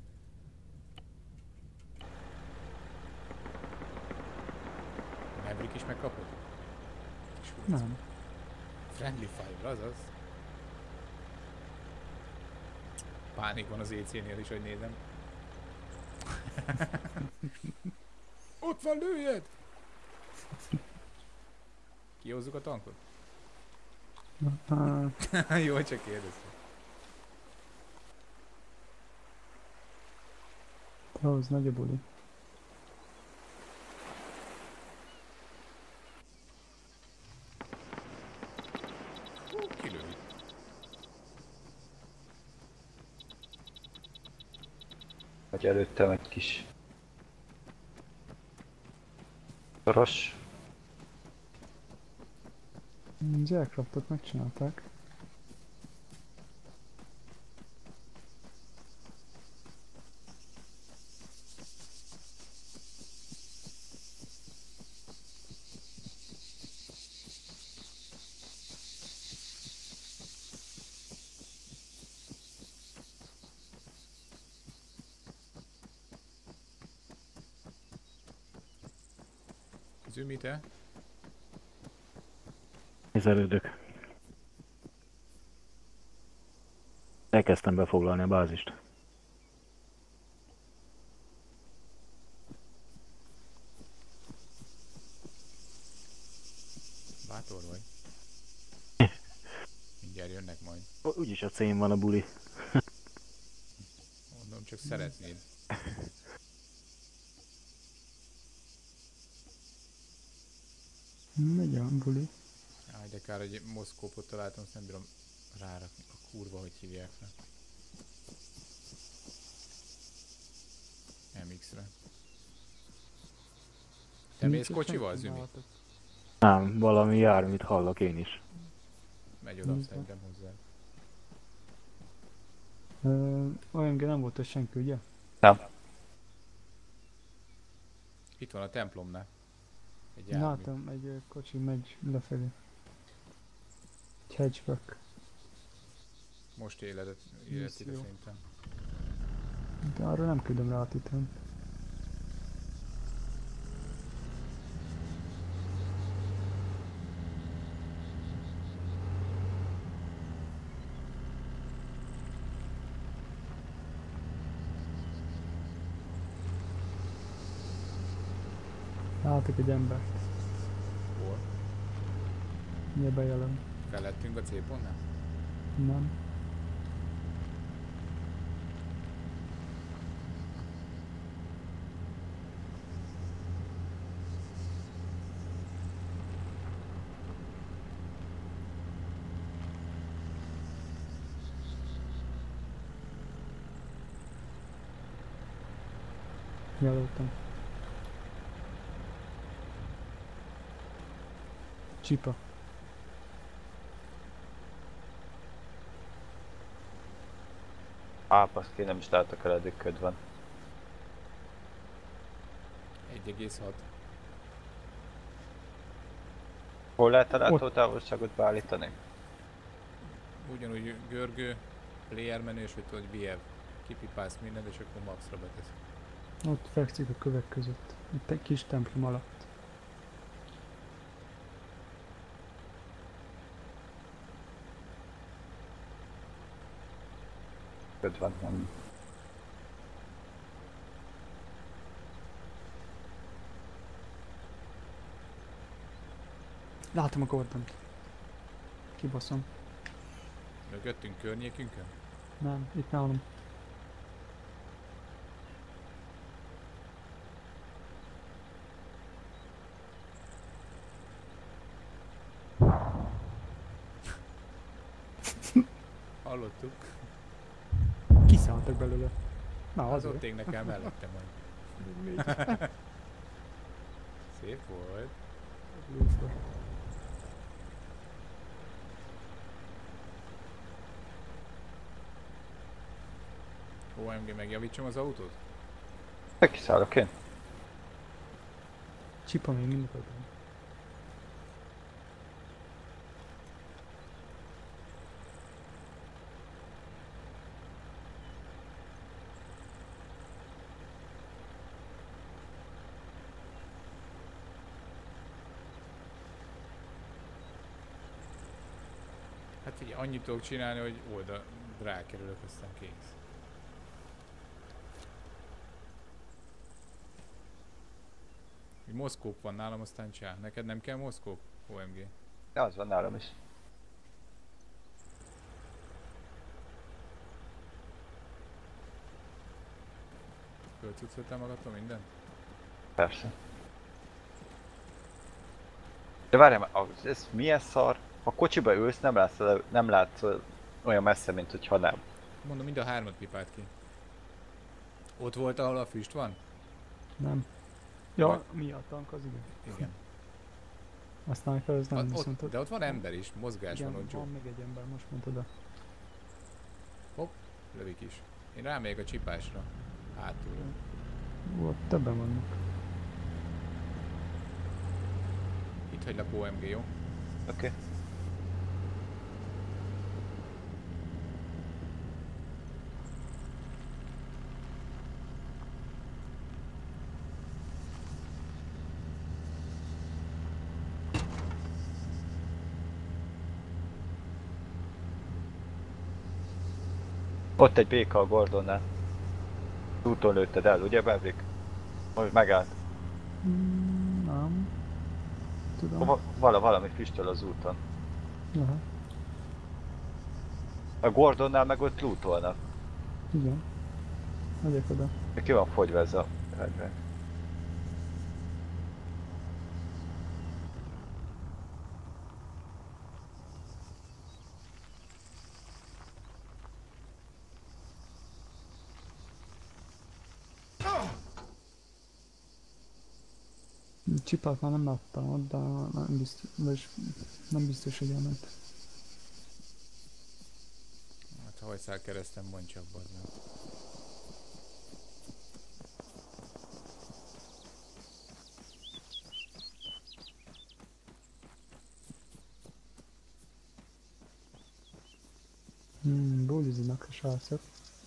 Maverick is megkapod? Nem. Friendly Fire, azaz. Pánik van az EC-nél is, hogy nézem. Ott van, lőjed! Kihozzuk a tankot? Jó, csak kérdeztem. Ahhoz nagy a buli. Kilőni. Vagy előttem egy kis... szoros. Az aircraftot megcsinálták. Zümi, te? Nézelődök. Elkezdtem befoglalni a bázist. Bátor vagy. Mindjárt jönnek majd. Úgyis a cím van a buli. Mondom, csak szeretnéd. Megy a buli. Áj, de kár, hogy moszkópot találtam, azt nem bírom rárakni. A kurva, hogy hívják le. MX-re. Te mész kocsival, Zümi? Nem, valami járműt hallok én is. Megy oda, szerintem hozzá. OMG nem volt ott senki, ugye? Nem. Itt van a templomnál. Egy jármű. Látom, egy kocsi megy lefelé. Egy hatchback. Most éled ide Misszió. szerintem. De arra nem küldöm rá a titán. Látok egy embert. Hol? Mindjárt bejelöm. Felettünk a C-pontnál? Nem. Jelöltem. Csipa. Ápaszki, nem is látok el, eddig köd van. 1,6. Hol lehet a látótávolságot beállítani? Ugyanúgy görgő, player menü, és hogy tudod, hogy BF. Kipipálsz mindent, és akkor maxra betesz. Ott fekszik a kövek között. Itt egy kis templom alatt. Köd van, nem. Látom a Gordont. Kibaszom. Mögöttünk, környékünkön? Nem, itt nálam. Hallottuk. Kiszálltak belőle. Na, Az az ott ég nekem mellette majd. Szép volt. OMG, megjavítsam az autót? Kiszállok én. Csipa még mindig ott van. Hát figyelj, annyit tudok csinálni, hogy oldal rákerülök, aztán kész. Egy moszkóp van nálam, aztán csá. Neked nem kell moszkóp? OMG. De az van nálam is. Fölcucoltál magadtól mindent? Persze. De várjál már, ez milyen szar? Ha kocsiba ülsz, nem látsz olyan messze, mint hogyha nem. Mondom, mind a hármat pipált ki. Ott volt, ahol a füst van? Nem. Ja, mi a tank az igen. Igen. A sniper az nem, viszont De ott van ember is, mozgás igen, van ott. van még egy ember, most mondtad. Hopp, lövik is. Én rámegyek a csipásra. Hátulra. Ott többen vannak. Itt hagylak OMG, jó? Oké. Ott egy béka a Gordonnál. Úton lőtted el, ugye Bevrik? Most megállt. Nem. Tudom. Valami füstöl az úton. Aha. A Gordonnál meg ott lootolnak. Igen. Megyek oda. Ki van fogyva ez a redve? Csipát már nem láttam ott, de nem biztos, hogy elment. Hát ha hajszál keresztem, mondj csak bazd meg. Bulizinak a srácok.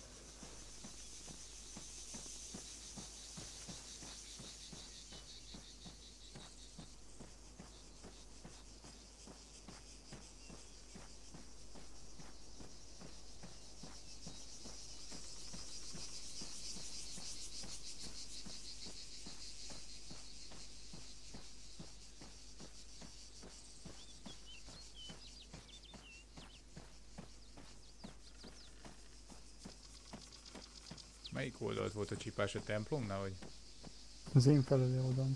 Melyik oldalt volt a csipás, a templomnál, vagy? Az én felelő oldalon.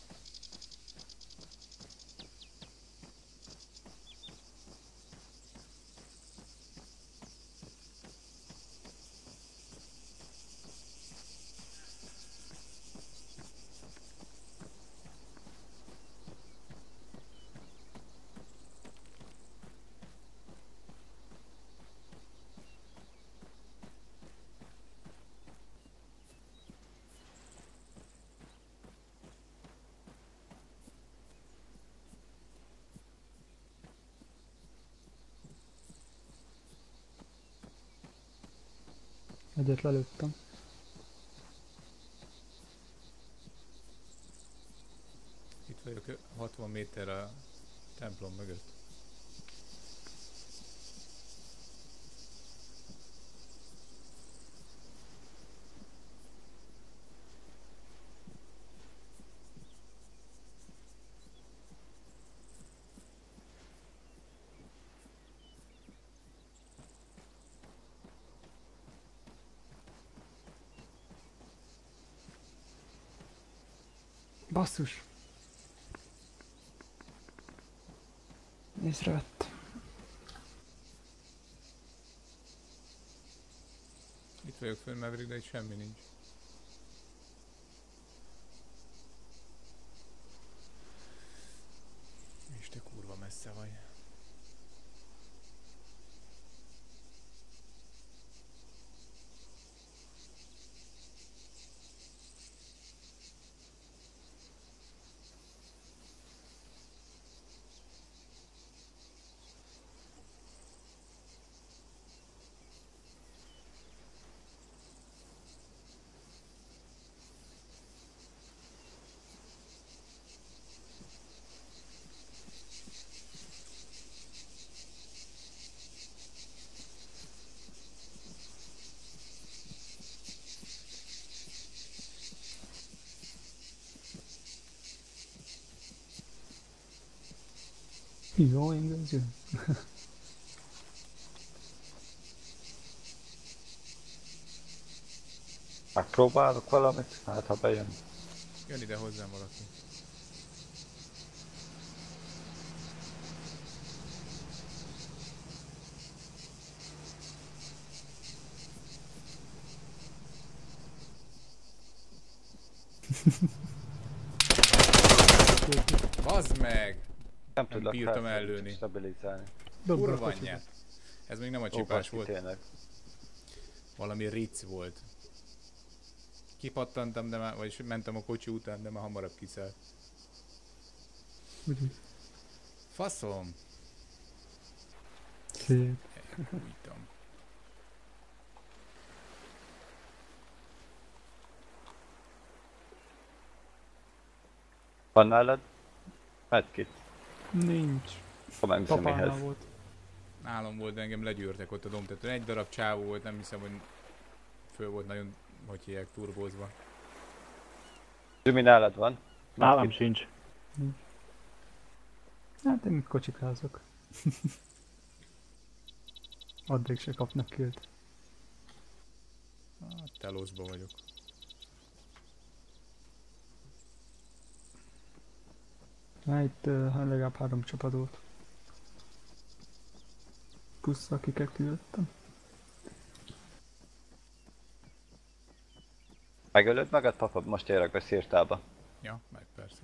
Egyet lelőttem. Itt vagyok 60 méter a templom mögött. Basszus! Észrevett. Itt vagyok fönn, Maverick, de itt semmi nincs. És te kurva messze vagy. Jó, engedjük. Megpróbálok valamit, hát ha bejön. Jön ide hozzám valaki. Bazd meg! Nem tudlak bírtam ellőni. Stabilizálni. Kurva anyját. Ez még nem a csipás volt. Tényleg. Valami ric volt. Kipattantam, de már, vagyis mentem a kocsi után, de már hamarabb kiszállt. Faszom! Szép. Elfújtam. Van nálad? Medkit? Nincs. Ha megnézem Papánál mihez. volt. Nálam volt, de engem legyűrtek ott a dombtetőn. Egy darab csávó volt, nem hiszem, hogy föl volt nagyon, hogy hívják, turbózva. Zsumi nálad van? Nálam sincs. Hát én itt kocsikázok. Addig se kapnak killt. Hát telószba vagyok. Na itt legalább 3 csapat volt. Plusz akiket kilőttem. Megölöd magad, papad? Most érek be Szirtába. Ja, meg persze.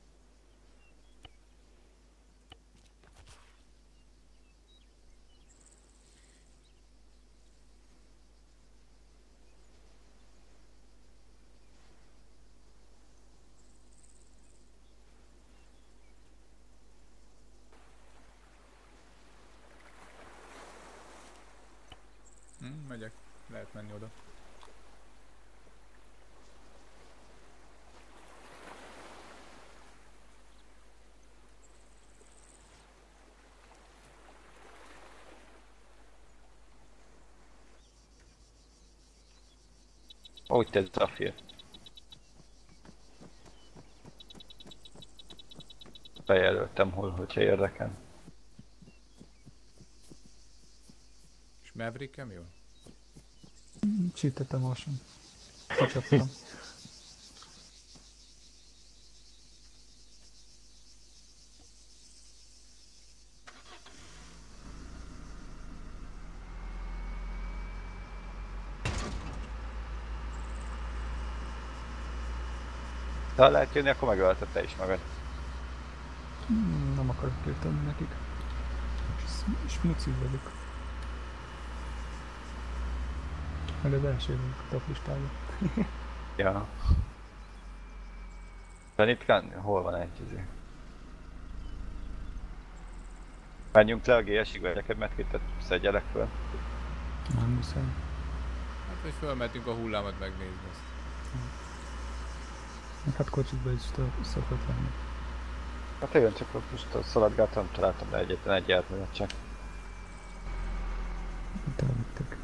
Megyek. Lehet menni oda. Úgy tett Zafir. Bejelöltem hol, hogyha érdekel. És Maverickem jó? Csítettem alsan. Kicsaptam. Ha lehet jönni, akkor megölted te is magad. Nem akarok tiltani nekik. Smuci vagyok. Meg az első vagyok a top listában. Ja. Zenitkán? Hol van egy izé? Menjünk le a GS-ig, vagy neked medkitet szedjelek föl. Nem muszáj. Hát, hogy fölmentünk a hullámot megnézni azt. Hát kocsikba is szokott lenni. Hát igen, csak most szaladgáltam, találtam le egyetlen egy járművet csak. Itt elvittek.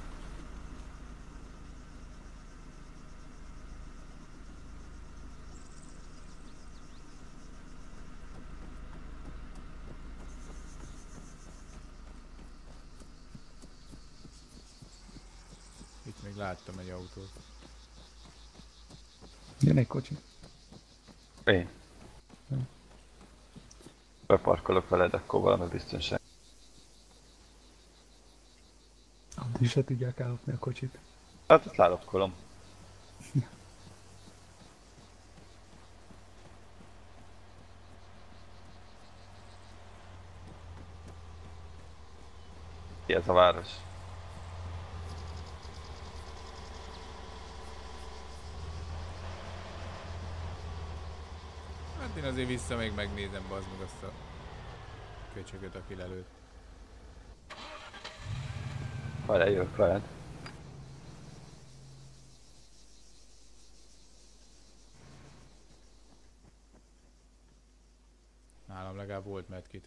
Itt még láttam egy autót. Jön egy kocsi. Én. Beparkolok veled, akkor valami biztonság. Addig se tudják ellopni a kocsit. Hát ott lálopkolom. Ki ez a város? Hát én azért vissza még megnézem, bazd meg azt a köcsögöt, aki lelőtt. Várj, jövök veled. Nálam legalább volt medkit.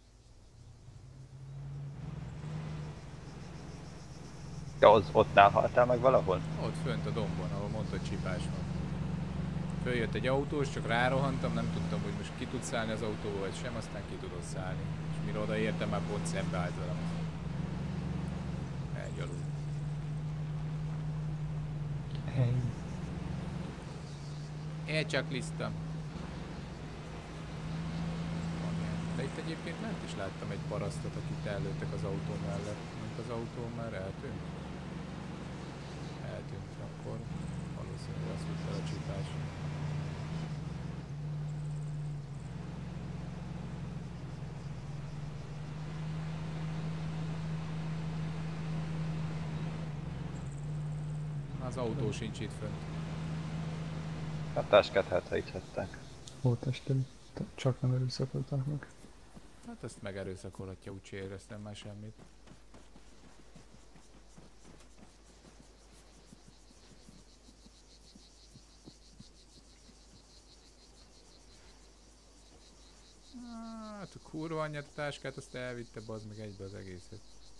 Ja, ott haltál meg valahol? Ott fönt a dombon, ahol mondta, hogy csipás van. Följött egy autós, csak rárohantam, nem tudtam, hogy most ki tud szállni az autóba vagy sem, aztán ki tudott szállni. És mire odaértem, már pont szembe állt velem. Elgyalul. Hely. Elcsakliztam. De itt egyébként ment is láttam egy parasztot, akit ellőttek az autó mellett. Mint az autó már eltűnt. Eltűnt akkor. Valószínűleg azt vitte a csipás. Az autó sincs itt fönt. A táskát hátra itt hagyták. Volt esteli. Csak nem erőszakolták meg. Hát ezt megerőszakolhatja, úgyse éreztem már semmit. Hát a kurva kurva anyját a táskát, azt elvitte, bazd meg egybe az egészet.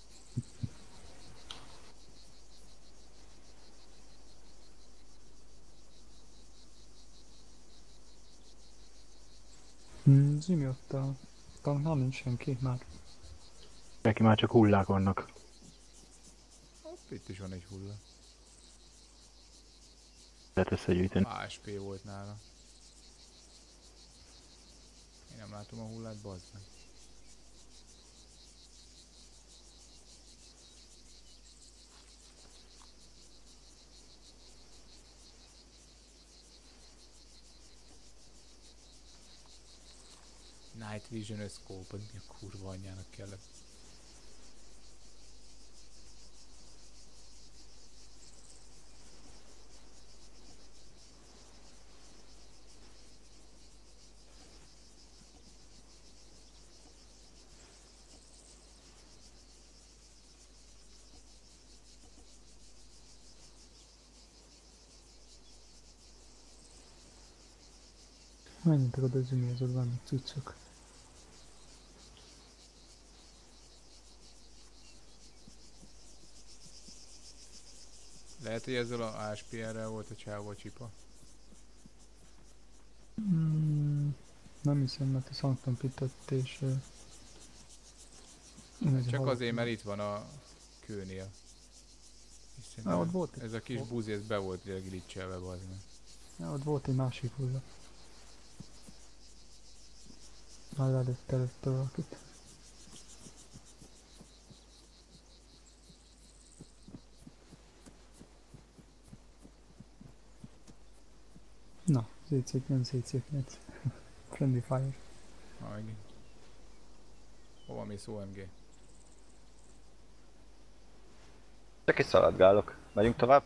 Zimi, ott a tanknál nincs senki már. Neki már csak hullák vannak. Hopp, itt is van egy hulla. Lehet összegyűjteni. ASP volt nála. Én nem látom a hullát, bazd meg. Night Vision Scope, mi a kurva anyjának kellett. Menjetek oda Zimihez, ott vannak cuccok. Lehet, hogy ezzel a ASPR-rel volt a csávó a csipa? Nem hiszem, mert a Sanctum Pitot és... Csak azért, mert itt van a kőnél. Ott volt ez a kis buzi, ez be volt glitchelve, bazd meg. Ott volt egy másik hulla. Már előtte valakit. Na, ZC nem ZC9. Friendly fire. Megint. Hova mész OMG? Csak is szaladgálok. Megyünk tovább?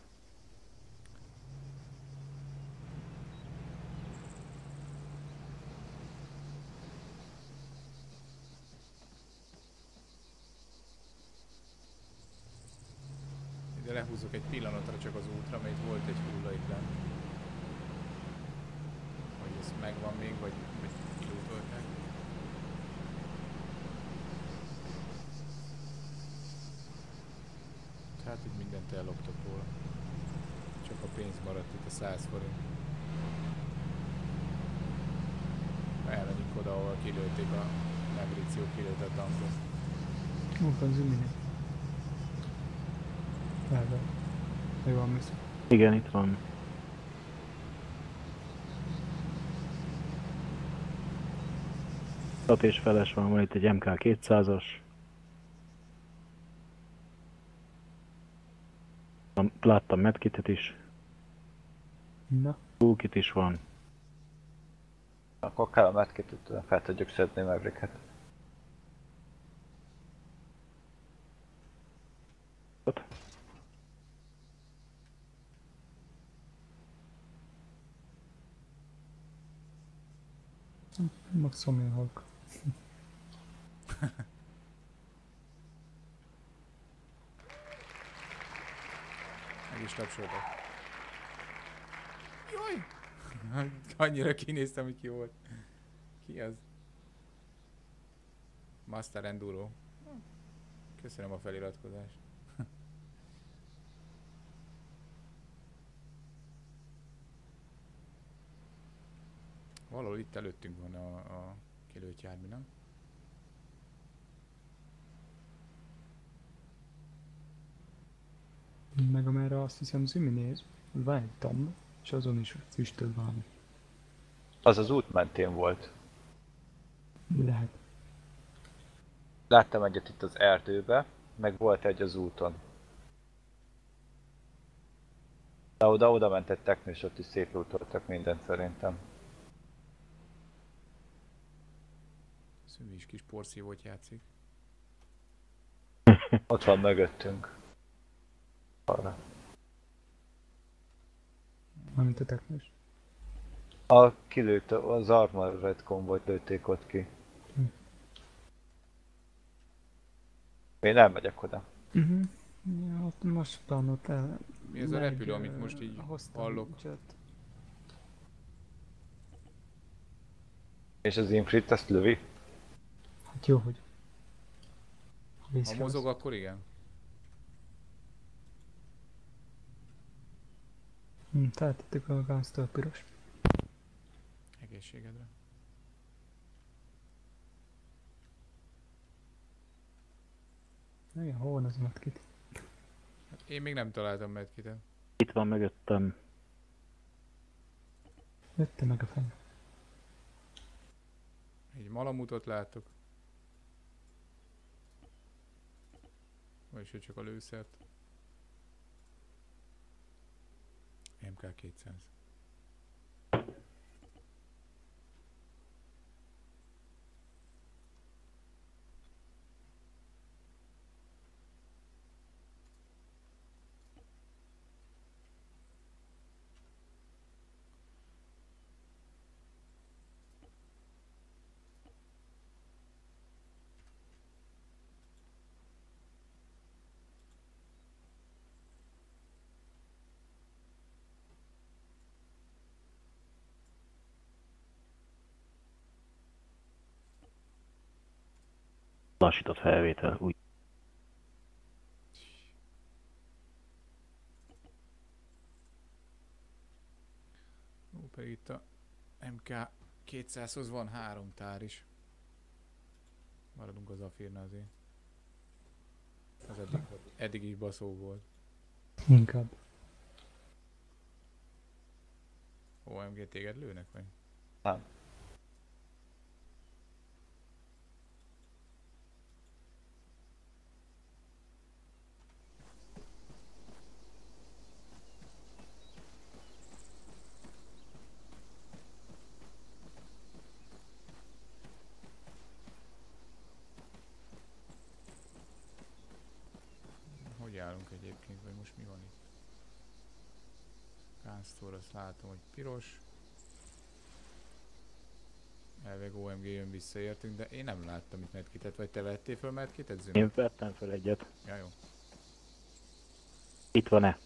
Ide lehúzok egy pillanatra csak az útra, mert itt volt egy hulla itt lent. Hogy ez megvan még, vagy kilútolták. Hát így mindent elloptak róla. Csak a pénz maradt itt a 100 forint. Elmegyünk oda, ahol kilőtték a Negricio, kilőtt a tankot. Ott van Ziminél. Elve. Jó, van mész. Igen, itt van. Tat és feles van itt egy MK200-as. Láttam medkitet is. Na. Toolkit is van. Akkor kell a medkitet, fel tudjuk szedni Mavericket. Ott. Maximum ilyen halk. Meg is tapsoltak. Jaj! Annyira kinéztem, hogy ki volt. Ki az? Master Enduro. Köszönöm a feliratkozást. Valahol itt előttünk van a kilőtt jármű, nem? Meg amerre azt hiszem Zimi néz, van egy tomb, és azon is füstöl valami. Az az út mentén volt. Lehet. Láttam egyet itt az erdőbe, meg volt egy az úton. De oda ment egy technő, és ott is szétlútoltak mindent szerintem. Szümi is kis porszívót játszik. Ott van mögöttünk. Arra. Mármint a technős. Kilőtt, az Armored Convoyt lőtték ott ki. Én nem megyek oda. Ja, ott most van ott el... Mi ez a repülő, amit most így hallok? És az Infrit ezt lövi? Hát jó, hogy... Ha mozog, akkor igen. Tehát itt a gáztól piros. Egészségedre. Igen, hol van az medkit? Én még nem találtam medkitet. Itt van mögöttem. Jötte meg a fej. Egy malamutot látok. Vagyis hogy csak a lőszert. MK200. Lassított felvétel, úgy. Ó, pedig itt a MK200-hoz van 3 tár is. Maradunk az Afirnál azért. Az eddig is baszó volt. Inkább. OMG, téged lőnek vagy? Nem. Hogy állunk egyébként, vagy most mi van itt? Gásztor, azt látom, hogy piros. Elvég OMG jön vissza, értünk, de én nem láttam itt medkitet, vagy te vettél föl medkitet, Zümi? Én vettem fel egyet. Ja, jó. Itt van-e?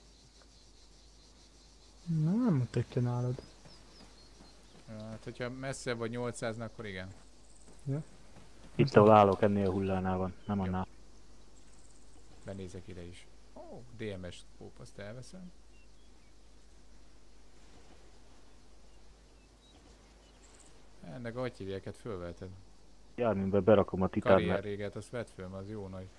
Nem mutatja nálad. Hát, hogyha messze vagy 800-nál, akkor igen. Ja. Itt ahol állok, ennél a hullánál van, nem annál. Benézek ide is. Ó, DMS kóp, azt elveszem. Ennek a hívják, fölveted. Járműbe berakom a titán, mert Karrierréget, azt vedd föl, mert az jó nagy.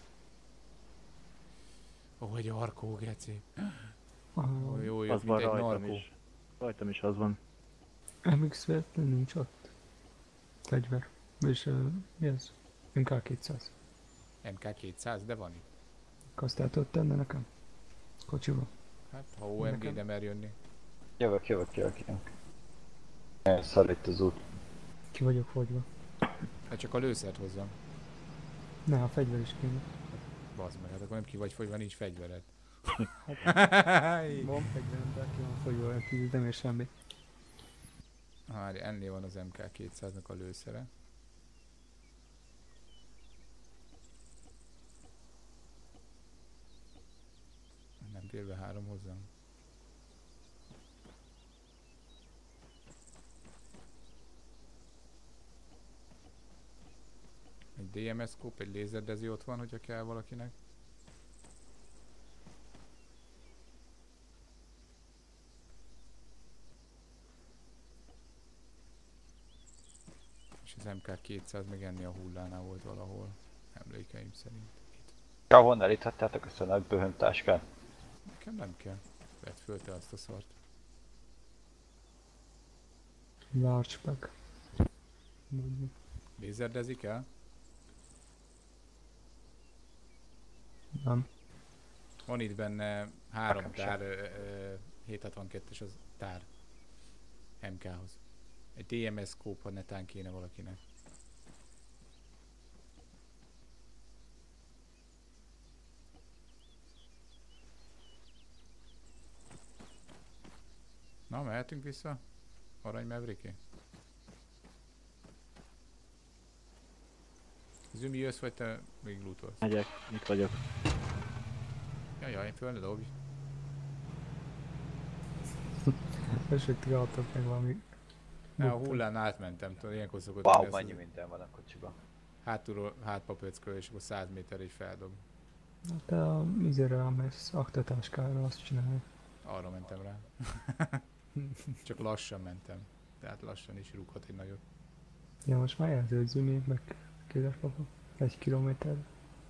Ó, egy arkó, geci. Ó, jó, jött, az mint van egy rajtam narkó. is. Rajtam is az van. MX nincs ott. Fegyver. És mi ez? MK200. MK200, de van itt. Azt el tudod tenni nekem? Kocsiba. Hát, ha OMG Nekem. nem mer jönni. Jövök. Szar itt az út. Ki vagyok fogyva. Hát csak a lőszert hozzam. Ne, a fegyver is kéne. Bazd meg, hát akkor nem ki vagy fogyva, nincs fegyvered. Van fegyverem, de ki van fogyva, nem ér semmi. Várj, ennél van az MK200-nak a lőszere. Nem fér be 3 hozzám. Egy DMS scope, egy lézerdezi ott van, hogyha kell valakinek. És az MK200 meg ennél a hullánál volt valahol, emlékeim szerint. Itt. Ja, honnan elíthattátok ezt a nagy böhöntáskát? Nekem nem kell. Vedd föl te azt a szart. Large pack. Lézerdezik el? Nem. Van itt benne 3 Nekem tár, 762-es az tár MK-hoz. Egy DMS scope, ha netán kéne valakinek. Na, mehetünk vissza? Arany Maverické? Zümi, jössz, vagy te még lootolsz? Megyek, itt vagyok. Jajjaj, föl ne dobj. Esetleg adtok meg valami... Ne, a hullán átmentem, tudod, ilyenkor szokott Wow, lenni az, mennyi hogy minden van a kocsiban. Hátulról hátpapöckről, és akkor 100 méterre is feldob. Hát a izére elmész, aktatáskára azt csinálja. Arra mentem rá. Csak lassan mentem. Tehát lassan is rúghat egy nagyot. Ja, most már jelződző még meg Kézerpapa. 1 kilométerre.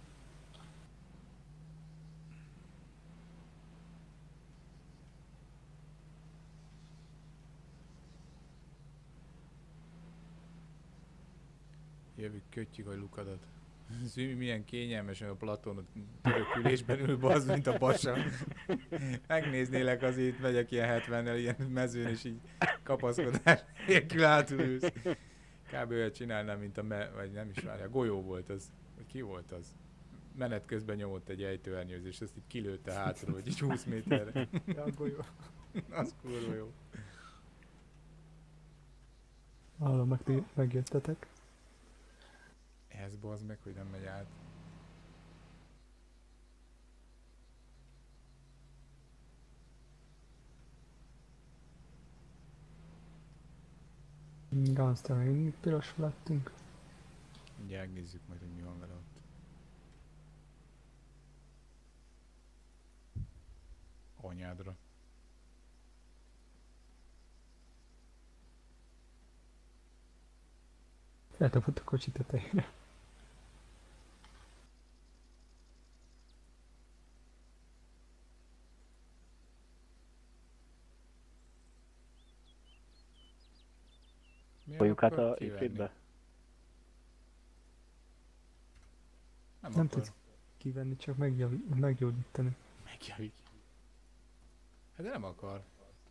Jövök, kötjük a lukadat. Zümi milyen kényelmesen a Platon törökülésben ül, bazd, mint a basa. Megnéznélek az itt, megyek ilyen 70-nel ilyen mezőn, és így kapaszkodás nélkül átülsz. Kb. Olyat csinálnám, mint vagy nem is várja, golyó volt az. Vagy ki volt az? Menet közben nyomott egy ejtőernyőzés, és azt így kilőtte hátról, hogy így 20 méterre. Ja, golyó. Az kurva jó. Hallom, megjöttetek. Ez bazd meg, hogy nem megy át. Gunstein piros lettünk. Mindjárt nézzük majd, hogy mi van vele ott. Anyádra. Eltapott a kocsi tetejére. Folyjuk át a ifétbe? Nem tudsz kivenni, csak meggyógyítani. Megjavít. Hát de nem akar.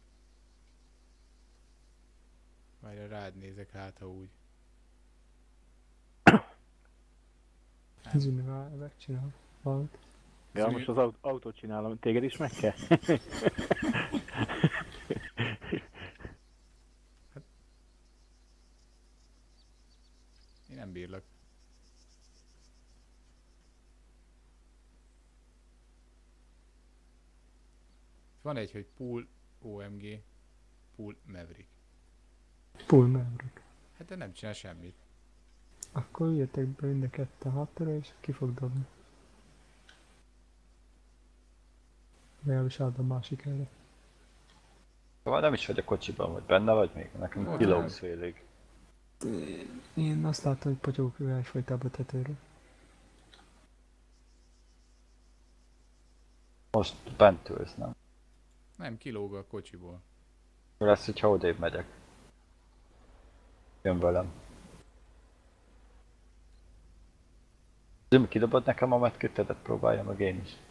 Várj, rád nézek, hát ha úgy. Zümi megcsinál valamit. Ja, most az autót csinálom, téged is meg kell? Én nem bírlak. Van egy, hogy Pool OMG, Pool Maverick. Pool Maverick. Hát de nem csinál semmit. Akkor üljetek be mind a ketten hátra, és ki fog dobni. Legalábbis áld a másik helyre. Szóval nem is vagy a kocsiban, vagy benne vagy még? Nekem kilógsz félig. Én azt láttam, hogy potyogok ő egyfajtában tetőről. Most bent ülsz, nem? Nem, kilóg a kocsiból. Mi lesz, hogyha odébb megyek? Jön velem. Zümi, kidobod nekem a medkittedet? Próbáljam meg én is.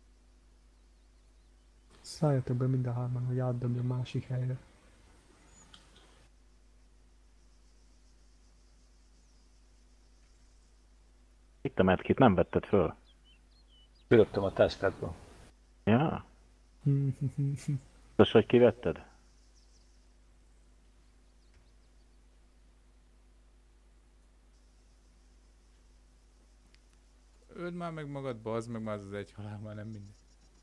Szálljatok be mind a hárman, hogy átdobja a másik helyre. Itt a medkit nem vetted föl? Kilöptem a testedből. Ja. Most hogy kivetted? Öld már meg magad, bazd meg, már az egy halál, már nem mindegy.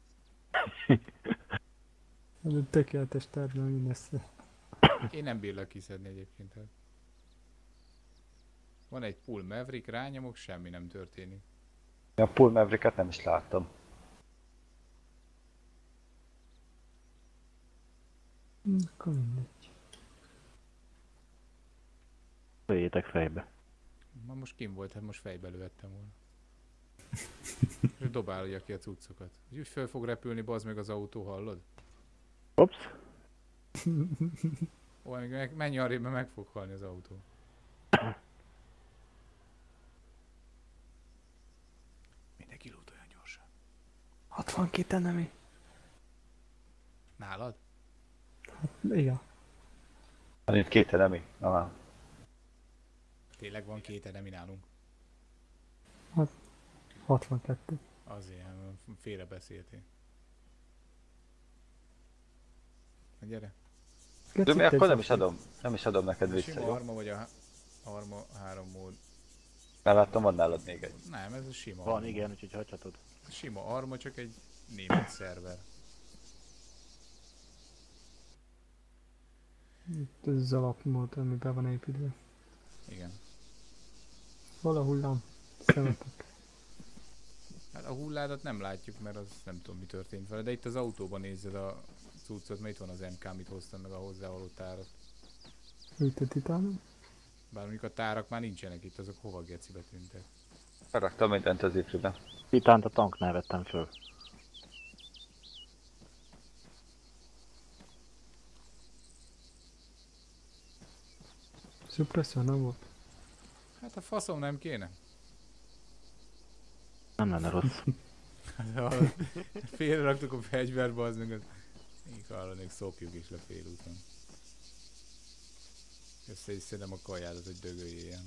Ez egy tökéletes terv, ami lesz. Én nem bírlak kiszedni egyébként. Hát. Van egy Pool Maverick, rányomok, semmi nem történik. A Pool Mavericket nem is láttam. Akkor mindegy. Lőjétek fejbe. Ma most kim volt, hát most fejbe lőhettem volna. És dobálja ki a cuccokat. Úgy föl fog repülni, bazd meg az autó, hallod? Ops. Ó, menj arrébb, mert meg fog halni az autó. Mindenki lootoljon gyorsan. 62 enemi. Nálad? Igen. Van itt két enemi? Na. Tényleg van két enemi nálunk. 62. Azért, félre beszéltél. Na gyere. Zümi, akkor nem is adom neked A vissza, sima jó? arma vagy a arma 3 mód. Elváltam, van nálad még egy. Nem, ez a sima Van, arma. igen, úgyhogy hagyhatod. A sima arma, csak egy német szerver. Itt ez az alapmód, ami be van építve. Igen. Hol a hullám? Szemetek. Hát a hulládat nem látjuk, mert az nem tudom mi történt vele, de itt az autóban nézed a cuccot, mert itt van az MK, amit hoztam meg a hozzávaló tárat. Itt a titánum? Bár mondjuk a tárak már nincsenek itt, azok hova gecibe tűntek. Beraktam mindent az ifribe. Titánt a tanknál vettem föl. Suppressor nem volt? Hát a faszom nem kéne. Nem lenne rossz. Félre raktuk a fegyverbe, az meg az... Még hallanék, szopjuk is le félúton. Össze is szedem a kajádat, hogy dögöljél.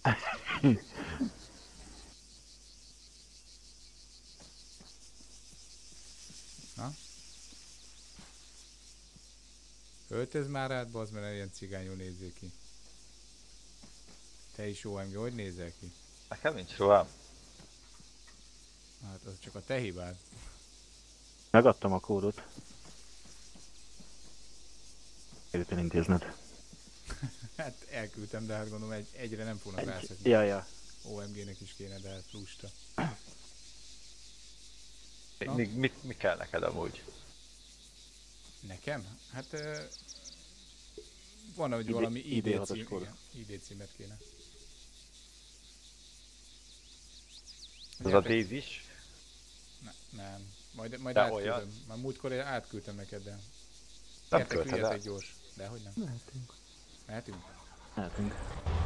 Na? Öltöz már át, bazd, mert ilyen cigányul nézzél ki. Te is OMG, hogy nézel ki? Nekem nincs ruhám. Hát az csak a te hibád. Megadtam a kódot. Kell intézned. Hát elküldtem, de hát gondolom egyre nem fognak rászakni. Ja. OMG-nek is kéne, de hát lusta. Na? Mi kell neked amúgy? Nekem? Hát van, hogy valami ID cím, kód. igen, ID címet kéne. Az a Daisy is? Nem, majd De átküldöm. olyan? Már múltkor átküldtem neked, de... Nem Gyertek, küldted el. üljetek gyors. Dehogy nem. Mehetünk. Mehetünk? Mehetünk.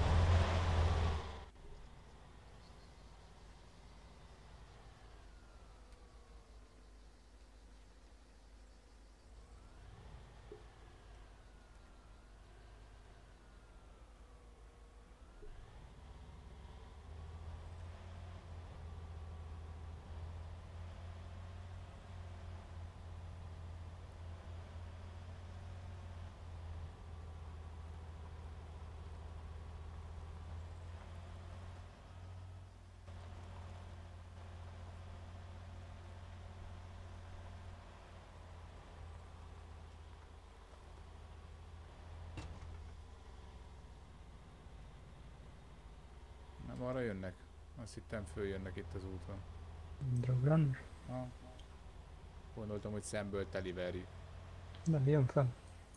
Nem, arra jönnek. Azt hittem följönnek itt az úton. Drogrunner? Ha. Gondoltam, hogy szemből teliverjük. Nem, jön fel.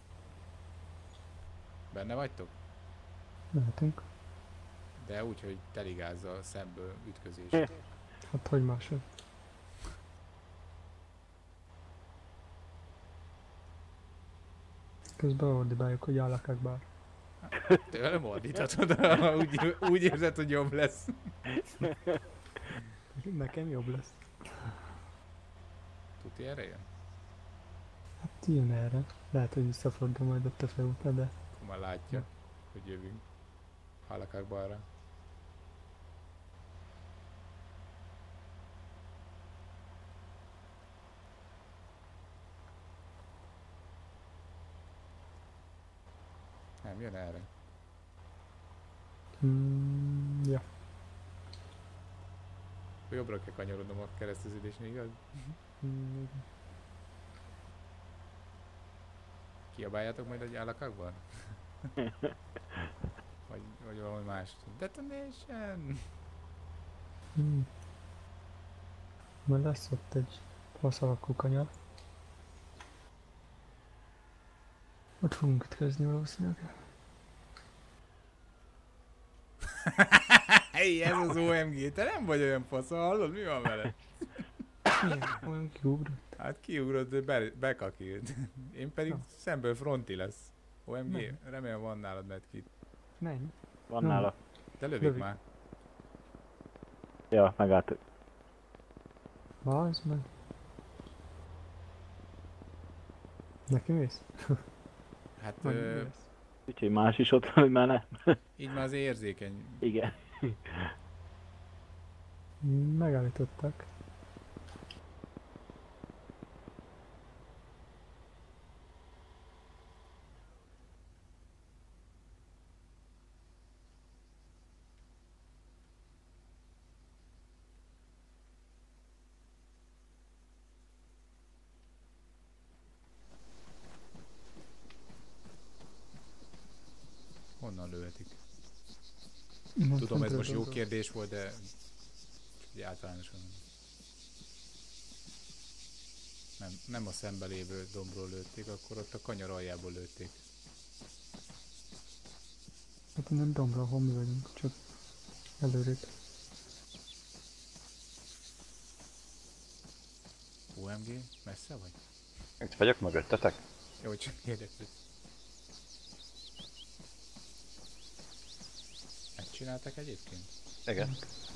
Benne vagytok? Mehetünk. De úgy, hogy teligázzal szemből ütközés. Hát hogy máshogy? Közben ordibáljuk, hogy állakák bár. Tőlem ordíthatod, úgy érzed, hogy jobb lesz. Nekem jobb lesz. Tuti erre jön? Hát jön erre. Lehet, hogy visszafordul majd ott a főútra, de... Akkor már látja, hogy jövünk. Hallakák balra. Nem, jön erre. Ja. Jobbra kell kanyarodnom a kereszteződésnél, igaz? Mm, Kiabáljátok majd egy állakakban? vagy valami más. Detonation! Majd lesz ott egy fasz alakú kanyar. Ott fogunk ütközni valószínűleg. Hey, ez az OMG, te nem vagy olyan fasz, hallod? Mi van veled? Milyen? Olyan kiugrott. Hát kiugrott, de bekakilt. Én pedig szemből fronti lesz. OMG, Nem. remélem van nálad medkit. Nem. Van Nem. nála. De lövik Lövik. már. Ja, megállt. Az meg. Neki mész? Hát Vagy mi lesz? Úgyhogy más is ott van, hogy már ne. így már az érzékeny. Igen. Megállítottak. Honnan lőhetik? Innen Tudom, ez föntről most jó dolgozom. kérdés volt, de csak általánosan. Nem a szembe lévő dombról lőtték, akkor ott a kanyar aljából lőtték. Hát innen dombra, ahol mi vagyunk, csak előrébb. OMG, messze vagy? Itt vagyok mögöttetek? Jó, csak érdeklő. Megcsináltak egyébként? Igen.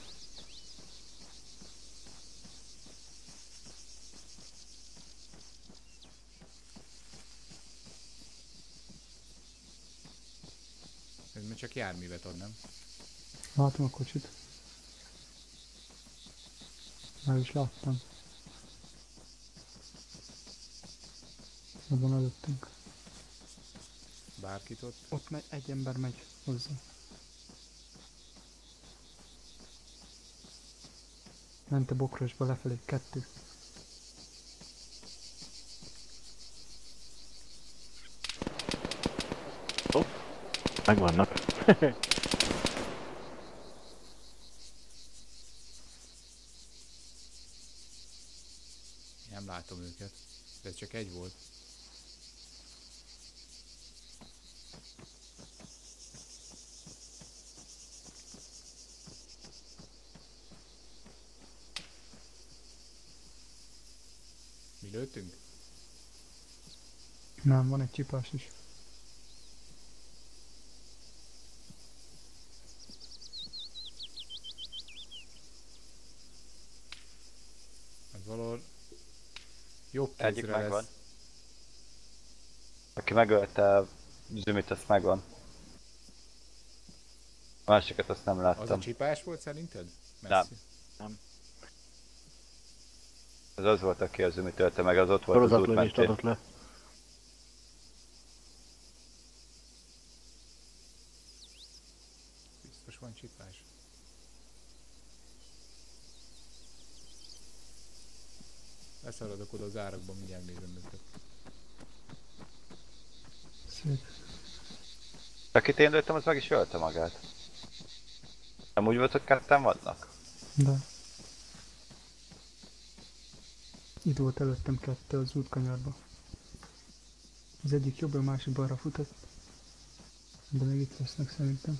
Ez még csak járművet ad, nem? Látom a kocsit. Már is láttam. Abban előttünk. Bárkit ott? Ott megy, egy ember megy hozzá. Ment a bokrosba lefelé, 2. Megvannak. Nem látom őket. De csak egy volt. Mi lőttünk? Nem, van egy csipás is. Az valahol jobb Egyik kézre megvan. lesz. Aki megölte Zümit, azt megvan. A másikat azt nem Az láttam. a csipás volt szerinted? Nem. Nem. Ez az volt, aki az Zümit ölte meg, az ott volt az út Sorozatlövést mentén. adott le. Biztos van csipás. Leszaladok oda az árakban, mindjárt nézem őket. Szép. Akit én lőttem, az meg is ölte magát. Nem úgy volt, hogy ketten vannak? De. Itt volt előttem 2 az útkanyarba. Az egyik jobbra, a másik balra futott. De még itt lesznek szerintem.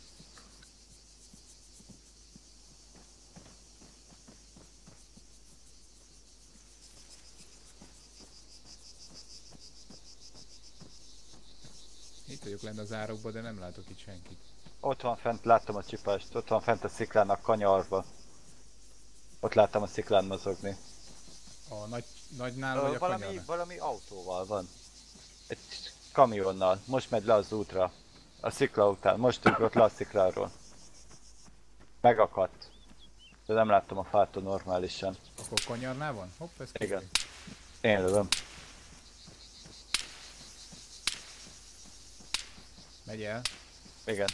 Itt vagyok lenne az árokban, de nem látok itt senkit. Ott van fent, láttam a csipást, ott van fent a sziklán a kanyarba. Ott láttam a sziklán mozogni. A nagynál vagy a kanyarnál? Valami autóval van. Egy kamionnal. Most megy le az útra. A szikla után. Most ugrott le a szikláról. Megakadt. De nem láttam a fától normálisan. Akkor kanyarnál van? Hopp, ez Igen. kicsit. Én lövöm. Megy el. Igen.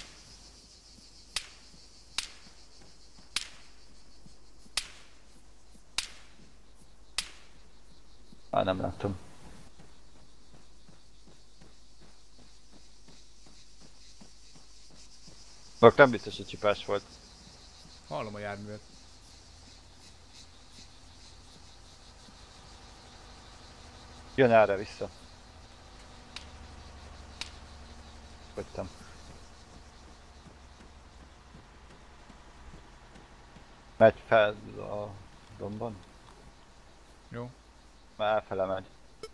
Nem látom. Akkor nem biztos, hogy csipás volt. Hallom a járművet. Jön erre vissza. Fogytam. Megy fel a dombon. Jó. Már elfele megy.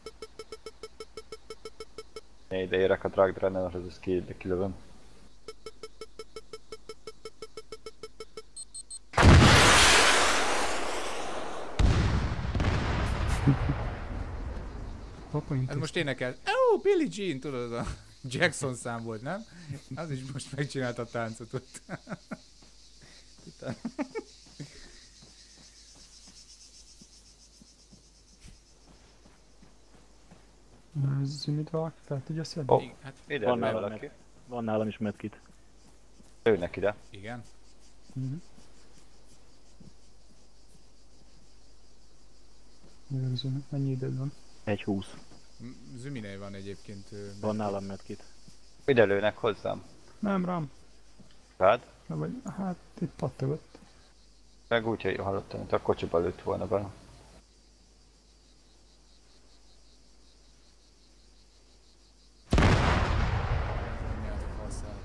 Én ide érek a drag runnerhoz, ezt kilövöm. Ez most énekel. Oh, Billie Jean, tudod, a Jackson szám volt, nem? Az is most megcsinálta a táncot ott. Zümit valaki fel tudja szedni? Oh, Hát, ide Van lő nálam, valaki. van nálam is medkit. Lőnek ide. igen. Zümit, mennyi időd van? 1.20. Züminél van egyébként. Van nálam medkit. Ide lőnek hozzám. Nem, rám. Rád? Na vagy, hát itt pattogott. Meg úgy, hogy hallottam, hogy a kocsiba lőtt volna bele. Anyád faszát.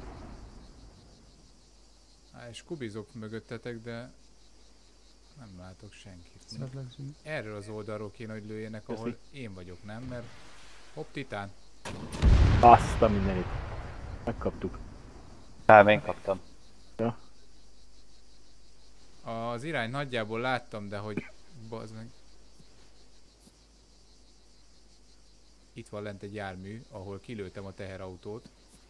És kubizok mögöttetek, de nem látok senkit. Szerlegzünk. Erről az oldalról kéne, hogy lőjenek, ahol én vagyok, nem? Mert... Hopp, titán. Azt a mindenit. Megkaptuk. Nem, én kaptam. Ja. Az irány nagyjából láttam, de hogy... Bazd meg... Itt van lent egy jármű, ahol kilőttem a teherautót.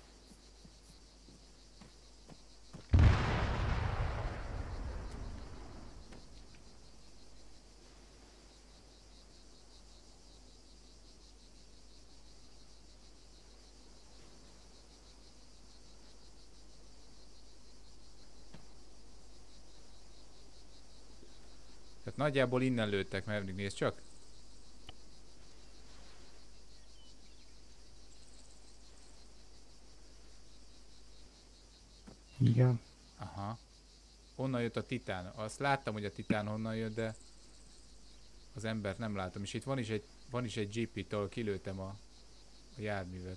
Tehát nagyjából innen lőttek, mert nézd csak. Igen. Aha. Onnan jött a titán. Azt láttam, hogy a titán honnan jött, de az embert nem látom. És itt van is egy jeep itt, ahol kilőttem a járművet.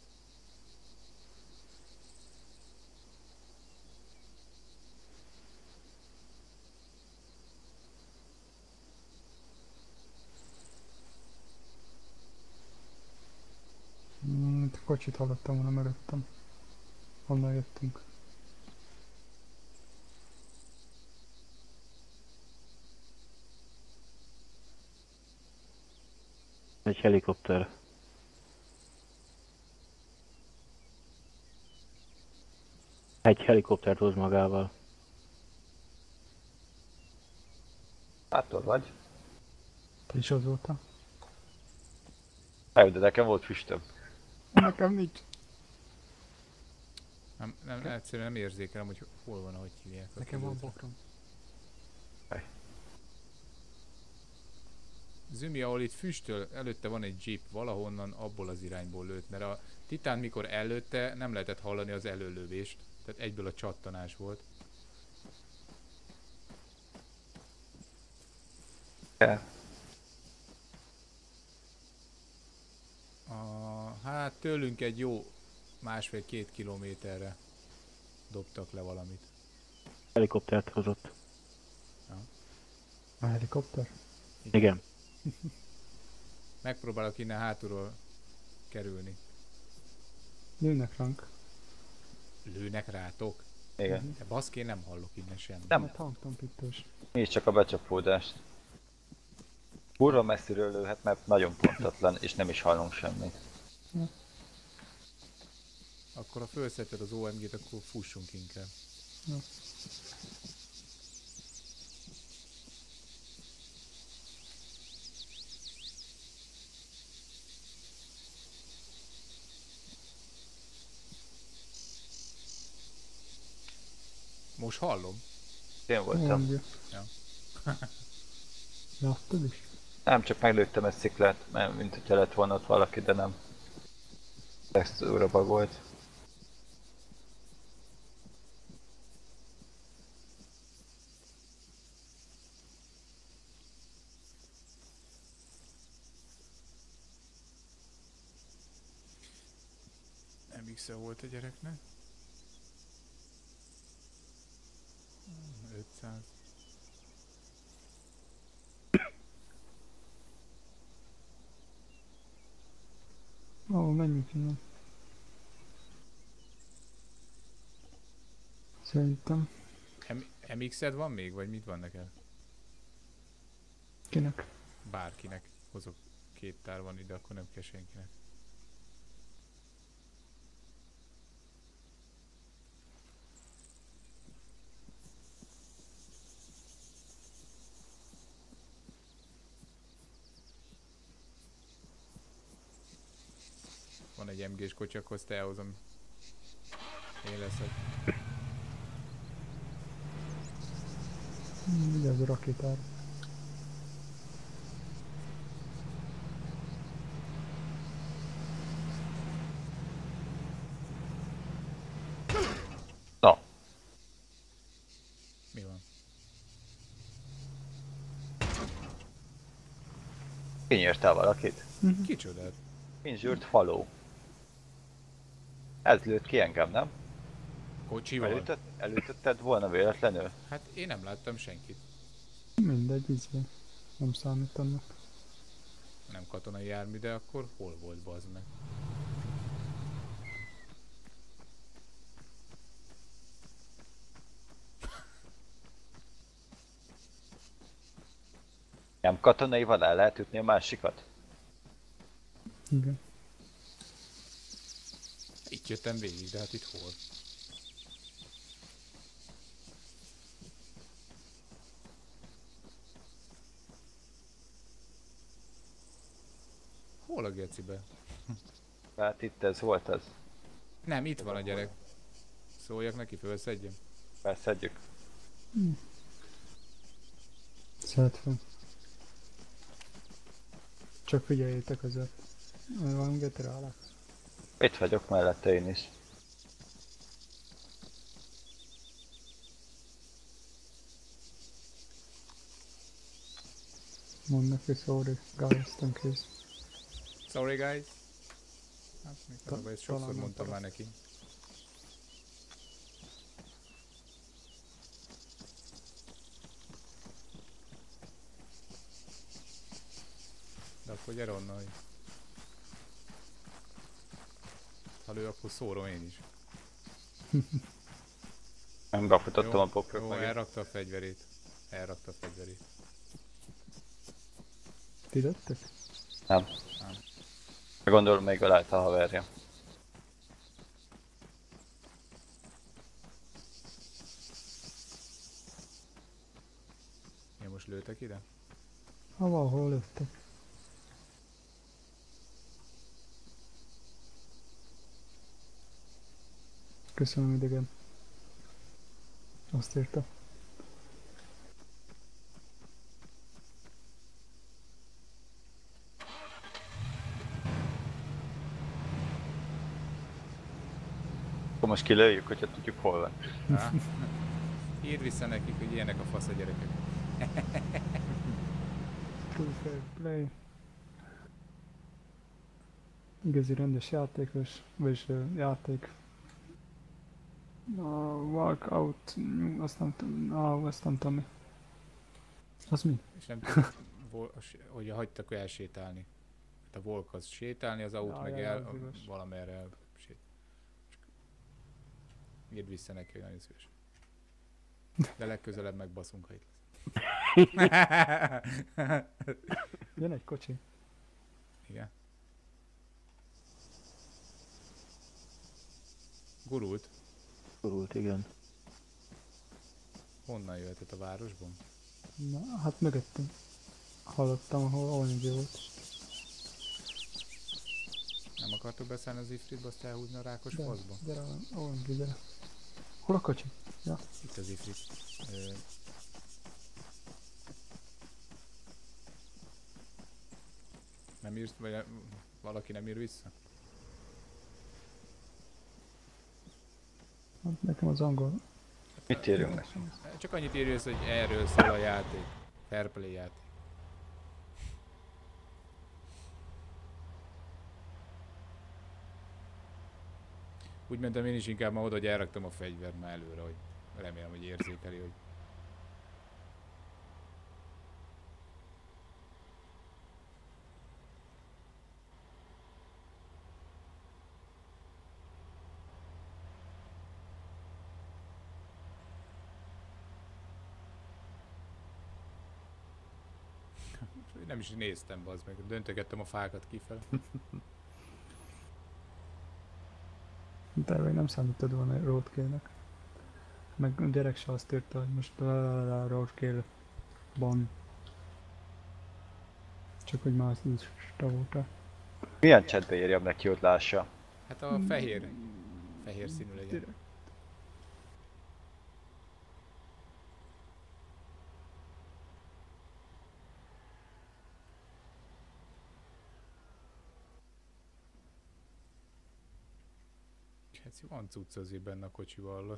Itt a kocsit hallottam volna mögöttem. Honnan jöttünk. Egy helikopter. Egy helikoptert hoz magával. Hától vagy? Te is az voltál? Hát, de nekem volt füstöm. Nekem nincs. Nem, egyszerűen nem érzékelem, hogy hol van, ahogy hívják. Nekem van bokrom. Zümi, ahol itt füstöl, előtte van egy jeep, valahonnan abból az irányból lőtt, mert a titán mikor előtte nem lehetett hallani az előlövést, tehát egyből a csattanás volt. Yeah. Hát tőlünk egy jó 1,5-2 kilométerre dobtak le valamit. Helikoptert hozott. A helikopter? Igen. Megpróbálok innen hátulról kerülni. Lőnek ránk. Lőnek rátok? Igen. De baszki, én nem hallok innen semmit. Nem. Tanktompítós. Mi is csak a becsapódást. Kurva messziről lőhet, mert nagyon pontatlan, és nem is hallunk semmit. Akkor ha felszetted az OMG-t, akkor fussunk inkább. Ja. Most hallom? Én voltam. OMG. Ja. Láttad is? Nem, csak meglőttem egy sziklát, mert mint hogyha lett volna ott valaki, de nem. Textúra bug volt. MX-e volt a gyereknek. 500. Menjünk innen. Szerintem. MX-ed van még, vagy mit van neked? Kinek? Bárkinek. Hozok 2 tár van ide, akkor nem kell senkinek. Van egy MG-s kocsi, akkor azt elhozom. Én leszek. Vigyázz a rakétára. Na. Kinyírtál valakit? Kicsodát? Injured follow. Ez lőtt ki engem, nem? Kocsival? Elütötted volna véletlenül? Hát én nem láttam senkit. Mindegy, nem számít annak. Nem katonai jármű, de akkor hol volt, bazd meg? Nem katonaival el lehet ütni a másikat? Igen. Itt jöttem végig, de hát itt hol? Hol a gecibe? Hát itt ez volt az. Nem, itt van a gyerek. Szóljak neki, fölszedjem. Felszedjük. Szed fel. Csak figyeljétek azért. Van geterálás. Itt vagyok mellette én is. Mondd neki, sorry, guys, thank you. Sorry guys. Hát még talán ezt sokszor talán mondtam nem már neki. De akkor gyere onnan, hogy... Ha lő, akkor szórom én is. Nem befutottam a poprok jó, meg. elrakta a fegyverét. Elrakta a fegyverét. Ti lettek? Nem. Nem. Gondolom még ölelte a haverja. Én most lőtek ide? Ha valahol lettek. Köszönöm idegen. Azt írta. Akkor most kilőjük, hogyha tudjuk hol van. Há? Írd vissza nekik, hogy ilyenek a fasz a gyerekek. True fair play. Igazi rendes játékos, vagyis játék. Walkout, azt nem tudom, azt nem tudom mi. Az mi? És nem tudom, hogy hagytak elsétálni. Hát a Volk az sétálni, az aut meg el, az igaz. valamerre el sét. Írd vissza neki, hogy nagyon szívesen. De legközelebb megbaszunk, ha itt lesz. Jön egy kocsi. Igen. Gurult? Gurult, igen. Honnan jöhetett, a városban? Na, hát mögöttem. Hallottam, ahol ONG volt. Nem akartok beszállni az ifritbe, azt elhúzni a rákos De, faszba? gyere, ONG, gyere. Hol a kocsi? Ja. Itt az ifrit. Nem írsz, vagy valaki nem ír vissza? Hát nekem az angol. Mit írjunk neki? Csak annyit írja össze, hogy erről szól a játék. Fair play játék. Úgy mentem én is inkább ma oda, hogy elraktam a fegyvert már előre, hogy remélem, hogy érzékeli, hogy... Nem is néztem, bazd meg, döntögettem a fákat kifele. De még nem számítod volna roadkill-nek. Meg a gyerek se azt írta, hogy most roadkill ban. Csak hogy más lista voltál. Milyen chatbe írjam neki, hogy lássa? Hát a fehér színű legyen. Keci, van cucc azért benne a kocsival, hallod?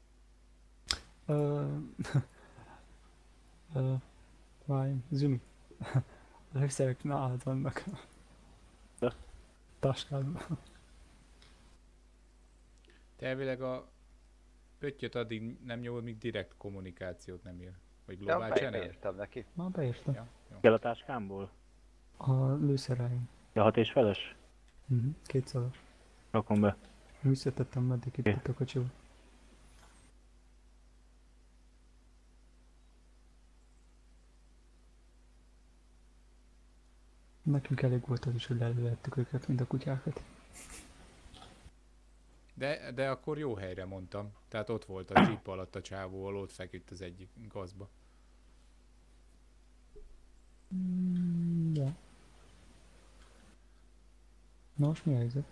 Várj, Zümi. A lőszerek nálad vannak. De? Taskádban. Te elvileg a pöttyöt addig nem nyomod, míg direkt kommunikációt nem ír. Vagy Ja, global channel? beírtam neki. Már beírtam. Ja, jó. Kell a táskámból? A lőszereim. Ja, 6 és feles? Kétszaros. Rakom be. Visszatettem meddig itt a kocsiba. Nekünk elég volt az is, hogy lelőhettük őket, mint a kutyákat. De akkor jó helyre mondtam. Tehát ott volt a jeep alatt a csávó, ahol ott feküdt az egyik gazba. Ja. Na most mi a helyzet?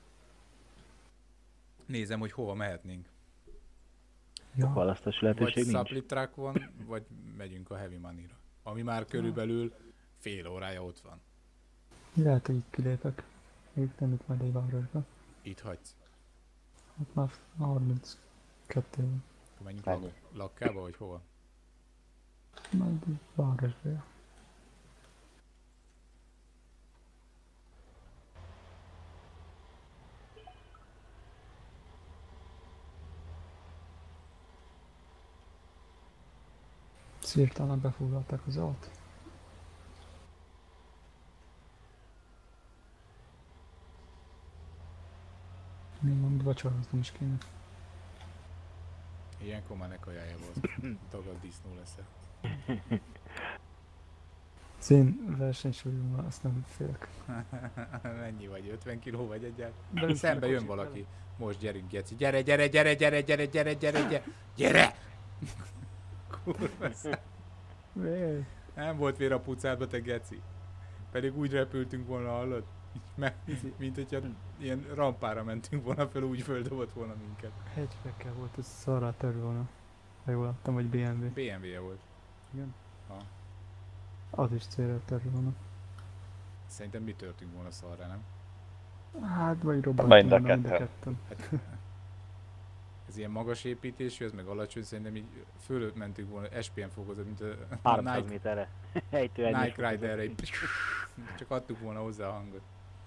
Nézem, hogy hova mehetnénk. Ja, Választási Vagy lehetőség nincs. supply truck van, vagy megyünk a heavy money-ra. Ami már körülbelül fél órája ott van. lehet, hogy itt kilépek. Még nem itt majd egy városba. Itt hagysz. Hát már 32 van. Akkor menjünk Mennyi? lakkába, vagy hova? Majd egy városba. Ja. Szírtalan befoglalták az alt. Még mondjuk vacsoroznom is kéne. Ilyenkor már ne kajálja, az dagad disznó leszel. Az én versenysúlyommal azt nem félek. Mennyi vagy? 50 kiló vagy egyáltalán? De Szembe jön valaki. Most gyerünk, Geci. Gyere, gyere, gyere, gyere, gyere, gyere, gyere, gyere, gyere! Kurva szám. Véj. Nem volt vér a pucádba, te Geci. Pedig úgy repültünk volna, hallod? Mint hogyha ilyen rampára mentünk volna fel, úgy földobott volna minket. Hatchback-kel volt, ez szarrá törő volna. Ha jól láttam, vagy BMW. BMW-je volt. Igen. Ha. Az is célra törő volna. Szerintem mi történt volna szarra, nem? Hát, vagy robbant Mind a volna mind a ketten. ketten. Hát, ez ilyen magas építésű, ez meg alacsony, szerintem így fölött mentünk volna SPM fokozat, mint a 300 Nike, méterre. Ejtő egyes Nike Riderre, így csak adtuk volna hozzá a hangot.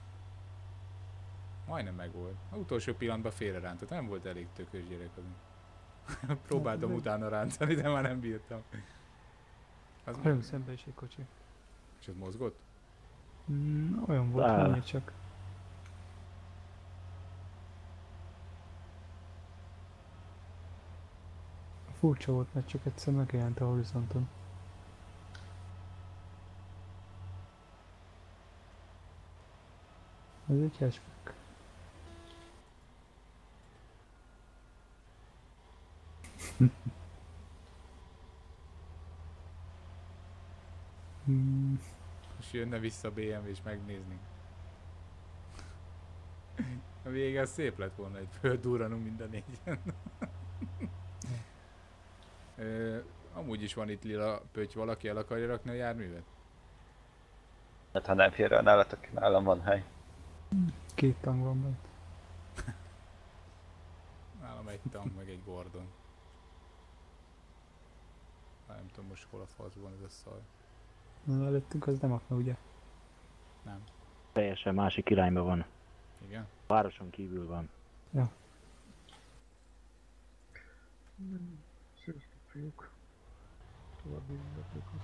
Majdnem megvolt. Az utolsó pillanatban félre rántott, nem volt elég tökös gyerek az. Próbáltam utána rántani, de már nem bírtam. Az Hagyunk szembe is egy kocsi. És ez mozgott? Olyan volt, Áll. hogy csak. Furcsa volt, mert csak egyszer megjelent a horizonton. Ez egy hatchback. És jönne vissza a BMW és megnézni. A vége az szép lett volna, egy földurranunk mind a négyen. Amúgy is van itt lila pötty, valaki el akarja rakni a járművet? Hát ha nem fér el nálatok, nálam van hely. 2 tank van bent. Nálam egy tank, meg egy Gordon. Nem tudom most hol a faszban ez a szar. Na, előttünk az nem akna, ugye? Nem. Teljesen másik irányba van. Igen? Városon kívül van. Sziasztok, fiúk. További ünnepeket.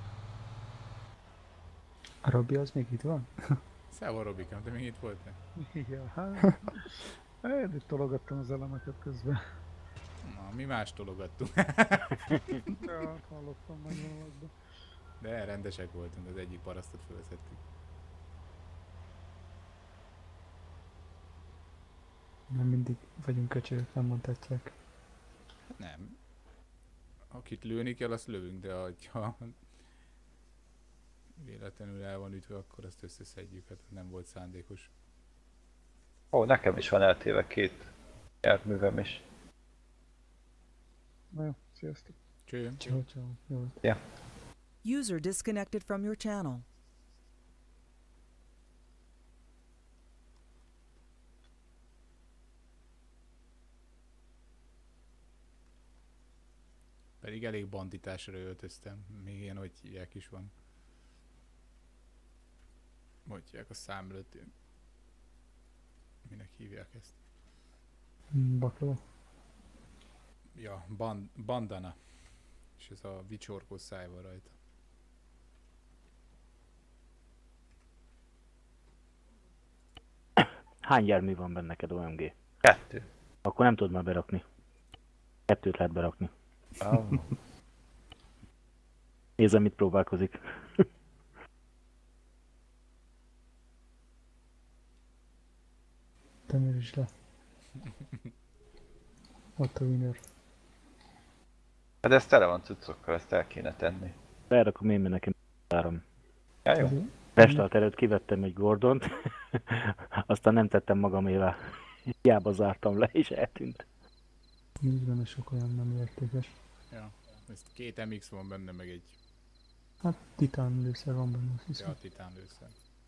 A Robi az még itt van? Szávol Robikám, te még itt voltál? Ja, hát... Én itt tologattam az elemeket közben. Na, mi más tologattunk. Ja, hallottam meg valakba. De rendesek voltunk, az egyik parasztot fölszedtük. Nem mindig vagyunk köcsögök, nem mondhatják. Nem. Akit lőni kell, azt lövünk, de ha véletlenül el van ütve, akkor azt összeszedjük, hát nem volt szándékos. Ó, nekem is van eltéve 2 járművem is. Na jó, sziasztok. Cső. Ciao, ciao. Jó. User disconnected from your channel. Pedig elég banditásra öltöztem, még ilyen, hogy hívják is van. mondják a szám előtt. Minek hívják ezt? Baklava. Ja, bandana. És ez a vicsorkos száj van rajta. Hány jármű van benne neked OMG? 2. Akkor nem tudod már berakni. 2 lehet berakni. Oh. Nézem, mit próbálkozik. Te miért is le? Ott a winner. Hát ez tele van cuccokkal, ezt el kéne tenni. Elrakom én, mert nekem áram. Ja, jó. Pestalt előtt kivettem egy Gordont, aztán nem tettem magamévá. Hiába zártam le, és eltűnt. Nincs benne sok olyan nem értékes. Ja, ez 2 MX van benne, meg egy Hát titán lőszer van benne, azt hiszem. ja, titán lőszer.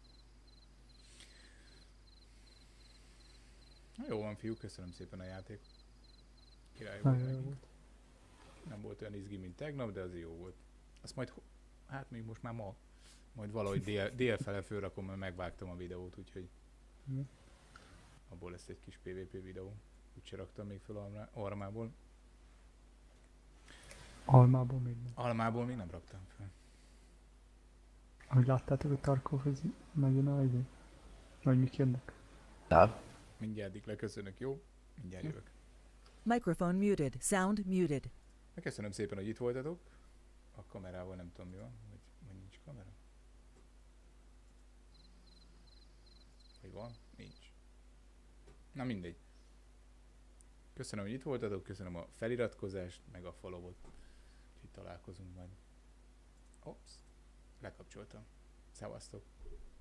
Na, jó van, fiúk, köszönöm szépen a játékot. Király volt Nagyon jó megint. volt. Nem volt olyan izgi, mint tegnap, de az jó volt. Azt majd, hát még most már ma, majd valahogy délfele fölrakom, mert megvágtam a videót, úgyhogy abból lesz egy kis PvP videó. Úgyse raktam még fel almából. Almából még nem. Almából még nem raktam fel. Ahogy láttátok, a Tarkovhoz megjön a idő? Vagy mik jönnek? Nem. Mindjárt leköszönök, jó? Mindjárt jövök. Microphone muted. Sound muted. Köszönöm szépen, hogy itt voltatok. A kamerával nem tudom mi van, vagy nincs kamera. Vagy van? Nincs. Na mindegy. Köszönöm, hogy itt voltatok, köszönöm a feliratkozást, meg a followot. Úgyhogy találkozunk majd. Ops, lekapcsoltam. Szevasztok.